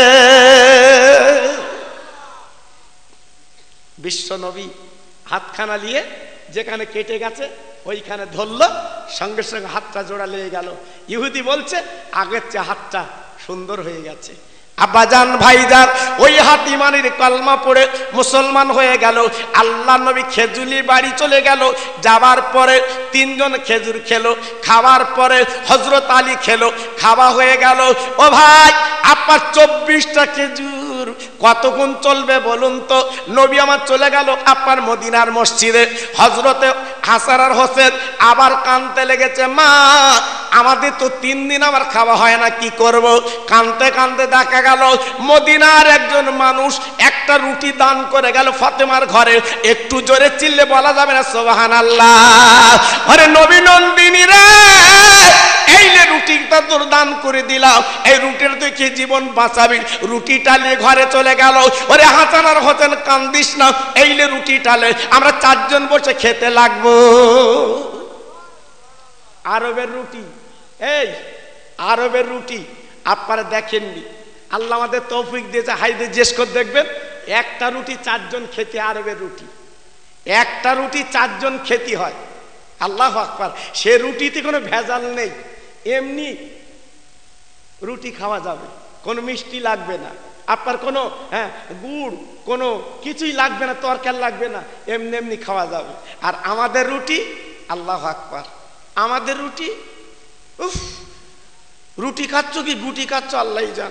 Speaker 2: বিশ্ব নবী হাতখানা নিয়ে যেখানে কেটে গেছে ওইখানে ধরলো, সঙ্গে সঙ্গে হাতটা জোড়া লেগে গেল। ইহুদি বলছে, আগের চেয়ে হাতটা সুন্দর হয়ে গেছে। আব্বাজান, ভাইজান, ওই হাত ইমানের কলমা পড়ে মুসলমান হয়ে গেল। আল্লাহ নবী খেজুরি বাড়ি চলে গেল। যাবার পরে তিনজন খেজুর খেলো, খাওয়ার পরে হযরত আলী খেলো, খাওয়া হয়ে গেল। ও ভাই, আপনার চব্বিশটা খেজুর কতক্ষণ চলবে বলুন তো? নবী আমার চলে গেল আপনার মদিনার মসজিদে। হযরতে হাসান আর হোসেন আবার কাঁদতে লেগেছে, মা, আমাদের তো তিন দিন আমার খাওয়া হয় না, কি করব? কাঁদতে কাঁদতে দেখা গেল মদিনার একজন মানুষ একটা রুটি দান করে গেল ফাতেমার ঘরে। একটু জোরে চিল্লে বলা যাবে না সুবহানাল্লাহ? আরে নবী নন্দিনী রে, এই লে রুটিটা তোর দান করে দিলাম, এই রুটির তুই কি জীবন বাঁচাবি? রুটিটা নিয়ে ঘরে চলে গেল। ওরে হাসান আর হোসেন, কান্দিস না, এই লে রুটিটা লে, আমরা চারজন বসে খেতে লাগবো। আরবের রুটি, এই আরবের রুটি আপনারা দেখেননি, আল্লাহ আমাদের তৌফিক দিয়েছে, হাইদে জিজ্ঞেস করে দেখবেন, একটা রুটি চারজন খেতে, আরবের রুটি একটা রুটি চারজন খেতে হয়। আল্লাহু আকবার। সে রুটিতে কোনো ভেজাল নেই, এমনি রুটি খাওয়া যাবে, কোনো মিষ্টি লাগবে না, আপনার কোনো হ্যাঁ গুড় কোনো কিছুই লাগবে না, তরকারি লাগবে না, এমনি এমনি খাওয়া যাবে। আর আমাদের রুটি, আল্লাহু আকবার, আমাদের রুটি, উফ, রুটি খাচ্ছ কি গুটি খাচ্ছ আল্লাহই জান।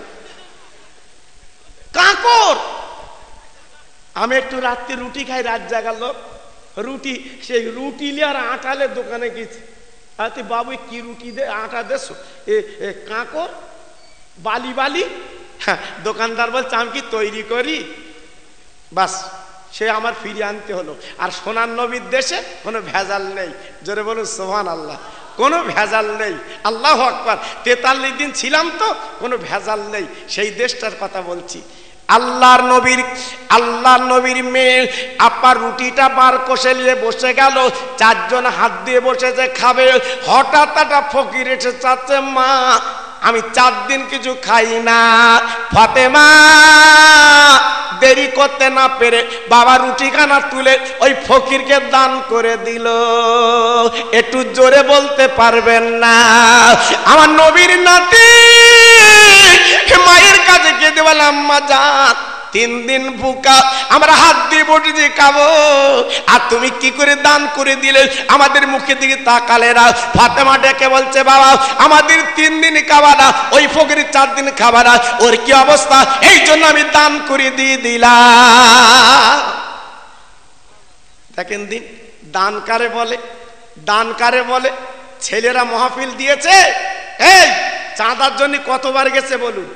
Speaker 2: কাঁকর, আমি একটু রাত্রে রুটি খাই, রাত জাগার লোক, রুটি সেই রুটি লিয়ে আর আটালে দোকানে গেছি, আরে বাবু কি রুটি দে, আটা দেশ, এ কাঁকর বালি বালি, হ্যাঁ দোকানদার বলছে আমি কি তৈরি করি, বাস সে আমার ফিরিয়ে আনতে হলো। আর সোনার নবীর দেশে কোনো ভেজাল নেই, জোরে বলুন সুবহানাল্লাহ, কোনো ভেজাল নেই। আল্লাহু আকবার। তেতাল্লিশ দিন ছিলাম তো, কোনো ভেজাল নেই, সেই দেশটার কথা বলছি। আল্লাহর নবীর আল্লাহর নবীর মেয়ে আপার রুটিটা বার কষে নিয়ে বসে গেল, চারজন হাত দিয়ে বসেছে খাবে, হঠাৎ একটা ফকির এসে চাচ্ছে, মা আমি চার দিন কিছু খাই না। ফাতেমা দেরি করতে না পেরে বাবা রুটিখানা তুলে ওই ফকিরকে দান করে দিল। একটু জোরে বলতে পারবেন না? আমার নবীর নাতি মায়ের কাছে কেঁদে বলে, আম্মা জান তিন দিন ভুকা, আমরা হাত দিয়ে বটি দিয়ে খাবো, আর তুমি কি করে দান করে দিলে? আমাদের মুখের দিকে তাকালে না। ফাতেমা ডেকে বলছে, বাবা আমাদের তিন দিন খাবা না, ওই ফকিরের চার দিন খাবা না, ওর কি অবস্থা, এই জন্য আমি দান করে দিয়ে দিলাম। দেখেন দিন, দান কারে বলে, দান কারে বলে? ছেলেরা মাহফিল দিয়েছে, এই চাঁদার জন্য কতবার গেছে বলুন?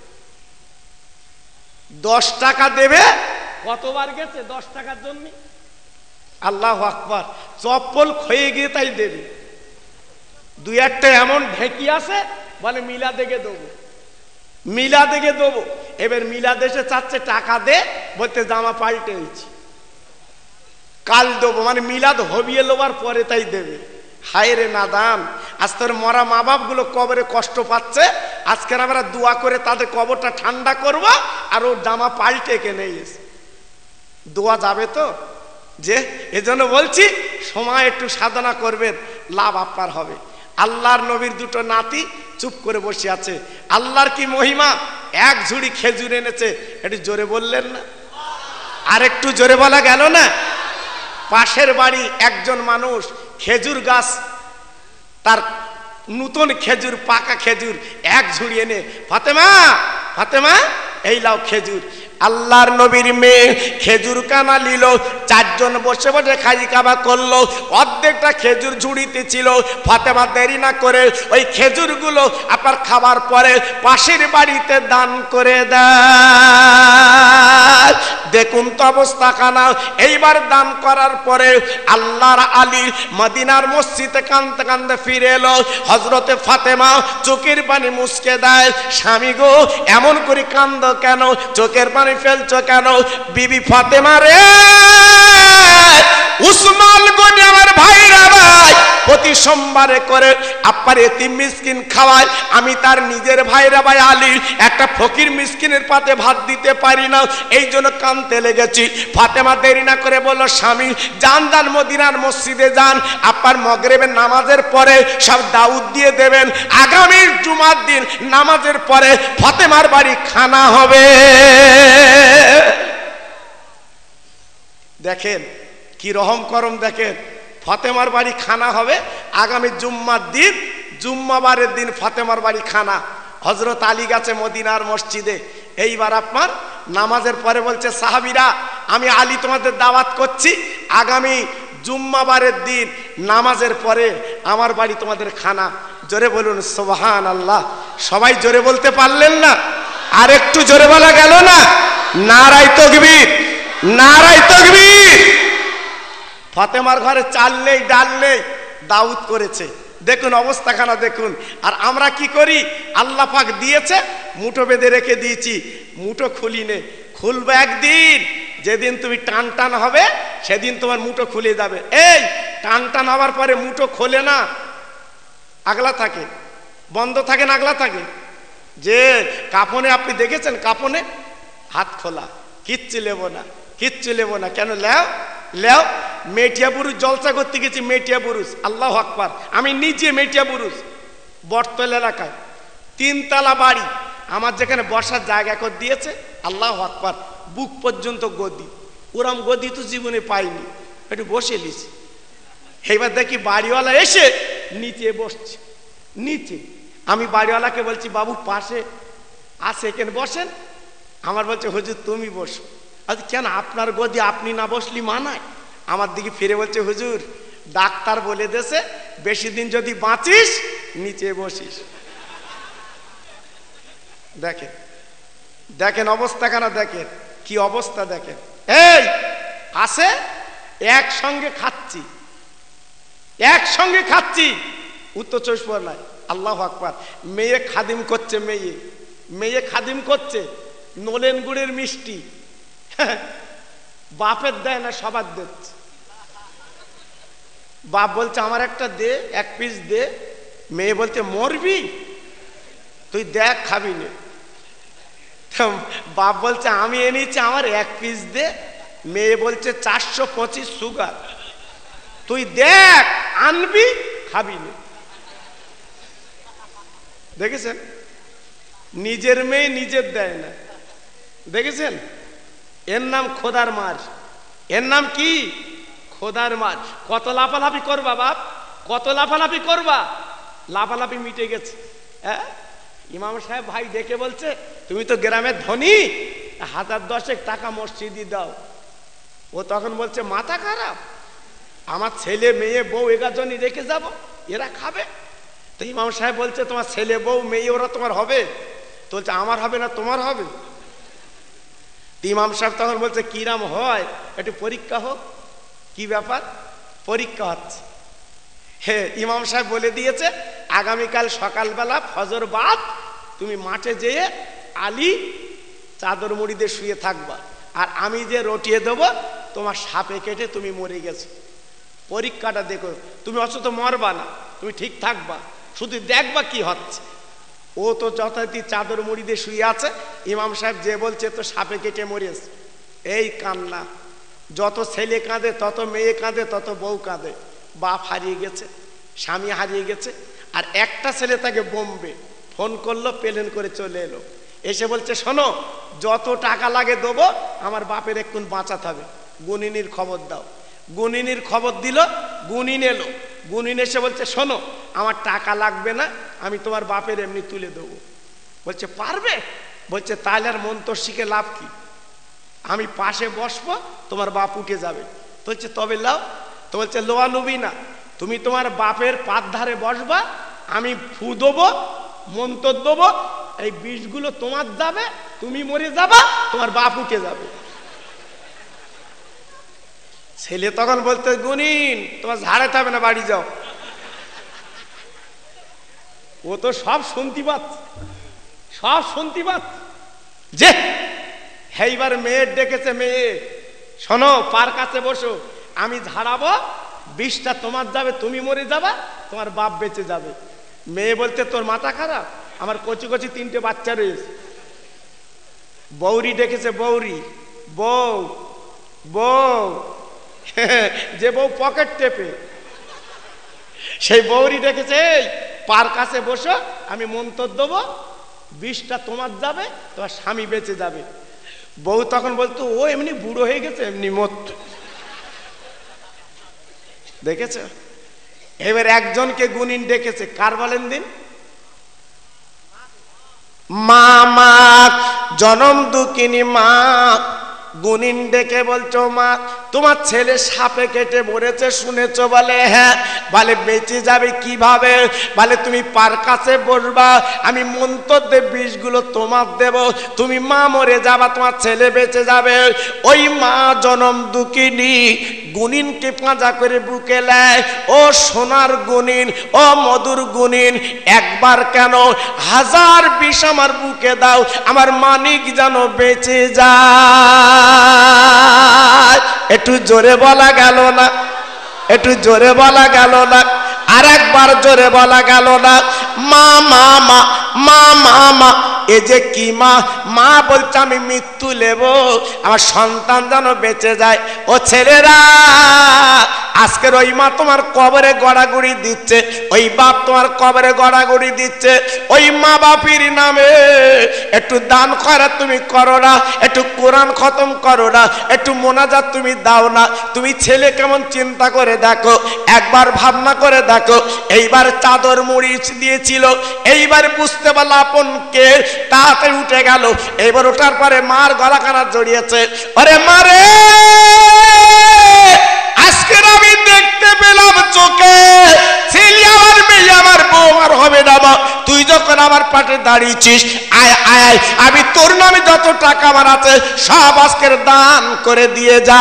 Speaker 2: দশ টাকা দেবে, কতবার গেছে দশ টাকার জন্য? আল্লাহু আকবার। চপ্পল ক্ষয়ে গিয়ে তাই দেবে। দুই একটা এমন ঢেকি আছে বলে মিলাদ দেখে দেবো, মিলাদ দেখে দেবো। এবার মিলাদ এসে চাচ্ছে টাকা দে, বলতে জামা পাল্টে হয়েছি, কাল দেবো, মানে মিলাদ হবিয়ে লোবার পরে তাই দেবে। হায় রে নাদান, আজ তোর মরা মা বাপ গুলো কবরে কষ্ট পাচ্ছে, আজকের আমরা দোয়া করে তাদের কবরটা ঠান্ডা করব, আর ওর জামা পাল্টে কেনে এসে দোয়া যাবে তো? যে এজন্য বলছি সময় একটু সাধনা করবেন, লাভ আপনার হবে। আল্লাহর নবীর দুটো নাতি চুপ করে বসে আছে, আল্লাহর কি মহিমা, এক ঝুড়ি খেজুর এনেছে, একটু জোরে বললেন না? আর একটু জোরে বলা গেল না? পাশের বাড়ি একজন মানুষ খেজুর গাছ, তার নতুন খেজুর, পাকা খেজুর এক ঝুড়ি এনে, ফাতেমা ফাতেমা এই লাও খেজুর। আল্লাহর নবীর মেয়ে খেজুর কানা নিল, চারজন বসে বসে খাই খাবা করলো, অর্ধেকটা খেজুর ঝুড়িতে ছিল। ফাতেমা দেরি না করে ওই খেজুরগুলো আপনার খাবার পরে পাশের বাড়িতে দান করে দেয়। দেখুন তো অবস্থা কানা। এইবার দান করার পরে আল্লাহর আলী মদিনার মসজিদে কান্দতে কান্দতে ফিরে এলো। হযরতে ফাতেমা চোখের পানি মুছকে দেয়, স্বামী গো এমন করে কান্দ কেন, চোখের পানি ফেলছো কেন? বিবি ফাতেমা রে, উসমান গনি আমার ভাইরা ভাই প্রতি সোমবারে করে আপনার এতিম মিসকিন খাওয়ায়, আমি তার নিজের ভাইরা ভাই আলী একটা ফকির মিসকিনের পাতে ভাত দিতে পারি না, এই জন্য কাঁদতে লেগেছি। ফাতেমা দেরি না করে বলল, স্বামী যান যান মদিনার মসজিদে যান, আপনার মাগরিবের নামাজের পরে সব দাউদ দিয়ে দেবেন, আগামী জুমার দিন নামাজের পরে ফাতেমার বাড়ি খানা হবে। দেখেন কি রহম করম, দেখেন ফাতেমার বাড়ি খানা হবে আগামী জুম্মার দিন, জুম্মাবারের দিন ফাতেমার বাড়ি খানা। হযরত আলী গেছে মদিনার মসজিদে, এইবার আপনার নামাজের পরে বলছে, সাহাবীরা আমি আলী তোমাদের দাওয়াত করছি, আগামী জুম্মাবারের দিন নামাজের পরে আমার বাড়ি তোমাদের খানা। জোরে বলুন সুবহানাল্লাহ। সবাই জোরে বলতে পারলেন না? আর একটু জোরে বলা গেল না? নারায়ে তাকবীর, নারায়ে তাকবীর। ফাতেমার ঘরে চাল নেই, ডাল নেই, দাউদ করেছে। দেখুন অবস্থাখানা দেখুন। আর আমরা কি করি, আল্লাহ পাক দিয়েছে, মুঠো বেঁধে রেখে দিয়েছি, মুঠো খুলি নে, খুলবে একদিন, যেদিন তুমি টান টান হবে সেদিন তোমার মুঠো খুলে যাবে। এই টান টান হওয়ার পরে মুঠো খোলে না, আগলা থাকে, বন্ধ থাকে না আগলা থাকে? যে কাপনে আপনি দেখেছেন, কাপনে হাত খোলা, কিচ্ছু লেবো না, কিচ্ছু লেবো না। কেন লেও? লেও মেটিয়া বুরুজ জলসা করতে গেছি, মেটিয়া বুরুজ, আল্লাহু আকবার। আমি নিজে মেটিয়া বুরুজ বটতল এলাকায় তিনতলা বাড়ি, আমার যেখানে বসার জায়গা করে দিয়েছে, আল্লাহু আকবার, বুক পর্যন্ত গদি। ওরম গদি তো জীবনে পাইনি, একটু বসে লিছি। এইবার দেখি বাড়িওয়ালা এসে নিচে বসছে, নিচে। আমি বাড়িওয়ালাকে বলছি, বাবু পাশে আসে, এখানে বসেন। আমার বলছে, হুজুর তুমি বসো। আচ্ছা কেন, আপনার গদি আপনি না বসলি মানায়? আমার দিকে ফিরে বলছে, হুজুর ডাক্তার বলে দেছে বেশি দিন যদি বাঁচিস নিচে বসিস। দেখেন দেখেন অবস্থা কেন, দেখেন কি অবস্থা, দেখেন। এই আসে, একসঙ্গে খাচ্ছি, একসঙ্গে খাচ্ছি, উত্তর চব্বিশ পরগনায়, আল্লাহু আকবার। মেয়ে খাদিম করছে, মেয়ে মেয়ে খাদিম করছে, নলেন গুড়ের মিষ্টি বাপের দেয় না, সবার দিচ্ছে। বাপ বলছে আমার একটা দে, এক পিস দে। মেয়ে বলছে মরবি তুই, দেখ খাবি না। বাপ বলছে আমি এনেছি, আমার এক পিস দে। মেয়ে বলছে চারশো পঁচিশ সুগার, তুই দেখ আনবি খাবি না। দেখেছেন, নিজের মেয়ে নিজের দেয় না, দেখেছেন? এর নাম খোদার মার, এর নাম কি? খোদার মার। কত লাফালাফি করবা বাপ, কত লাফালাফি করবা? লাফালাফি মিটে গেছে। হ্যাঁ, ইমাম সাহেব ভাই ডেকে বলছে, তুমি তো গ্রামের ধনী, হাজার দশেক টাকা মসজিদে দাও। ও তখন বলছে মাথা খারাপ, আমার ছেলে মেয়ে বউ এগারো জনই রেখে যাব, এরা খাবে। তো ইমাম সাহেব বলছে, তোমার ছেলে বউ মেয়ে ওরা তোমার হবে? তো বলছে আমার হবে না, তোমার হবে। ইমাম সাহেব তখন বলছে কিরাম হয়, একটু পরীক্ষা হোক। কি ব্যাপার? পরীক্ষা হচ্ছে। হে, ইমাম সাহেব বলে দিয়েছে আগামীকাল সকালবেলা ফজর বাদ তুমি মাঠে যেয়ে আলী চাদর মুড়ি দিয়ে শুয়ে থাকবা, আর আমি যে রটিয়ে দেবো তোমার সাপে কেটে তুমি মরে গেছো। পরীক্ষাটা দেখো, তুমি অথচ মরবা না, তুমি ঠিক থাকবা, শুধু দেখবা কি হচ্ছে। ও তো যথারীতি চাদর মুড়ি দিয়ে শুয়ে আছে, ইমাম সাহেব যে বলছে তো সাপে কেটে মরেছে। এই কান্না, যত ছেলে কাঁদে তত মেয়ে কাঁদে, তত বউ কাঁদে। বাপ হারিয়ে গেছে, স্বামী হারিয়ে গেছে, আর একটা ছেলে তাকে বোম্বে ফোন করলো, প্লেন করে চলে এলো, এসে বলছে শোনো যত টাকা লাগে দেবো, আমার বাপের এক্ষুন বাঁচাতে হবে, গুনিনীর খবর দাও। গুনিনীর খবর দিল, গুনিন এলো, গুনিন এসে বলছে শোনো আমার টাকা লাগবে না, আমি তোমার বাপের এমনি তুলে দেবো। বলছে পারবে? বলছে তাহলে আর মন্তর শিখে লাভ কি, আমি পাশে বসবো, তোমার বাপ উঠে যাবে। তো বলছে তবে লাও। তো বলছে লোয়া লুবি না, তুমি তোমার বাপের পাত ধারে বসবা, আমি ফু দেবো, মন্তর দেবো, এই বিষগুলো তোমার যাবে, তুমি মরে যাবা, তোমার বাপ উঠে যাবে। ছেলে তখন বলতে গুনিন তোমার ঝাড়াতে হবে না, বাড়ি যাও। ও তো সব শুনতে পাচ্ছে, সব শুনতে পাচ্ছে। যে এইবার মেয়ের ডেকেছে, মেয়ে শোনো পার কাছে বসো, আমি ঝাড়াবো, বিষটা তোমার যাবে, তুমি মরে যাবা, তোমার বাপ বেঁচে যাবে। মেয়ে বলতে তোর মাথা খারাপ, আমার কচি কচি তিনটে বাচ্চা রয়েছে। বৌরি ডেকেছে, বৌরি, বউ বউ যে বউ পকেট টেপে, সেই বৌরি ডেকেছে, এই পার কাছে বসো, আমি মন্তর দেবো, বিষটা তোমার যাবে, তোমার স্বামী বেঁচে যাবে। বউ তখন বলতো ও এমনি বুড়ো হয়ে গেছে, এমনি মত। দেখেছ? এবার একজনকে গুনিন ডেকেছে, কার বলেন দিন? মা মা জনম দুঃখিনী মা। গুনিন ডেকে বলছো মা তোমার ছেলে সাপে কেটে মরেছে শুনেছো? বলে হ্যাঁ। বলে বেঁচে যাবে কিভাবে? বলে তুমি পার কাছে বসবা, আমি মন্তর দিয়ে বিষগুলো তোমার দেব, তুমি মা মরে যাবা, তোমার ছেলে বেঁচে যাবে। ওই মা জনম দুঃখিনী গুনিনকে পাঁজা করে বুকে নেয়, ও সোনার গুনিন, ও মধুর গুনিন, একবার কেন হাজার বিষ আমার বুকে দাও, আমার মানিক যেন বেঁচে যায়। একটু জোরে বলা গেল না? একটু জোরে বলা গেল না? আর একবার জোরে বলা গেল না, মা মা মা মা মা মা। এ যে কি মা? মা বলছে আমি মৃত্যু নেব, আমার সন্তান যেন বেঁচে যায়। ও ছেলেরা, আজকের ওই মা তোমার কবরে গড়াগড়ি দিচ্ছে, ওই বাপ তোমার কবরে গড়াগড়ি দিচ্ছে। ওই মা বাপির নামে একটু দান করা তুমি করো না, একটু কোরআন খতম করো না, একটু মোনাজাত তুমি দাও না। তুমি ছেলে কেমন চিন্তা করে দেখো, একবার ভাবনা করে দেখো। এইবার চাদর মুড়ি দিয়েছিল, এইবার বুঝতে পারল আপন কে, তাড়াতাড়ি উঠে গেল। এইবার ওঠার পরে মার গলাখানা জড়িয়েছে। আরে মারে, আজকের আমি দেখতে পেলাম চোখে, ছেলে আমার মেয়ে আমার বউ আর হবে না মা, তুই যখন আমার পাশে দাঁড়িয়েছিস, আয় আয়, আমি তোর নামে যত টাকা আমার আছে সব আজকের দান করে দিয়ে যা।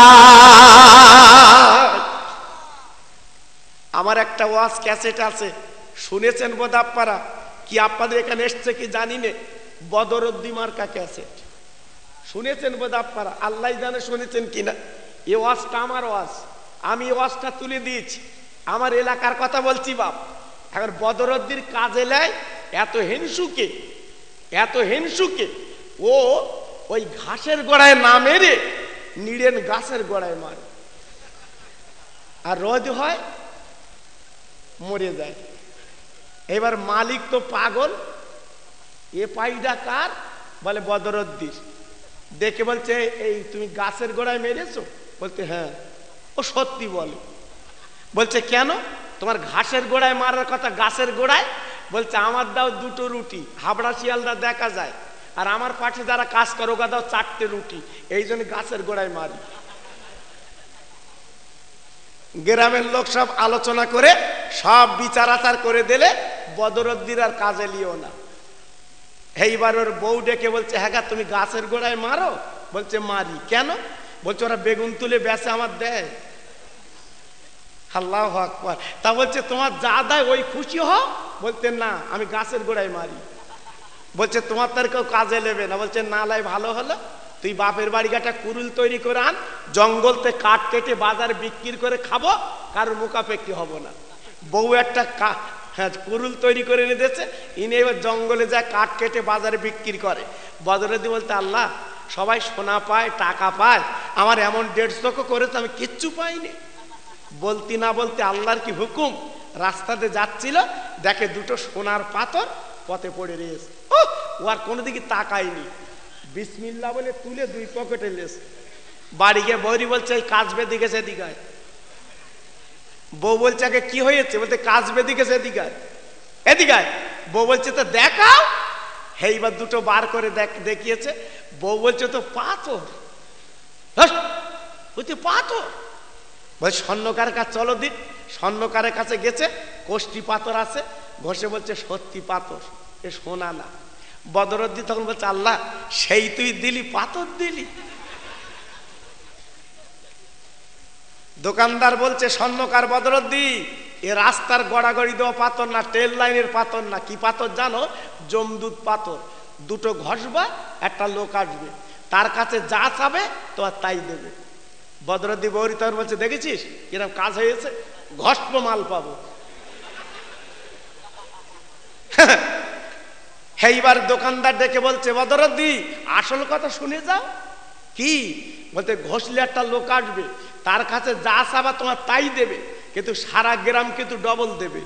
Speaker 2: আমার একটা ওয়াজ ক্যাসেট আছে, শুনেছেন বোধ আপনারা, কি আপনাদের এখানে এসছে কি জানি না, বদরুদ্দি মার্কা ক্যাসেট শুনেছেন বোধ আপনারা, আল্লাহ জানে শুনেছেন কিনা। এই ওয়াজটা আমার ওয়াজ, আমি ওয়াজটা তুলে দিয়েছি, আমার এলাকার কথা বলছি বাপ। এখন বদরুদ্দির কাজে লাই এত হিংসুকে, এত হিংসুকে, ও ওই ঘাসের গোড়ায় না মেরে নিড়েন গাছের গোড়ায় মারে, আর রোদ হয় মরে যায়। এবার মালিক তো পাগল, এ পাইডা কার? বলে বদরুদ্দির। দেখে বলছে এই তুমি গাছের গোড়ায় মেরেছো? বলতে হ্যাঁ। ও সত্যি বলে। বলছে কেন? তোমার ঘাসের গোড়ায় মারার কথা গাছের গোড়ায়? বলছে আমার দাও দুটো রুটি, হাবড়া শিয়ালদা দেখা যায়, আর আমার পাশে যারা কাজ করো গা দাও চারটে রুটি, এই জন্য গাছের গোড়ায় মারি। গ্রামের লোক সব আলোচনা করে সব বিচার আচার করে দিলে বদরুদ্দির আর কাজে লিও না। এইবার ওর বউ ডেকে বলছে হ্যাঁ তুমি গাছের গোড়ায় মারো? বলছে মারি। কেন? বলছে ওরা বেগুন তুলে বেচে আমার দেয়। আল্লাহু আকবার। তা বলছে তোমার যা দেয় ওই খুশি হও? বলতে না, আমি গাছের গোড়ায় মারি। বলছে তোমার তার কেউ কাজে নেবে না? বলছে না লাই ভালো হলো, তুই বাপের বাড়ি গাটা কুরুল তৈরি করে আন, জঙ্গলতে কাঠ কেটে বাজারে বিক্রি করে খাবো, কারোর মুখাপেক্ষি হব না। বউ একটা হ্যাঁ কুরুল তৈরি করে এনে দিয়েছে, ইনি এবার জঙ্গলে যায় কাঠ কেটে বাজারে বিক্রি করে। বদরুদ্দি বলতে আল্লাহ সবাই সোনা পায় টাকা পায়, আমার এমন দেড়শো করেছে আমি কিচ্ছু পাইনি। বলতি না বলতে আল্লাহর কি হুকুম, রাস্তাতে যাচ্ছিল দেখে দুটো সোনার পাথর পথে পড়ে রয়েছে, ও আর কোনো দিকে তাকায়নি, বিসমিল্লাহ বলে তুলে দুই পকেটে লেস। বাড়ি গিয়ে বৌরি বলছে এই কাজ বেঁধে গেছে এদিকায়। বউ বলছে আগে কি হয়েছে? বলতে কাজ বেঁধে গেছে এদিকায় এদিকায়। বউ বলছে তো দেখাও। এইবার দুটো বার করে দেখিয়েছে। বউ বলছে তো পাথর। বলছে পাথর? বলছে স্বর্ণকারের কাছে চলো দিন। স্বর্ণকারের কাছে গেছে, কোষ্টি পাথর আছে, ঘষে বলছে সত্যি পাথর, এ সোনা না। বদরুদ্দি তখন বলছে আল্লাহ সেই তুই দিলি, পাথর দিলি। দোকানদার বলছে স্বর্ণকার বদরুদ্দি এ রাস্তার গড়াগড়ি দেওয়া পাথর না, ট্রেন লাইনের পাথর না, কি পাথর জানো? জমদুত পাথর। দুটো ঘষবা, একটা লোক আসবে, তার কাছে যা চাবে তোমার তাই দেবে। বদরুদ্দি বৌরি তখন বলছে দেখেছিস কিরকম কাজ হয়েছে, ঘষবো মাল পাবো। এইবার দোকানদার ডেকে বলছে বদরুদ্দি আসল কথা শুনে যাও। কি? বলতে ঘষলে একটা লোক আসবে, তার কাছে যা চাবা তোমার তাই দেবে, কিন্তু সারা গ্রাম কিন্তু ডবল দেবে।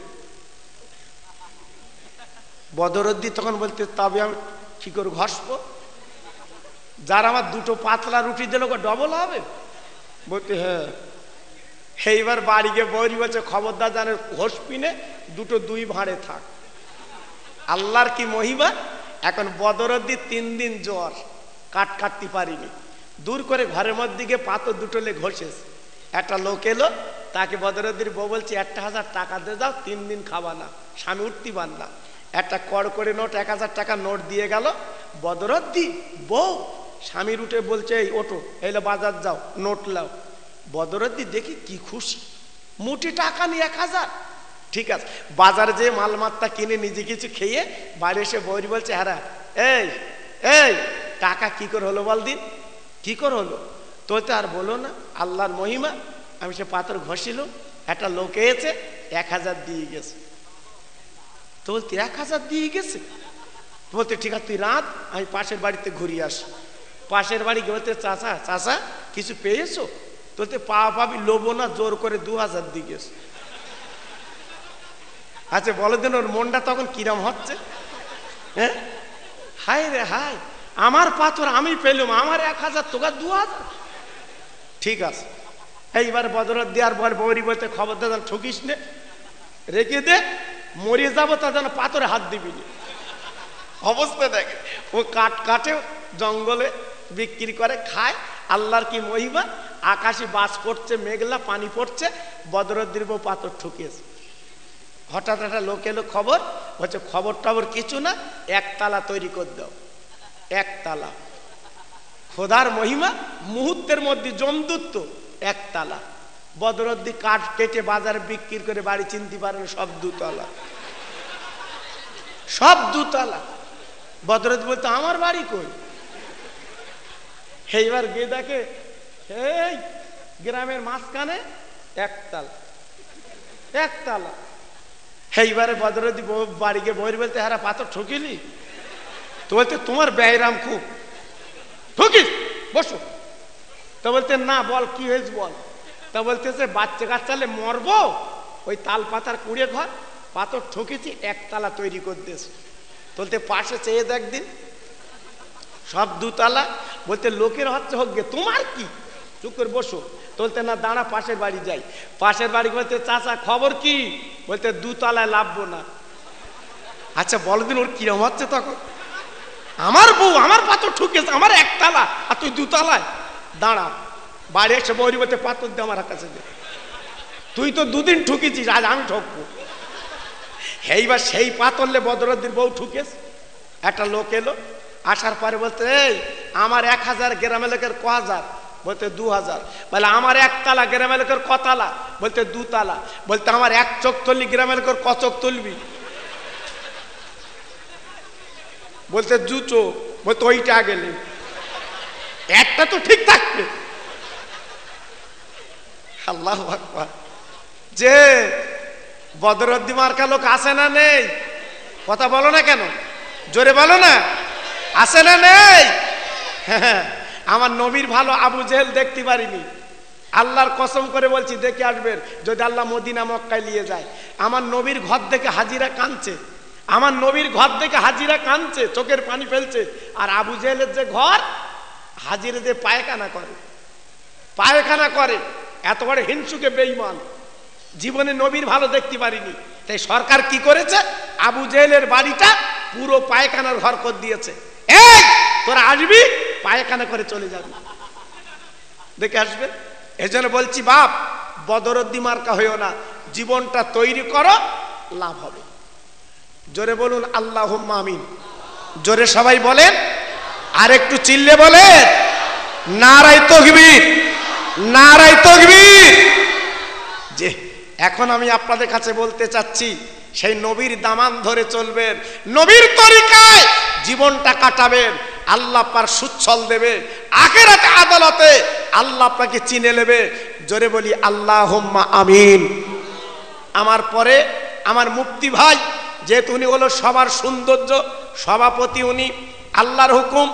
Speaker 2: বদরুদ্দি তখন বলতে তবে আমি কি করে ঘষবো? যার আমার দুটো পাতলা রুটি দিল ডবল হবে? বলতে হ্যাঁ। এইবার বাড়ি গিয়ে বৌরি বলছে খবরদার জানে ঘষপিনে দুটো দুই ভাঁড়ে থাক। আল্লাহর কি মহিমা। এখন বদরুদ্দি তিন দিন জ্বর, কাট কাটতে পারিনি, দূর করে ঘরের মধ্যে গিয়ে পাথর দুটো লে ঘষেছে। একটা লোক এলো, তাকে বদরুদ্দির বউ বলছে একটা হাজার টাকা দিয়ে যাও, তিন দিন খাবা না, স্বামী উঠতে পার না। একটা কড় করে নোট, এক হাজার টাকা নোট দিয়ে গেল। বদরুদ্দি বউ স্বামীর উঠে বলছে এই ওঠো, এলো বাজার যাও, নোট লাও। বদরুদ্দি দেখি কি খুশি, মুঠি টাকা নিয়ে এক হাজার। ঠিক আছে, বাজারে যে মালমাত্তা কিনে নিজে কিছু খেয়ে বাড়ি এসে বৌরি বলছে হ্যাঁ এই এই টাকা কি করে হলো বল দিন, কি করে হলো? তো আর বলো না, আল্লাহর মহিমা। আমি সে পাথর ঘষিল, একটা লোক এসে এক হাজার দিয়ে গেছে। তো বলতে এক হাজার দিয়ে গেছে? বলতে ঠিক আছে তুই রাত, আমি পাশের বাড়িতে ঘুরিয়ে আসি। পাশের বাড়ি বলতে চাচা চাচা কিছু পেয়েছো? বলতে পাওয়া পাবি, লোবো না, জোর করে দু হাজার দিয়ে গেছে। আচ্ছা বলো দিন ওর মনটা তখন কিরম হচ্ছে? হ্যাঁ, হায় রে হায়, আমার পাথর আমি পেলাম, আমার এক হাজার তোকে দু হাজার। ঠিক আছে, এইবার বদরত দেওয়ার পর বৌরি বলতে খবর দাদা ঠকিস নে, রেখে দে, মরে যাবো তা যেন পাথরে হাত দিবি না। অবস্থা দেখে, ও কাঠ কাটে জঙ্গলে বিক্রি করে খায়। আল্লাহর কি মহিমা, আকাশে বাস পড়ছে, মেঘলা পানি পড়ছে, বদরদ্দির বউ পাথর ঠকিয়েছে। হঠাৎ একটা লোক এলো, খবর হচ্ছে খবর টবর কিছু না, একতলা তৈরি করে দাও। একতলা, খোদার মহিমা, মুহূর্তের মধ্যে জমদূত একতলা। বদরদ্দি কাঠ কেটে বাজারে বিক্রি করে বাড়ি চিনতে পারেন, সব দুতলা, সব দুতলা। বদরদ্দি বলতে আমার বাড়ি কই? এইবার গিয়ে দেখে এই গ্রামের মাঝখানে একতলা, একতলা। এইবারে বদরদ্দি বাড়ি গিয়ে বইর বলতে হারা পাথর ঠকিলি? তো বলতে তোমার ব্যয়রাম খুব, ঠকিস, বসো। তো বলতে না, বল কি হয়েছে বল। তা বলতেছে বাচ্চা কাচ্চালে মরবো, ওই তাল পাতার কুড়ে ঘর, পাথর ঠকেছি, একতলা তৈরি করতেছে। বলতে পাশে চেয়ে দেখ দিন, সব দুতলা। বলতে লোকের হচ্ছে হোক গে, তোমার কি, চুপ করে বসো। বলতে না দাঁড়া, পাশের বাড়ি যাই। পাশের বাড়ি বলতে চাচা খবর কি? বলতে দুতলায় লাভবো না। আচ্ছা বল দিন ওর কিরম হচ্ছে তখন? আমার বউ আমার পাথর ঠুকেছে, আমার একতলা আর তুই দুতলায়। দাঁড়া, বাড়ি এসে বৌরি বলতে পাথর দে আমার কাছে দে, তুই তো দুদিন ঠুকেছিস, আজ আমি ঠকবো। এইবার সেই পাথরলে বদরদ্দিন বউ ঠুকেছ। একটা লোক এলো, আসার পরে বলতে এই আমার এক হাজার গ্রামের লোকের ক হাজার? বলতে দু হাজার। বলে আমার একতলা গ্রামের লোকের কতলা? বলতে দুতলা। বলতে আমার এক চোখ তুললি গ্রামের লোকের ক চোখ তুলবি? বলতে দু চোখ। বলতে ওইটা গেলে একটা তো ঠিক থাকবে। আল্লাহু আকবার। যে বদরদ্দি মার্কা লোক আছে না নেই? কথা বলো না কেন, জোরে বলো না, আছে না নেই? হ্যাঁ, আমার নবীর ভালো আবু জেহেল দেখতে পারিনি, আল্লাহর কসম করে বলছি দেখে আসবেন যদি আল্লাহ মদিনা মক্কায় নিয়ে যায়। আমার নবীর ঘর দেখে হাজিরা কাঁদছে, আমার নবীর ঘর দেখে হাজিরা কাঁদছে, চোখের পানি ফেলছে। আর আবু জেহেলের যে ঘর, হাজিরা যে পায়খানা করে, পায়খানা করে, এত বড় হিংসুকে বেঈমান, জীবনে নবীর ভালো দেখতে পারিনি। তাই সরকার কি করেছে, আবু জেহেলের বাড়িটা পুরো পায়খানার ঘর করে দিয়েছে। এই তোরা আসবি, পায়খানা করে চলে যাবি, দেখে আসবে। এই জন্য বলছি বাপ, বদরদ্দি মার্কা হইও না, জীবনটা তৈরি করো, লাভ হবে। জোরে বলুন আল্লাহুম্মা আমিন। জোরে সবাই বলেন, আর একটু চিল্লে বলেন নারায়ে তাকবীর, নারায়ে তাকবীর। যে এখন আমি আপনাদের কাছে বলতে চাচ্ছি, সেই নবীর দামান ধরে চলবেন, নবীর তরিকায় জীবনটা কাটাবেন, আল্লাহ পার সুচ্ছল দেবে, আখিরাতে আদালতে আল্লাহ আপনাকে চিনে নেবে। জোরে বলি আল্লাহুম্মা আমিন। আমার পরে আমার মুফতি ভাই, যেহেতু উনি হলো সবার সৌন্দর্য সভাপতি, উনি আল্লাহর হুকুম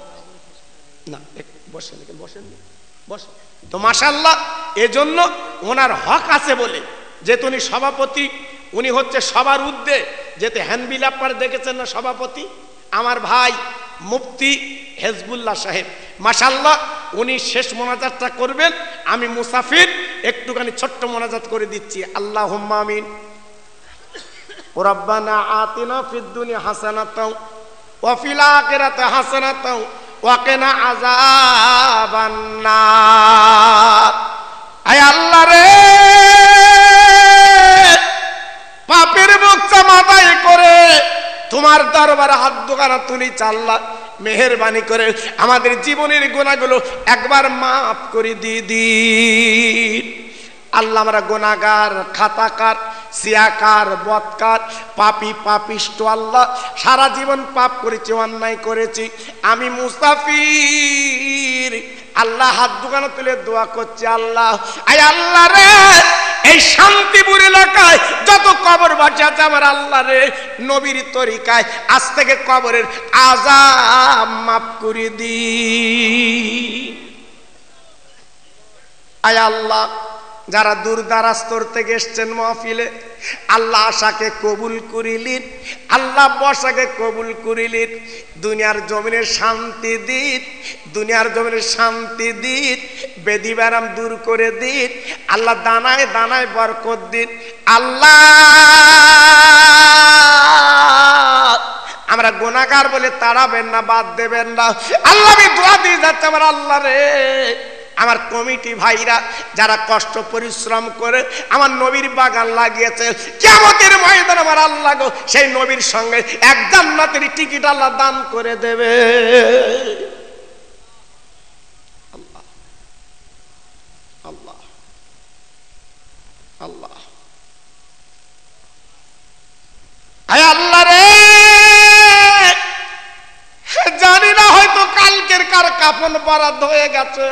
Speaker 2: না, বসেন বসেন বসেন তো মাশাআল্লাহ। এজন্য ওনার হক আছে বলে, যেহেতু উনি সভাপতি, উনি হচ্ছে সবার ঊর্ধ্বে। যেহেতু হ্যান্ডবিল আপনারা দেখেছেন না সভাপতি, আমার ভাই মুফতি হেজবুল্লাহ সাহেব, মাশাআল্লাহ উনি শেষ মোনাজাতটা করবেন। আমি মুসাফির, একটুখানি ছোট্ট মোনাজাত করে দিচ্ছি। আল্লাহুম্মা আমিন। রব্বানা আতিনা ফিদ দুনিয়া হাসানাতাও ওয়া ফিল আখিরাতি হাসানাতাও ওয়া কিনা আযাবান নার। আয় আল্লাহ রে, পাপের বোঝা মাথায় করে তোমার দরবারে হাত দুখানা তুলি, আল্লাহ মেহেরবানি করে আমাদের জীবনের গুনাহগুলো একবার মাফ করে দিয়ে দিন। আল্লাহ আমরা গুনাহগার, খাতাকার, সিয়াকার, বদকার, পাপী পাপিষ্ট, আল্লাহ সারা জীবন পাপ করেছি, অন্যায় করেছি। আমি মুসাফির, আল্লাহ হাত দুখানা তুলে দোয়া করছি। আল্লাহ আয় আল্লাহ রে, এই শান্তিপুর এলাকায় যত কবরবাসী আছে আমার আল্লাহ রে নবীর তরিকায় আজ থেকে কবরের আযাব মাফ করে দি। আয় আল্লাহ, যারা দূর দারাস্তর থেকে এসছেন মাহফিলে, আল্লাহ আশাকে কবুল করিলেন, আল্লাহ বসাকে কবুল করিলেন। দুনিয়ার জমিনে শান্তি দিন, দুনিয়ার জমিনে শান্তি দিন, বেদি ব্যারাম দূর করে দিন। আল্লাহ দানায় দানায় বরকত দিন। আল্লাহ আমরা গুনাহগার বলে তাড়াবেন না, বাদ দেবেন না। আল্লাহ আমি দোয়া দিয়ে যাচ্ছি আমার আল্লাহ রে, আমার কমিটি ভাইরা যারা কষ্ট পরিশ্রম করে আমার নবীর বাগান লাগিয়েছে, কিয়ামতের ময়দানে আমার আল্লাহ গো সেই নবীর সঙ্গে এক জান্নাতের টিকিট আল্লাহ দান করে দেবে। আল্লাহ আল্লাহ আল্লাহ আয় আল্লাহ রে, জানি না হয়তো কালকের কার কাফন বরাদ্দ হয়ে গেছে,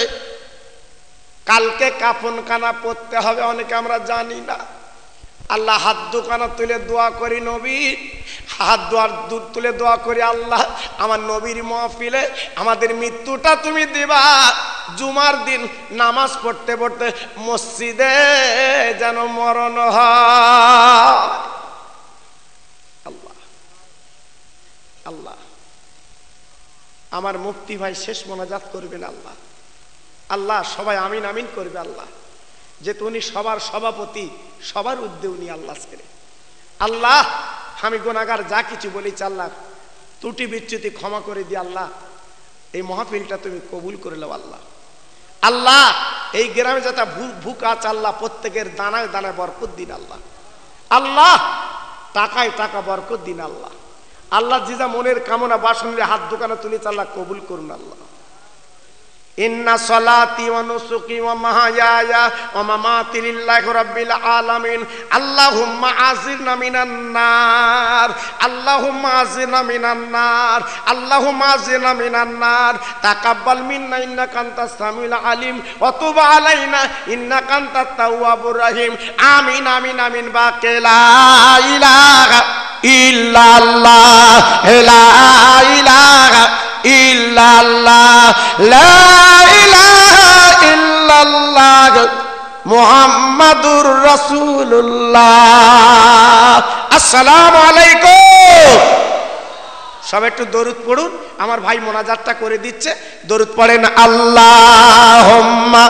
Speaker 2: কালকে কাফন কানা পড়তে হবে অনেকে আমরা জানি না। আল্লাহ হাত দুখানা তুলে দোয়া করি, নবীর হাত দোয়ার দূর তুলে দোয়া করি, আল্লাহ আমার নবীর মাহফিলে আমাদের মৃত্যুটা তুমি দিবা। জুমার দিন নামাজ পড়তে পড়তে মসজিদে যেন মরণ হয়। আল্লাহ আল্লাহ আমার মুফতি ভাই শেষ মোনাজাত করবেন। আল্লাহ আল্লাহ সবাই আমিন আমিন করবে। আল্লাহ যেহেতু উনি সবার সভাপতি, সবার উদ্যোগ উনি আল্লাহ ছেড়ে। আল্লাহ আমি গুনাহগার যা কিছু বলেছি আল্লাহ ত্রুটি বিচ্যুতি ক্ষমা করে দি। আল্লাহ এই মাহফিলটা তুমি কবুল করে নাও। আল্লাহ আল্লাহ এই গ্রামে যাতে ভুক আছে আল্লাহ প্রত্যেকের দানায় দানায় বরকত দিন। আল্লাহ আল্লাহ টাকায় টাকা বরকত দিন। আল্লাহ আল্লাহ জিজা মনের কামনা বাসনের হাত দোকানে তুলেছে আল্লাহ কবুল করুন। আল্লাহ ইন্না সলাতি ওয়া নুসুকি ওয়া মাহইয়ায়া ওয়া মামাতি লিল্লাহি রাব্বিল আলামিন। আল্লাহুম্মা আজিরনা মিনান নার, আল্লাহুম্মা আজিরনা মিনান নার, আল্লাহুম্মা আজিরনা মিনান নার। তাকাব্বাল মিন্না ইন্নাকা আনতাস সামিউল আলিম ওয়া তুব আলাইনা ইন্নাকা আনতাত তাওয়াবুর রহিম। আমিন আমিন আমিন। বাকে লা ইলাহা ইল্লাল্লাহ, লা ইলাহা ইল্লাল্লাহ, লা ইলাহা ইল্লাল্লাহ, মুহাম্মাদুর রাসূলুল্লাহ। আসসালামু আলাইকুম। সব একটু দরুদ পড়ুন। আমার ভাই মোনাজাতটা করে দিচ্ছে, দরুদ পড়েন। আল্লাহুম্মা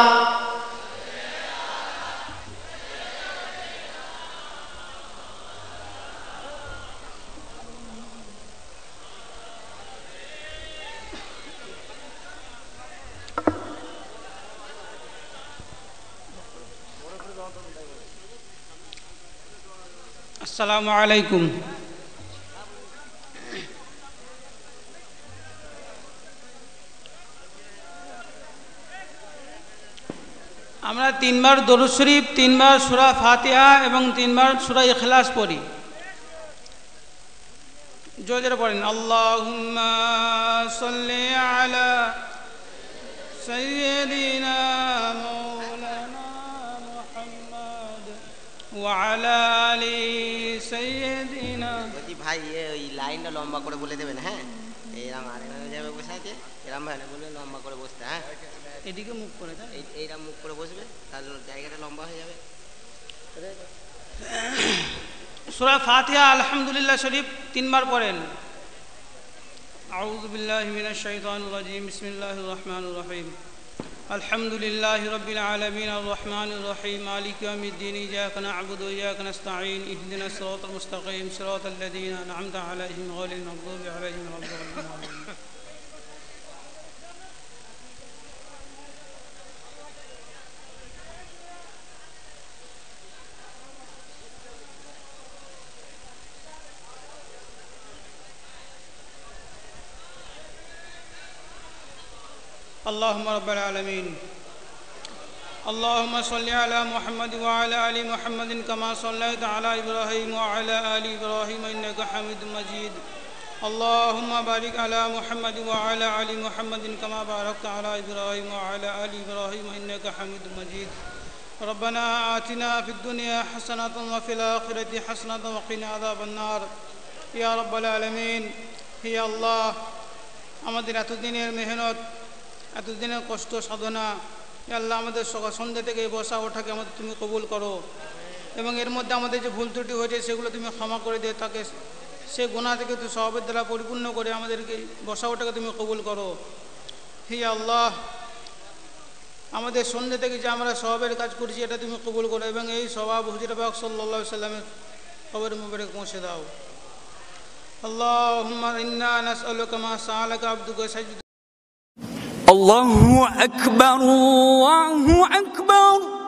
Speaker 3: আসসালামু আলাইকুম। আমরা তিনবার দরুদ শরীফ, তিনবার সূরা ফাতিহা এবং তিনবার সূরা ইখলাস পড়ি। জোরে জোরে পড়েন। আল্লাহুম্মা সাল্লি আলা সাইয়্যিদিনা মাওলানা মুহাম্মদ ওয়া আলা আলি সাইয়্যিদিনা।
Speaker 4: বলছি ভাই ওই লাইনটা লম্বা করে বলে দেবেন। হ্যাঁ এরকম আর যাবে বসে আছে, এরকম ভাই বলবে লম্বা করে বসতে। হ্যাঁ
Speaker 3: এদিকে মুখ করে দাও,
Speaker 4: এইরকম মুখ করে বসবে, তাহলে জায়গাটা লম্বা হয়ে যাবে।
Speaker 3: সূরা ফাতিহা আলহামদুলিল্লাহ শরীফ তিনবার পড়েন। আউযু বিল্লাহি মিনাশ শাইতানির রাজিম। বিসমিল্লাহির রহমানির রহিম। আলহামদুলিল্লাহি রাব্বিল আলামিন আর রহমানির রহিম মালিকি ইয়াউমিদ্দিন। ইয়্যাকা না'বুদু ওয়া ইয়্যাকা নাস্তাঈন। ইহদিনাস সিরাতাল মুস্তাকিম সিরাতাল লাযীনা আন'আমতা আলাইহিম গায়রিল মাগদুবি আলাইহিম ওয়ালাদ-দাল্লিন। اللهم رب العالمين اللهم صل على محمد وعلى آل محمد كما صليت على إبراهيم وعلى آل إبراهيم إنك حميد مجيد. اللهم بارك على محمد وعلى آل محمد كما باركت على إبراهيم وعلى آل إبراهيم إنك حميد مجيد. ربنا آتنا في الدنيا حسنة وفي الآخرة حسنة وقنا عذاب النار يا رب العالمين হে আল্লাহ আমাদের এতদিনের মেহনত এতদিনের কষ্ট সাধনা হে আল্লাহ আমাদের সকাল সন্ধ্যা থেকে বসা ওঠাকে আমাদের তুমি কবুল করো এবং এর মধ্যে আমাদের যে ভুল ত্রুটি হয়েছে সেগুলো তুমি ক্ষমা করে দিয়ে তাকে সে গুনাহ থেকে তুমি সওয়াবের দ্বারা পরিপূর্ণ করে আমাদেরকে বসা ওঠাকে তুমি কবুল করো হে আল্লাহ আমাদের সন্ধ্যা থেকে যে আমরা সওয়াবের কাজ করছি এটা তুমি কবুল করো এবং এই সওয়াব হুজুর পাক সাল্লাল্লাহু আলাইহি সাল্লামের কবর মুবারক পৌঁছে দাও আল্লাহুম্মা ইন্না নাসআলুকা মা সাআলাকা আবদুকা সাজদু
Speaker 1: আল্লাহু আকবার আল্লাহু আকবার